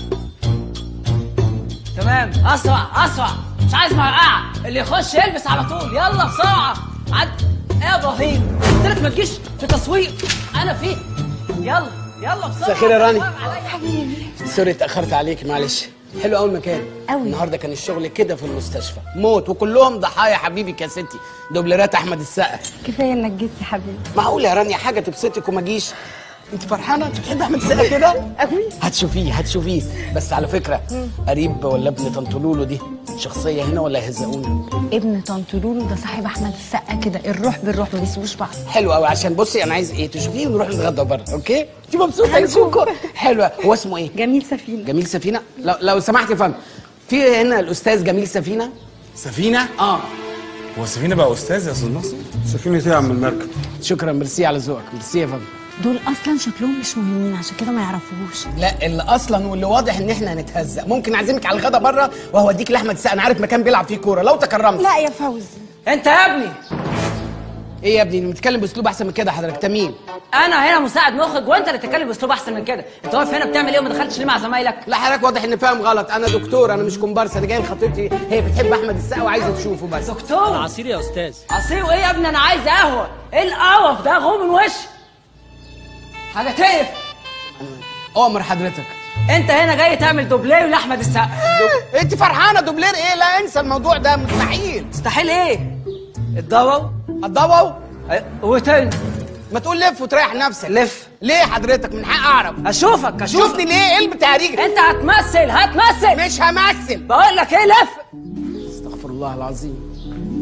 تمام، اسرع اسرع، مش عايز مرقعه، اللي يخش يلبس على طول. يلا بسرعه. عد ايه يا ابراهيم؟ قلت لك ما تجيش في تصوير، انا فيه. يلا يلا بسرعه. مساء الخير يا راني. حبيبي سوري اتاخرت عليك، معلش. حلو قوي المكان قوي. النهارده كان الشغل كده في المستشفى موت، وكلهم ضحايا حبيبك يا ستي، دوبلرات احمد السقا. كفايه انك جيت يا حبيبي. معقول يا رانيا حاجه تبسطك وما جيش؟ انت فرحانه؟ انت بتحبي احمد السقا كده؟ قوي. هتشوفيه هتشوفيه، بس على فكره قريب ولا ابن طنط لولو دي شخصيه هنا ولا هيهزقونا؟ ابن طنط لولو ده صاحب احمد السقا كده، الروح بالروح ما بيسيبوش بعض. حلو قوي، عشان بصي انا عايز ايه تشوفيه ونروح نتغدى بره، اوكي؟ انت مبسوطه يا سوكو؟ حلوه. هو اسمه ايه؟ جميل سفينه. جميل سفينه؟ لو لو سمحت يا فندم، في هنا الاستاذ جميل سفينه؟ سفينه؟ اه. هو سفينه بقى استاذ يا استاذ ناصر؟ سفينه ايه يا عم المركب؟ شكرا، ميرسي على ذوقك، ميرسي يا فندم. دول اصلا شكلهم مش مهمين عشان كده ما يعرفوش. لا اللي اصلا واللي واضح ان احنا هنتهزق. ممكن اعزمك على الغدا بره وهوديك لاحمد السقا، انا عارف مكان بيلعب فيه كوره لو تكرمت. لا يا فوزي. انت يا ابني ايه يا ابني؟ بتتكلم باسلوب احسن من كده حضرتك. انت مين؟ انا هنا مساعد مخرج وانت اللي تتكلم باسلوب احسن من كده. انت واقف هنا بتعمل ايه وما دخلتش ليه مع زمايلك؟ لا حضرتك واضح ان فاهم غلط، انا دكتور، انا مش كومبارس، انا جاي لخطيبتي هي بتحب احمد السقا وعايزه تشوفه بس. دكتور عصير يا استاذ. عصير وايه يا ابني؟ انا عايز قهوه. ايه القرف ده؟ غوم من وشي حاجه تقرف. امر حضرتك. انت هنا جاي تعمل دوبلير لاحمد السقا. دو... انت فرحانه دوبلير ايه؟ لا انسى الموضوع ده، مستحيل. مستحيل ايه؟ الضوء الضوء وتاني ما تقول لف وتريح نفسك. لف ليه حضرتك؟ من حق اعرف. اشوفك اشوفك. شوفني ليه؟ ايه البتهريج؟ انت هتمثل هتمثل. مش همثل. بقول لك ايه، لف. استغفر الله العظيم.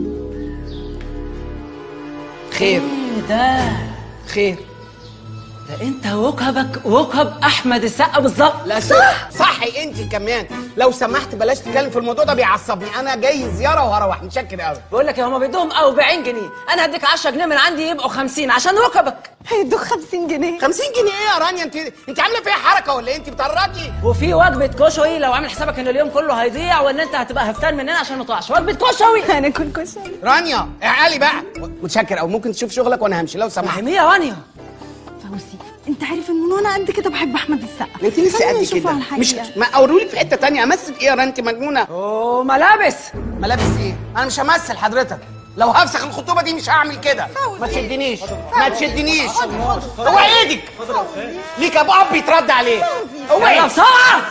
خير. ايه ده؟ خير. ده انت وكبك وكب احمد السقا بالظبط. لا صح صحي انت كمان. لو سمحت بلاش تتكلم في الموضوع ده، بيعصبني. انا جاي زياره وهروح، متشكر قوي. بقول لك يا هما بيدوهم أربعين جنيه، انا هديك عشرة جنيه من عندي يبقوا خمسين عشان وكبك. هيدوك خمسين جنيه. خمسين جنيه ايه يا رانيا؟ انت انت عامله فيها حركه ولا ايه؟ انت بتهرجي. وفي وجبه كشري لو عامل حسابك ان اليوم كله هيضيع وان انت هتبقى هفتان مننا عشان ما تقعش. وجبه كشري. هناكل كشري. رانيا اعالي بقى. متشكر قوي، ممكن تشوف شغلك وانا همشي لو سمحت. فهميه يا رانيا. فوزي انت عارف ان انا قد كده بحب احمد السقا. انت لسه قد كده. مش ما اورولك في حته ثانيه امثل ايه يا رانيا؟ انت مجنونه. اوه ملابس. ملابس ايه؟ انا مش همثل حضرتك. لو هفسخ الخطوبه دي مش هعمل كده. ما تشدنيش ما تشدنيش. هو ايدك ليك ابو اب يترد عليه. هو يلا ايه؟ بسرعه.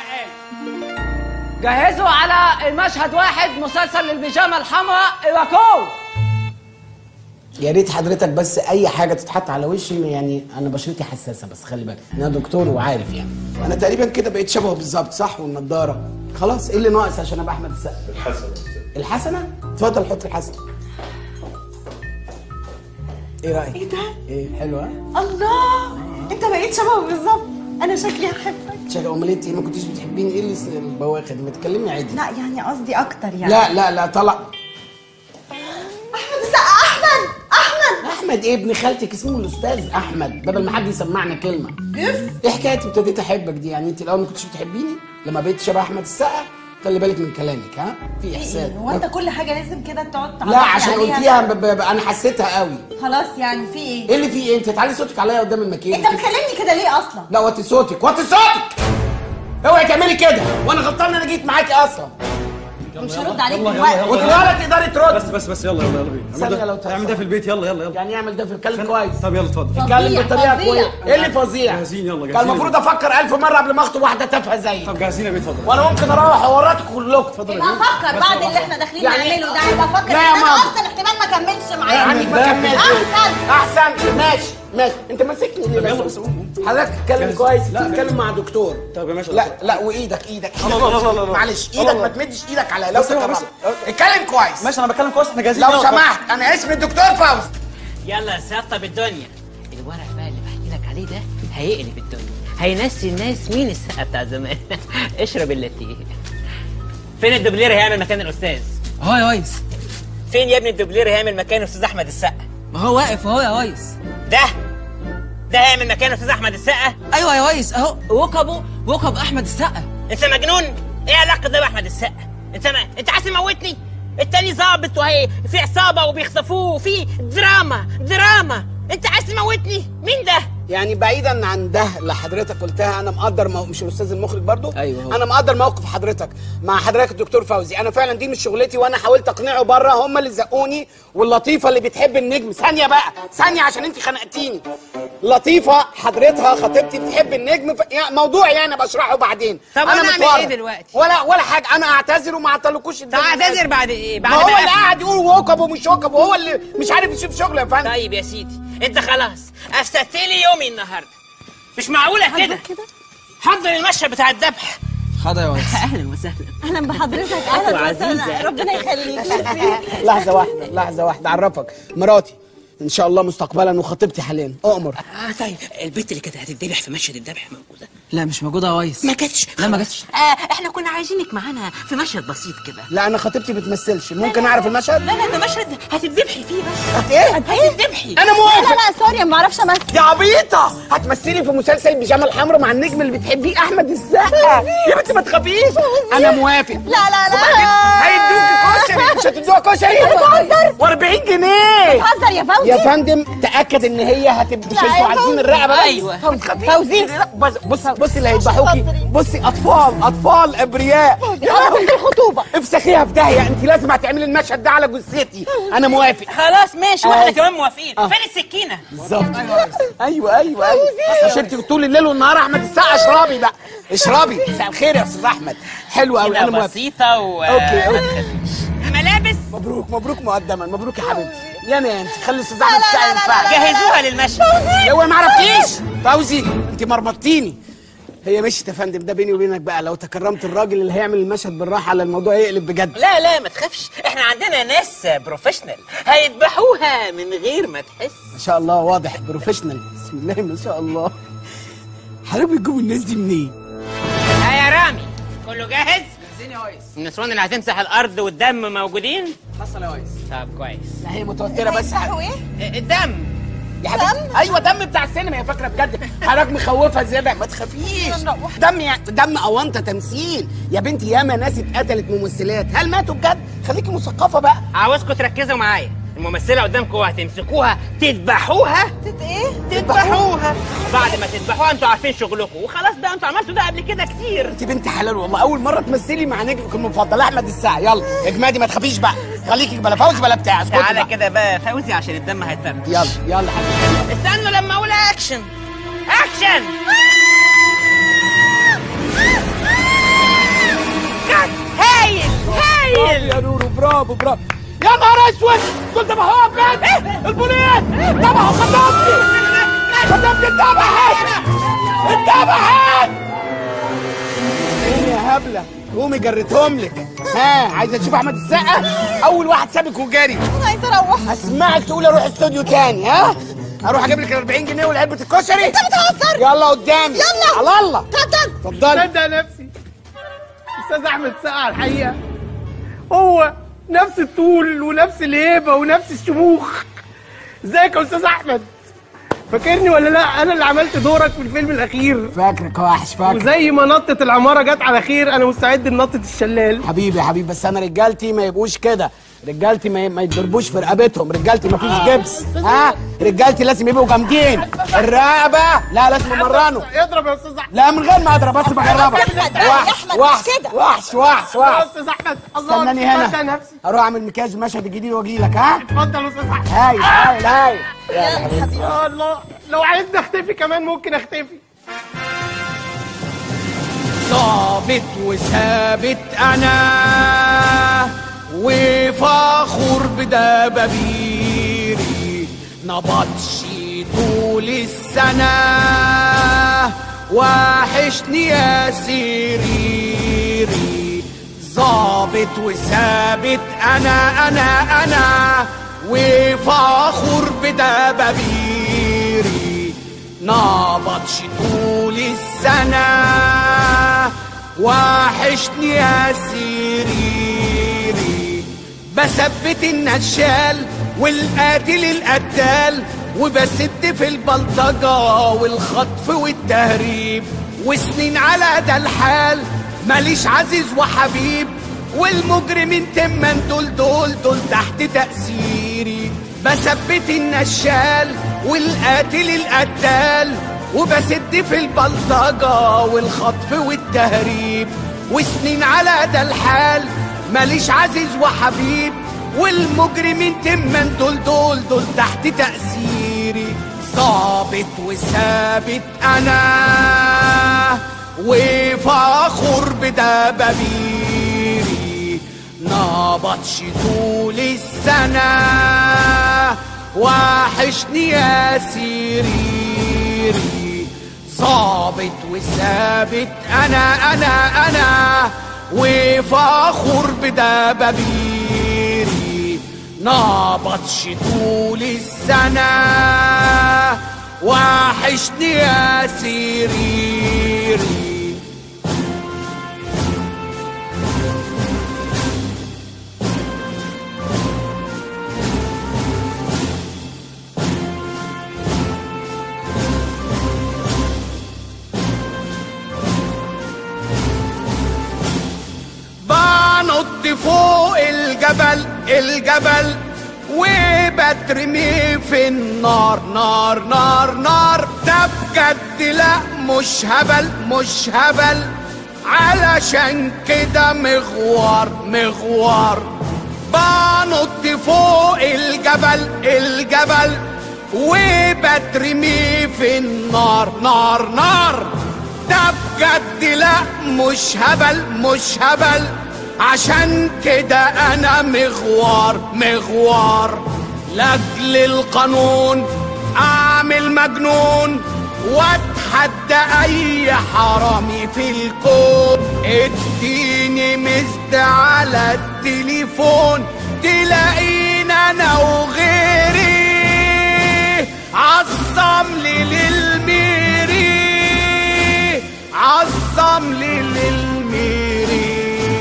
جهزوا على المشهد واحد مسلسل البيجامه الحمراء ايواكو. يا ريت حضرتك بس اي حاجه تتحط على وشي، يعني انا بشرتي حساسه، بس خلي بالك انا دكتور وعارف يعني. انا تقريبا كده بقيت شبهه بالظبط صح؟ والنضاره خلاص. ايه اللي ناقص عشان ابقى احمد السقا؟ الحسنه. الحسنه؟ اتفضل حط الحسنه. ايه رايك؟ ايه ده؟ ايه حلوه؟ الله انت بقيت شبهه بالظبط. انا شكلي هحبك. شكلي. امال انت ما كنتيش بتحبيني؟ ايه اللي البواخر دي؟ ما تكلمي عادي. لا يعني قصدي اكتر يعني. لا لا لا طلع. احمد السقا. احمد احمد احمد ايه؟ ابن خالتك اسمه الاستاذ احمد، بدل ما حد يسمعنا كلمه. ايه حكايه ابتديت احبك دي؟ يعني انت الاول ما كنتش بتحبيني، لما بقيت شبه احمد السقا خلي بالك من كلامك. ها في احسان. هو انت كل حاجه لازم كده تقعد لا عشان قلتيها ب... ب... انا حسيتها قوي. خلاص يعني في ايه؟ ايه اللي في ايه؟ انت تعالي صوتك عليا قدام الماكينه. انت بتكلمني كده ليه اصلا؟ لا وطي صوتك وطي صوتك. اوعي تعملي كده وانا غلطان ان انا جيت معاكي اصلا. مش هرد عليك دلوقتي. ولا تقدري ترد. بس بس بس يلا يلا يلا بينا. ثانية لو اعمل ده في البيت. يلا يلا يلا. يعني يعمل ده في الكلام كويس. طب يلا اتفضل. اتكلم بطريقه كويسه. ايه اللي فظيع؟ جاهزين يلا جاهزين. كان المفروض افكر ألف مره قبل ما اخطب واحده تافهه زيك. طب جاهزين يا بيه اتفضل. وانا ممكن اروح اورطكم كلكم. اتفضل. يبقى افكر بعد اللي احنا داخلين يعني نعمله ده، يبقى افكر لا يا ان انا ماما. اصلا احتمال ما اكملش معاك. يعني ما كملتش. احسن احسن. ماشي ماشي. انت ماسكني ليه؟ يلا بس حضرتك تتكلم كويس. تتكلم مع دكتور. طب يا باشا. لا لا وايدك ايدك. لا لا لا لا. معلش ايدك ما تمدش ايدك عليا لو سمحت. اتكلم كويس. ماشي انا بتكلم كويس. احنا جاهزين. لو سمحت انا اسمي الدكتور فوزي. يلا سطب الدنيا. الورق بقى اللي بحكي لك عليه ده هيقلب الدنيا، هينسي الناس مين السقا بتاع زمان. اشرب اللاتيه. فين الدوبلير هيعمل مكان الاستاذ؟ اهو يا ريس. فين يا ابني الدوبلير هيعمل مكان الاستاذ احمد السقا؟ ما هو واقف اهو يا ريس. ده ده هيعمل مكان الاستاذ احمد السقا؟ ايوه يا ريس اهو وكبه وكب احمد السقا. انت مجنون؟ ايه علاقه ده باحمد السقا؟ انت ما... انت عايز تموتني؟ التاني ظابط وهي في عصابه وبيخطفوه وفي دراما دراما. انت عايز تموتني؟ مين ده؟ يعني بعيدا عن ده اللي حضرتك قلتها، انا مقدر مو... مش الاستاذ المخرج برضو؟ ايوه هو. انا مقدر موقف حضرتك مع حضرتك الدكتور فوزي. انا فعلا دي مش شغلتي، وانا حاولت اقنعه بره، هم اللي زقوني. واللطيفه اللي بتحب النجم، ثانيه بقى ثانيه عشان انت خنقتيني. لطيفه حضرتها خطيبتي بتحب النجم ف... يعني موضوع يعني بشرحه بعدين. طب انا انا اعمل ايه دلوقتي؟ ولا ولا حاجه. انا اعتذر وما اعتلكوش. طب اعتذر بعد ايه؟ بعد ما هو ما اللي قاعد يقول وكب ومش وكب، وهو اللي مش عارف يشوف شغله يا فندم. طيب يا سيدي انت خلاص افسدت لي يومي النهارده. مش معقوله كده حضر المشهد بتاع الذبح. حاضر يا ريس. اهلا وسهلا. اهلا بحضرتك، اهلا وسهلا، ربنا يخليك. لحظه واحده لحظه واحده اعرفك، مراتي ان شاء الله مستقبلا وخطيبتي حاليا. اؤمر. اه طيب البنت اللي كانت هتتذبح في مشهد الذبح موجوده؟ لا مش موجوده يا ريس. ما جاتش؟ لا ما جاتش. آه احنا كنا عايزينك معانا في مشهد بسيط كده. لا انا خطيبتي بتمثلش، ممكن اعرف المشهد؟ لا لا ده مشهد هتتذبحي فيه بس. هت ايه؟ هتتذبحي. انا موافق. لا لا سوري ما اعرفش امثل. يا عبيطه، هتمثلي في مسلسل بيجامه الحمراء مع النجم اللي بتحبيه احمد السقا. يا بنتي ما تخافيش، انا موافق. لا لا لا هيدوكي كشري. مش هتدوها كشري؟ بتهزر واربعين جنيه. بتهزر يا فوزي. يا فندم تاكد ان هي هتبقى. مش انتوا عايزين الرقبه؟ ايوه فوزي. بص بص بصي اللي هيذبحوكي. بصي اطفال اطفال ابرياء. يا الخطوبه افسخيها في داهيه، انت لازم هتعملي المشهد ده على جثتي. انا موافق. خلاص ماشي واحنا آه. كمان موافقين. آه. فين السكينه؟ بالظبط. ايوه ايوه ايوه عشان طول الليل والنهار احمد السقا. اشربي بقى اشربي. مساء الخير يا استاذ احمد. حلو قوي انا موافق. بسيطه و اوكي اوكي. ملابس. مبروك مبروك مقدما. مبروك يا حبيبتي. يا انا انت خلي الاستاذ احمد السقا ينفعك. جهزوها للمشهد. هو ما عرفتيش فوزي؟ انت مرمطتيني. هي مشيت يا فندم، ده بيني وبينك بقى. لو تكرمت الراجل اللي هيعمل المشهد بالراحه على الموضوع هيقلب بجد. لا لا ما تخافش، احنا عندنا ناس بروفيشنال هيذبحوها من غير ما تحس. ما شاء الله واضح بروفيشنال. بسم الله ما شاء الله. حضرتك بتجيبوا الناس دي منين؟ ها يا رامي كله جاهز؟ جاهزين يا ريس. النسوان اللي هتمسح الارض والدم موجودين؟ حصل يا ريس. طب كويس. لا هي متوتره بس. ايه؟ الدم يا حبيبتي. ايوه دم بتاع السينما. هي فاكره بجد. حضرتك مخوفها زياده. ما تخافيش. دم يعني دم اونطه تمثيل يا بنتي. ياما ناس اتقتلت ممثلات. هل ماتوا بجد؟ خليكي مثقفه بقى. عاوزكم تركزوا معايا. الممثله قدامكم هتمسكوها تذبحوها. تت ايه؟ تذبحوها. بعد ما تذبحوها انتوا عارفين شغلكم وخلاص بقى. انتوا عملتوا ده قبل كده كتير. انت بنت حلال والله. اول مره تمثلي مع نجمك المفضل احمد السقا. يلا اجمادي ما تخافيش بقى. خليكي بلا فوز بلا بتاع. اسكتي تعالى بقى. كده بقى فوزي عشان الدم هيتفرج. يلا يلا حبيبي. استنوا لما اقول اكشن. اكشن. هايل هايل. يا نورو برافو برافو. يا نهار اسود، دول ذبحوها فين؟ البوليس ذبحوا خطيبتي. خطيبتي اتذبحت اتذبحت. قومي يا هبله قومي جريتهم لك. ها عايزه تشوف احمد السقا؟ اول واحد سابك وجري. انا عايزه اروح. هسمعك تقولي اروح استوديو تاني. ها اروح اجيب لك ال أربعين جنيه والعلبه الكشري. انت بتهزر. يلا قدامي. يلا على الله. اتفضل اتفضلي. صدق نفسي استاذ احمد السقا على الحقيقه هو نفس الطول ونفس الهيبه ونفس الشموخ. ازيك يا استاذ احمد؟ فاكرني ولا لا؟ انا اللي عملت دورك في الفيلم الاخير. فاكرك وحش فاكر. وزي ما نطت العماره جت على خير انا مستعد لنطه الشلال. حبيبي يا حبيبي بس انا رجالتي ما يبقوش كده. رجالتي ما, ما يتضربوش في رقبتهم. رجالتي ما فيش جبس. ها رجالتي لازم يبقوا جامدين. الرقبه لا لازم نمرنه. اضرب يا استاذ احمد. لا من غير ما اضرب بس بجربك. وحش وحش وحش وحش يا وحش. استاذ احمد الله استناني هنا. صدق نفسي. اروح اعمل مكياج المشهد الجديد واجي لك. ها اتفضل يا استاذ احمد. هاي هاي هاي. يا حبيبي. يا الله لو عايزني اختفي كمان ممكن اختفي. ظابط وثابت انا وفخور بدبابيري نبطشي طول السنة وحشني يا سريري. ظابط وثابت انا انا انا وفخور بدبابيري نبطشي طول السنة وحشني يا سريري. بثبت النشال والقاتل القتال وبسد في البلطجة والخطف والتهريب وسنين على ده الحال ماليش عزيز وحبيب والمجرمين تمن دول دول دول تحت تأثيري. بثبت النشال والقاتل القتال وبسد في البلطجة والخطف والتهريب وسنين على ده الحال ماليش عزيز وحبيب والمجرمين تمن دول دول دول تحت تأثيري. ظابط وثابت أنا وفخور بدبابيري نبطشي طول السنة وحشني يا سريري. ظابط وثابت انا انا انا وفخور بدبابيري نبطش طول السنة وحشني يا سريري. بنط فوق الجبل الجبل وبترمي في النار نار نار نار. ده بجد لا مش هبل مش هبل علشان كده مغوار مغوار. بنط فوق الجبل الجبل وبترمي في النار نار نار. ده بجد لا مش هبل مش هبل عشان كده انا مغوار مغوار. لاجل القانون اعمل مجنون واتحدى اي حرامي في الكون. اديني مزد على التليفون تلاقينا انا وغيري عظم لي للميري عظم لي للميري.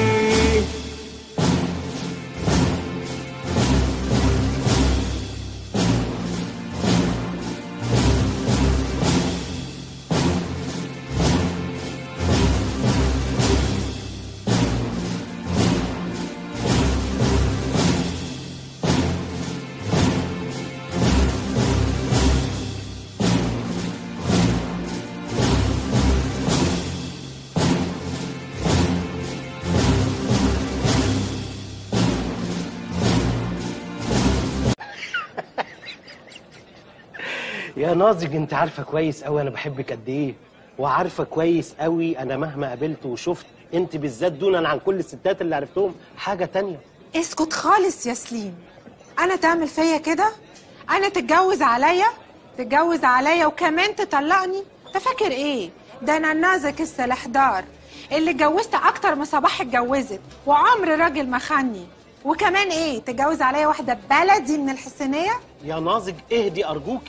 يا ناضج انت عارفه كويس قوي انا بحبك قد ايه، وعارفه كويس قوي انا مهما قابلت وشفت انت بالذات دونا عن كل الستات اللي عرفتهم حاجه تانية. اسكت خالص يا سليم. انا تعمل فيا كده؟ انا تتجوز عليا تتجوز عليا وكمان تطلقني؟ انت فاكر ايه؟ ده انا النازك السلحدار اللي اتجوزت اكتر ما صباح اتجوزت وعمر راجل ما خني. وكمان ايه؟ تتجوز عليا واحده بلدي من الحسينيه؟ يا ناضج اهدي ارجوكي.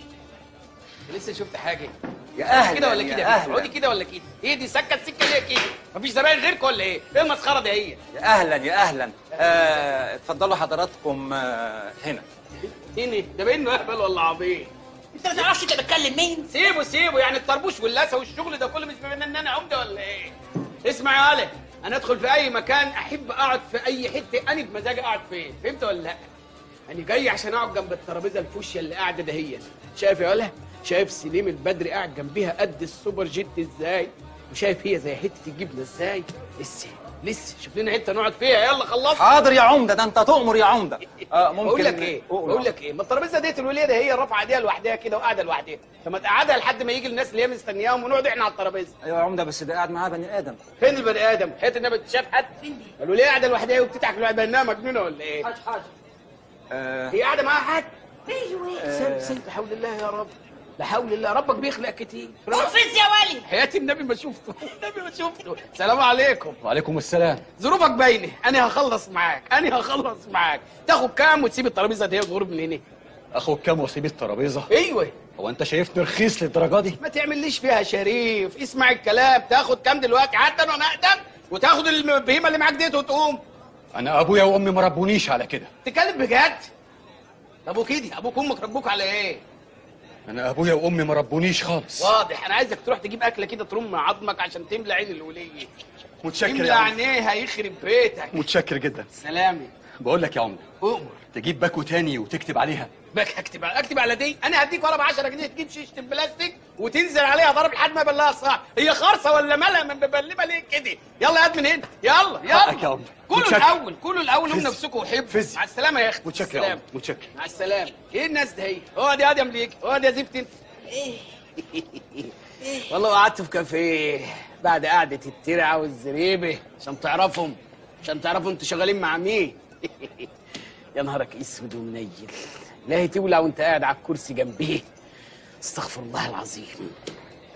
لسه شفت حاجه يا اهلا كده ولا يا كده؟ أهلا. اقعدي كده ولا كده؟ ايه دي سكه السكه ليه كده؟ مفيش زباين غيرك ولا ايه؟ ايه المسخره دي هي؟ يا اهلا يا اهلا. آه، اتفضلوا حضراتكم آه، هنا. هنا ده بينه اهبل ولا عبيط؟ انت ما تعرفش انت بتكلم مين؟ سيبه سيبه يعني الطربوش واللاسه والشغل ده كله مش بما ان انا عمده ولا ايه؟ اسمع يا ولد، انا ادخل في اي مكان احب اقعد في اي حته انا بمزاجي اقعد فين، فهمت ولا لا؟ انا جاي عشان اقعد جنب الترابيزه الفوشيا اللي قاعده دهيا. شايف يا ولد؟ شايف سليم البدري قاعد جنبيها قد السوبر جيت ازاي؟ وشايف هي زي حته الجبنه ازاي؟ لسه لسه شوف لنا حته نقعد فيها. يلا خلصنا. حاضر يا عمده، ده انت تؤمر يا عمده. آه ممكن بقول لك ايه؟ بقول لك ايه؟ ما الترابيزه ديت الوليه دي هي رافعه ايديها لوحدها كده وقاعده لوحدها، فما تقعدها لحد ما يجي الناس اللي هي مستنياهم ونقعد احنا على الترابيزه. ايوه يا عمده بس ده قاعد معاه بني ادم. فين البني ادم؟ حته النبي شاف حد؟ الوليه قاعده لوحدها وبتضحك لوحدها انها مجنونه ولا ايه؟ حاج حاج آه هي قاعده معاها حد؟ ايوه سيب سيب لا حول الله يا رب لا حول الله. ربك بيخلق كتير. قفز يا ولي. حياة النبي ما شفته النبي ما شفته. السلام عليكم. وعليكم السلام. ظروفك باينه، انا هخلص معاك انا هخلص معاك. تاخد كام وتسيب الترابيزه دي وتغرب من هنا؟ اخد كام واسيب الترابيزه؟ ايوه. هو انت شايفني رخيص للدرجه دي؟ ما تعمليش فيها شريف، اسمع الكلام. تاخد كام دلوقتي حتى وانا اقدم وتاخد البهيمه اللي معاك ديت وتقوم؟ انا ابويا وامي ما ربونيش على كده. تتكلم بجد؟ ابوك كده ابوك وامك ربوك على ايه؟ انا ابويا وامي ما ربونيش خالص. واضح. انا عايزك تروح تجيب اكله كده ترم عظمك عشان تملى عين الوليه. متشكر تملى يا عمده. عينيها يخرب بيتك. متشكر جدا. سلامي. بقول لك يا عمده، أؤمر. تجيب باكو تاني وتكتب عليها. باك اكتب اكتب على دي؟ انا هديك ورقه ب عشرة جنيه تجيب شيشه بلاستيك وتنزل عليها ضرب لحد ما يبلها صح. هي خرصه ولا مالها مبلبه ليه كده؟ يلا يا من هنا. يلا يلا. حقك يا عمده. كلوا الاول كلوا الاول هم فز. نفسكم وحبوا. فز. مع السلامه يا اختي. متشكر يا عمده. متشكر. مع السلامه. ايه الناس دي هي؟ اقعد يا ادم ليك اقعد يا زفت انت. والله قعدت في كافيه بعد قعده الترعه والزريبه عشان تعرفهم عشان تعرفوا انتوا شغالين مع مين. يا نهارك اسود ومنيل. لا تولع وانت قاعد على الكرسي جنبيه. استغفر الله العظيم.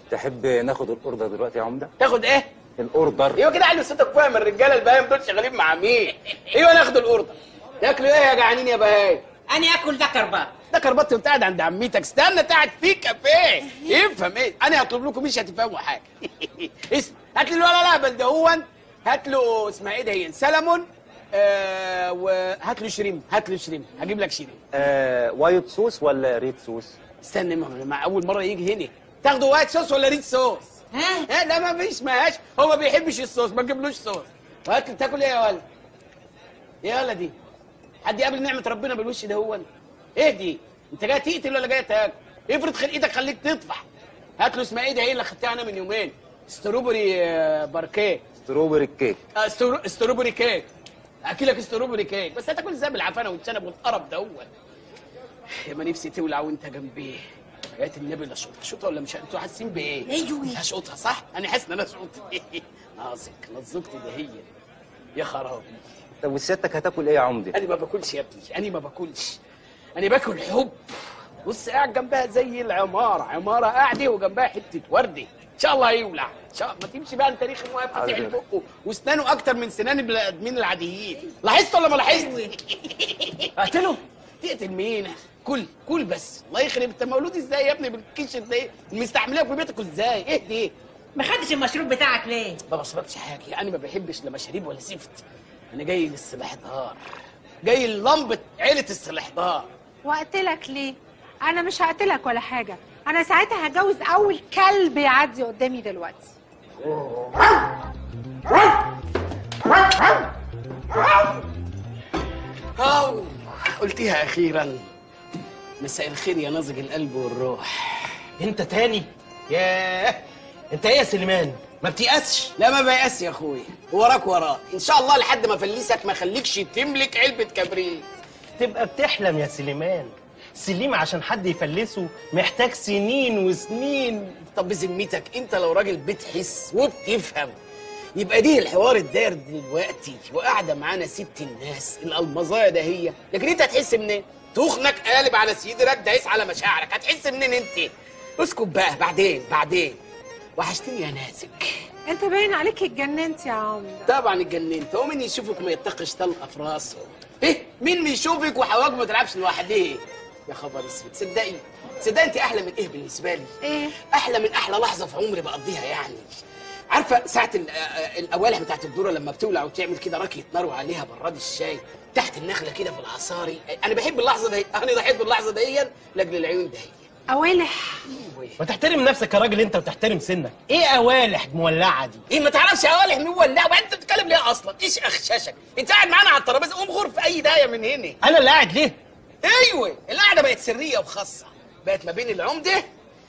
تحب ناخد الاوردر دلوقتي يا عمده؟ تاخد ايه؟ الاوردر. ايوه كده علي صوتك فاهم، الرجاله البهايم دول شغالين مع مين؟ ايوه ناخد الاوردر. تاكلوا ايه يا جعانين يا بهايم؟ انا اكل ده كربات. ده كربات وانت قاعد عند عمتك، استنى قاعد في كافيه يفهم ايه؟ انا هطلب لكم مش هتفهموا حاجه. اسم هات لي الولا لهبل ده هو، هات له اسمها ايه ده هي؟ سلمون. آه وهات له شريم، هات له شريم، هجيب لك شريم. آه وايت صوص ولا ريد صوص؟ استنى مع اول مره يجي هنا تاخدوا وايت صوص ولا ريد صوص؟ ها؟ ها لا ما فيش ماهاش، هو ما بيحبش الصوص ما تجيبلوش صوص. وهات تاكل ايه يا ولد؟ يا ولا دي حد يقابل نعمه ربنا بالوش ده هو؟ ايه دي؟ انت جاي تقتل ولا جاي تاكل؟ افرض خلقتك خليك تطفح. هات له اسمها ايه ده هي اللي خدتها انا من يومين؟ ستروبري باركيه. ستروبري كيك. اه سترو... ستروبري كيك. اكلك ستروبري كيك، بس هتاكل ازاي بالعفانه والشنب والقرف ده هو؟ يا ما نفسي تولع وانت جنبيه. حياة النبي لا شوطها، شوطها ولا مش انتوا حاسين بايه؟ ايوه هشوطها صح؟ انا حاسس ان انا شوط. ناقصك نزقت ده هي. يا خرابي. طب وسيادتك هتاكل ايه يا عمده؟ انا ما باكلش يا ابني، انا ما باكلش. انا باكل حب. بص قاعد جنبها زي العماره، عماره قاعده وجنبها حته ورده. ان شاء الله هيولع، ان شاء الله. ما تمشي بقى انت ريخ واقف فاتح بقه واسنانه اكتر من سنان البني ادمين العاديين. لاحظت ولا ما لاحظت؟ اقتله؟ تقتل مين؟ كل كل بس. الله يخرب انت مولود ازاي يا ابني بالكيش ده؟ مستعمليه في بيتك ازاي؟ ايه دي؟ ما خدتش المشروب بتاعك ليه؟ ما بشربش حاجه، انا ما بحبش لا مشاريب ولا زفت. انا جاي للسلاحدار، جاي للمبه عيله السلاحدار. واقتلك ليه؟ انا مش هقتلك ولا حاجه، انا ساعتها هجوز اول كلب يعدي قدامي دلوقتي. أوه. قلتيها اخيرا. مساء الخير يا ناضج القلب والروح. انت تاني؟ ياه انت ايه يا سليمان؟ ما بتيأسش؟ لا ما بيأس يا اخويا، وراك وراه ان شاء الله لحد ما افلسك ما اخليكش تملك علبه كبريت. تبقى بتحلم يا سليمان. سليم عشان حد يفلسه محتاج سنين وسنين. طب بذمتك انت لو راجل بتحس وبتفهم يبقى دي الحوار الداير دلوقتي وقاعده معانا ست الناس الالمظايه ده هي، لكن انت هتحس منين؟ تخنك قالب على صدرك دايس على مشاعرك، هتحس منين انت؟ اسكت بقى بعدين بعدين. وحشتني يا نازك. انت باين عليك اتجننت يا عمده. طبعا اتجننت، هو مين يشوفك ما يتقش طلقه في راسه؟ ايه مين بيشوفك وحواك ما تلعبش لوحدها؟ يا خبر اسود. تصدقي تصدقي انت احلى من ايه بالنسبه لي؟ ايه؟ احلى من احلى لحظه في عمري بقضيها يعني. عارفه ساعه الاوالح بتاعت الذره لما بتولع وتعمل كده راكيه نار وعليها براد الشاي تحت النخله كده في العصاري. انا بحب اللحظه دي، انا ضحيت باللحظه دي لاجل العيون دي. اوالح. ما تحترم نفسك يا راجل انت وتحترم سنك. ايه اوالح مولعه دي؟ ايه ما تعرفش اوالح مولعه؟ وبعدين انت بتتكلم ليه اصلا؟ ايش اخشاشك؟ انت قاعد معانا على الترابيزه، قوم غور في اي دايه من هنا. انا اللي قاعد ليه؟ ايوه القعده بقت سريه وخاصه، بقت ما بين العمده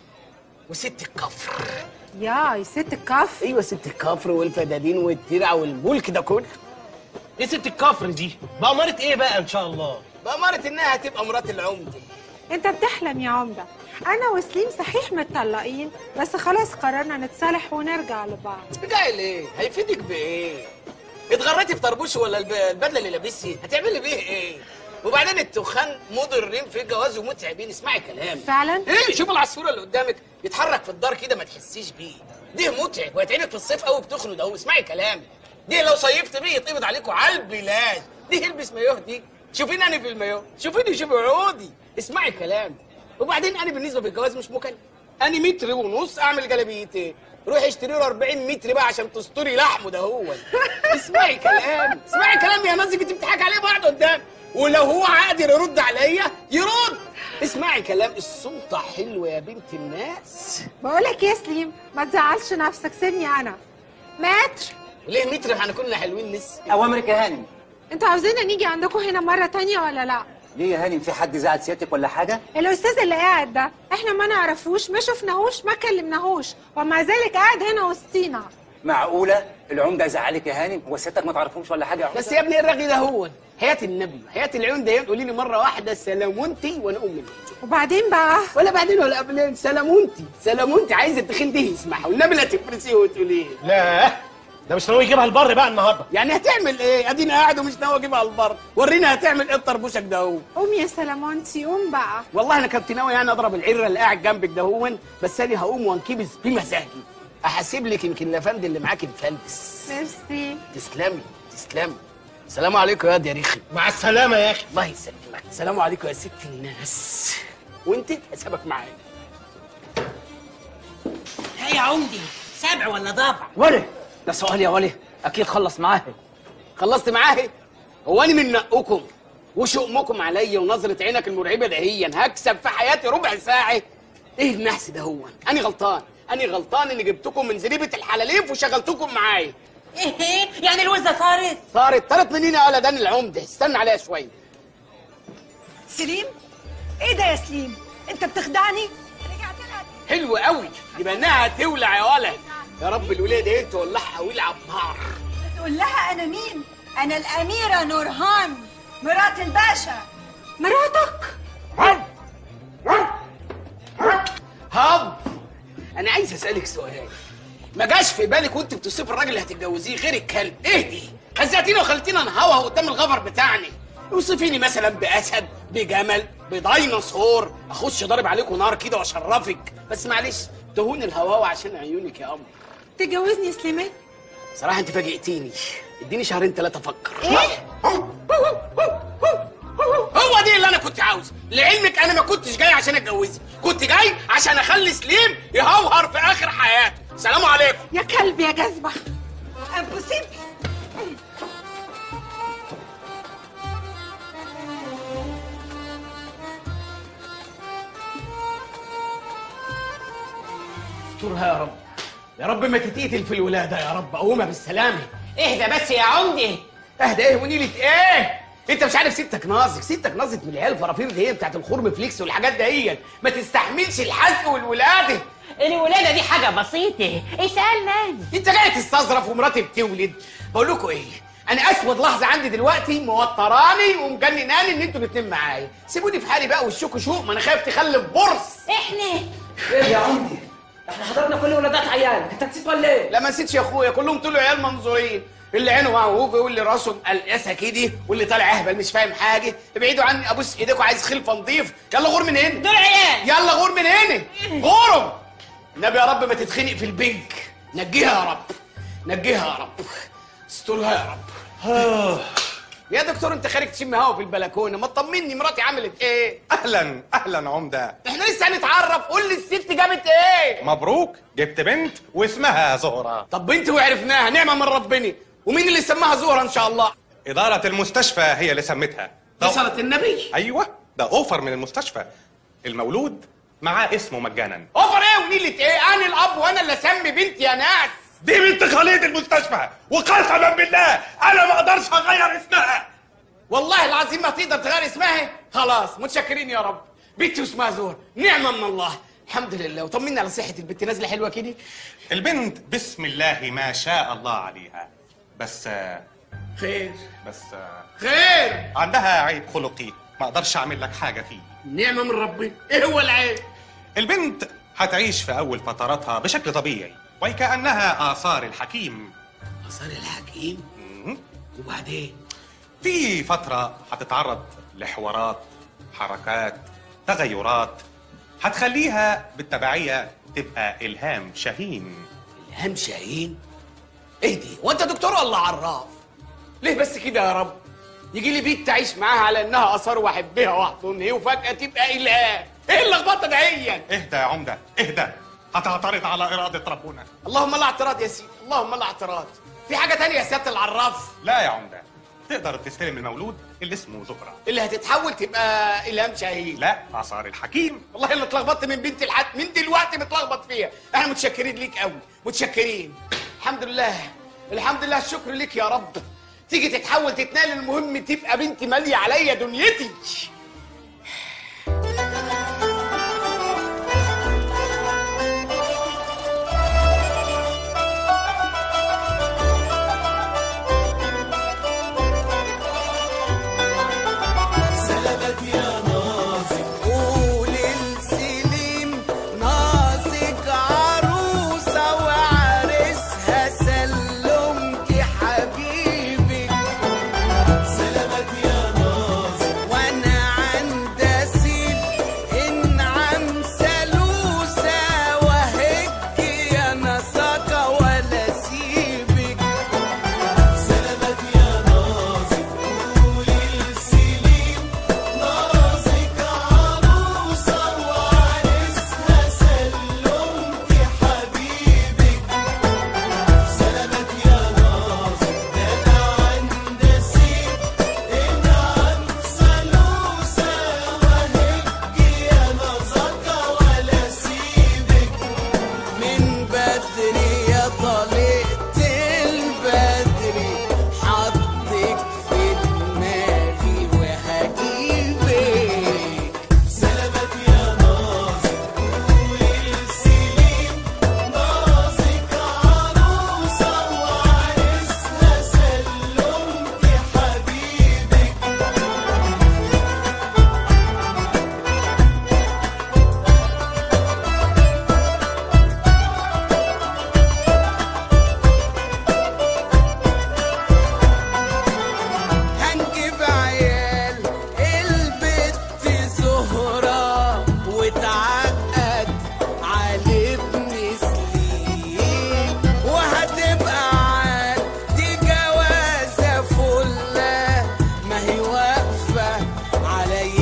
وست الكفر. يا ست الكفر؟ ايوه ست الكفر والفدادين والترع والملك ده كله. ايه ست الكفر دي؟ بأمارة ايه بقى ان شاء الله؟ بأمارة انها هتبقى مرات العمده. انت بتحلم يا عمده. انا وسليم صحيح متطلقين بس خلاص قررنا نتصالح ونرجع لبعض. ترجعي ليه؟ هيفيدك بايه؟ اتغريتي في طربوش ولا البدله اللي لابسها؟ هتعملي بيه ايه؟ وبعدين التخان مضرين في الجواز ومتعبين. اسمعي كلامي. فعلا؟ ايه شوف العصفوره اللي قدامك يتحرك في الدار كده ما تحسيش بيه. ده متعب وهيتعبك في الصيف قوي بتخنوا ده. اسمعي كلامي. دي لو صيفت بيه يتقبض عليكم على البلاد. دي البس مايوه دي. شوفيني انا في المايوه، شوفيني شوفي عودي. اسمعي كلامي. وبعدين انا بالنسبه للجواز مش مكلف. انا متر ونص اعمل جلابيتين. روحي اشتري له أربعين متر بقى عشان تستري لحمه ده هو. اسمعي كلامي، اسمعي كلامي يا نازك. انت بتضحكي عليه بعض قدام، ولو هو قادر يرد عليا يرد. اسمعي كلام. السلطه حلوه يا بنت الناس. بقولك يا سليم ما تزعلش نفسك، سيبني انا. متر. ليه متر؟ احنا كنا حلوين لسه. اوامرك يا هانم. انتوا عاوزيننا نيجي عندكم هنا مره تانية ولا لا؟ ليه يا هانم؟ في حد زعل سيادتك ولا حاجه؟ الاستاذ اللي قاعد ده احنا ما نعرفوش ما شفناهوش ما كلمناهوش ومع ذلك قاعد هنا وسطينا. معقوله العمده زعلك يا هانم؟ هو سيادتك ما تعرفهمش ولا حاجه يا عمده؟ بس يا ابني الرغي ده هو حياه النبي، حياه العيون ده. قولي لي مره واحده سلامونتي وانا ام البيت. وبعدين بقى؟ ولا بعدين ولا قبلين. سلامونتي سلامونتي. عايزه التخين ده يسمعها والنبي لا تفرسيه وتقولي لا ده مش ناوي يجيبها البر بقى النهارده. يعني هتعمل ايه؟ ادينا قاعد ومش ناوي اجيبها البر، ورينا هتعمل ايه بطربوشك ده هو. قوم يا سلامونتي قوم بقى. والله انا كنت ناوي يعني اضرب العره اللي قاعد جنبك ده هو، بس انا هقوم وانكبس بمزاجي. احاسب لك يمكن الافندي اللي معاكي مفلس. ميرسي. تسلمي تسلمي. السلام عليكم يا واد يا ريخي. مع السلامه يا اخي. الله يسلمك. السلام عليكم يا ست الناس. وانت حسابك معايا. ايه يا عمدي، سبع ولا ضبع؟ ولا ده سؤال يا ولي. اكيد خلص معاه. خلصت معاه؟ هو انا من نقكم وشؤمكم عليا ونظره عينك المرعبه دهيا هكسب في حياتي ربع ساعه؟ ايه النحس ده هو؟ انا غلطان، انا غلطان اني جبتكم من زريبه الحلاليف وشغلتكم معايا. ايه يعني الوزه طارت؟ طارت طارت منين يا ولد؟ انا العمده، استنى عليها شويه. سليم؟ ايه ده يا سليم؟ انت بتخدعني؟ حلو قوي، يبقى انها هتولع يا ولد. يا رب الولاد ايه تولعها ولع بنار. تقول لها انا مين؟ انا الاميره نورهان مرات الباشا. مراتك؟ هب انا عايز اسالك سؤال. ما جاش في بالك وانت بتصف الراجل اللي هتتجوزيه غير الكلب؟ ايه دي؟ خزقتينا وخلتينا نهوه قدام الغفر بتاعنا. اوصفيني مثلا باسد، بجمل، بديناصور، اخش ضارب عليكم نار كده واشرفك. بس معلش تهون الهواوه عشان عيونك يا قمر. تتجوزني يا سليمان؟ صراحه انت فاجئتيني. اديني شهرين ثلاثه افكر. ايه؟ هو دي اللي انا كنت عاوزه. لعلمك انا ما كنتش جاي عشان اتجوزك، كنت جاي عشان اخلي سليم يهوهر في اخر حياته. سلام عليكم. يا كلب يا جزمه. امبوسيبل. استرها يا رب. يا رب ما تتقتل في الولاده يا رب. قومها بالسلامه. اهدى بس يا عمدي. اهدى ايه ونيله ايه؟ انت مش عارف ستك ناظر، ستك ناظر من العيال الفرافير دي بتاعت الخرم فليكس والحاجات دهيا، ما تستحملش الحزق والولاده. الولاده دي حاجه بسيطه، اسالني. انت جاي تستظرف ومراتي بتولد. بقول لكم ايه؟ انا اسود لحظه عندي دلوقتي موتراني ومجنناني ان انتوا الاتنين معايا. سيبوني في حالي بقى وشكوا شوق، ما انا خايف تخلف برص. احنا ايه يا عمدي؟ احنا حضرنا كل ولادات عيال، انت نسيت ولا ايه؟ لا ما نسيتش يا اخويا، كلهم طلعوا عيال منظورين. اللي عينه معوجه واللي راسه مقلقسه كده واللي طالع اهبل مش فاهم حاجه. ابعدوا عني ابوس ايديكم، عايز خلفه نضيف. يلا غور من هنا. دول عيال. يلا غور من هنا. غورهم. النبي يا رب ما تتخنق في البنك. نجيها يا رب. نجيها يا رب. استرها يا رب. يا دكتور انت خارج تشم هوا في البلكونه، ما تطمني مراتي عملت ايه؟ اهلا اهلا عمده. احنا لسه هنتعرف. قول لي الست جابت ايه؟ مبروك، جبت بنت واسمها زهره. طب بنت وعرفناها، نعمه من ربنا. ومين اللي سماها زهره ان شاء الله؟ اداره المستشفى هي اللي سمتها. دي صلاه النبي. ايوه ده اوفر من المستشفى. المولود معاه اسمه مجانا. اوفر ايه ونيله ايه؟ انا الاب وانا اللي اسمي بنتي يا ناس. دي بنت خليط المستشفى، وقسما بالله انا ما اقدرش اغير اسمها. والله العظيم ما تقدر تغير اسمها. خلاص متشكرين يا رب. بنتي واسمها زهر، نعمه من الله. الحمد لله. وطمنا على صحه البنت، نازله حلوه كده. البنت بسم الله ما شاء الله عليها، بس خير. بس خير. عندها عيب خلقي ما اقدرش اعمل لك حاجه فيه. نعمه من ربنا. ايه هو العيب؟ البنت هتعيش في اول فتراتها بشكل طبيعي وكأنها آثار الحكيم. آثار الحكيم؟ وبعدين؟ في فترة هتتعرض لحوارات، حركات، تغيرات هتخليها بالتبعية تبقى إلهام شاهين. إلهام شاهين؟ ايه دي؟ وانت دكتور ولا عراف؟ ليه بس كده يا رب؟ يجي لي بيت تعيش معاها على انها آثار واحبها واحضنها وفجأة تبقى إلهام. ايه اللخبطة دهيا؟ اهدى يا عمدة اهدى، هتعترض على إرادة ربنا. اللهم لا اعتراض يا سيدي، اللهم لا اعتراض. في حاجة تانية يا سيادة العراف؟ لا يا عمدة، تقدر تستلم المولود اللي اسمه زهرة، اللي هتتحول تبقى إلهام شاهين. لا آثار الحكيم. والله اللي اتلخبطت من بنت الحد من دلوقتي متلخبط فيها. احنا متشكرين ليك قوي، متشكرين. الحمد لله الحمد لله، الشكر ليك يا رب. تيجي تتحول تتنقل، المهم تبقى بنتي مالية عليا دنيتي. ناسك عروسة وعرسها سلم عليا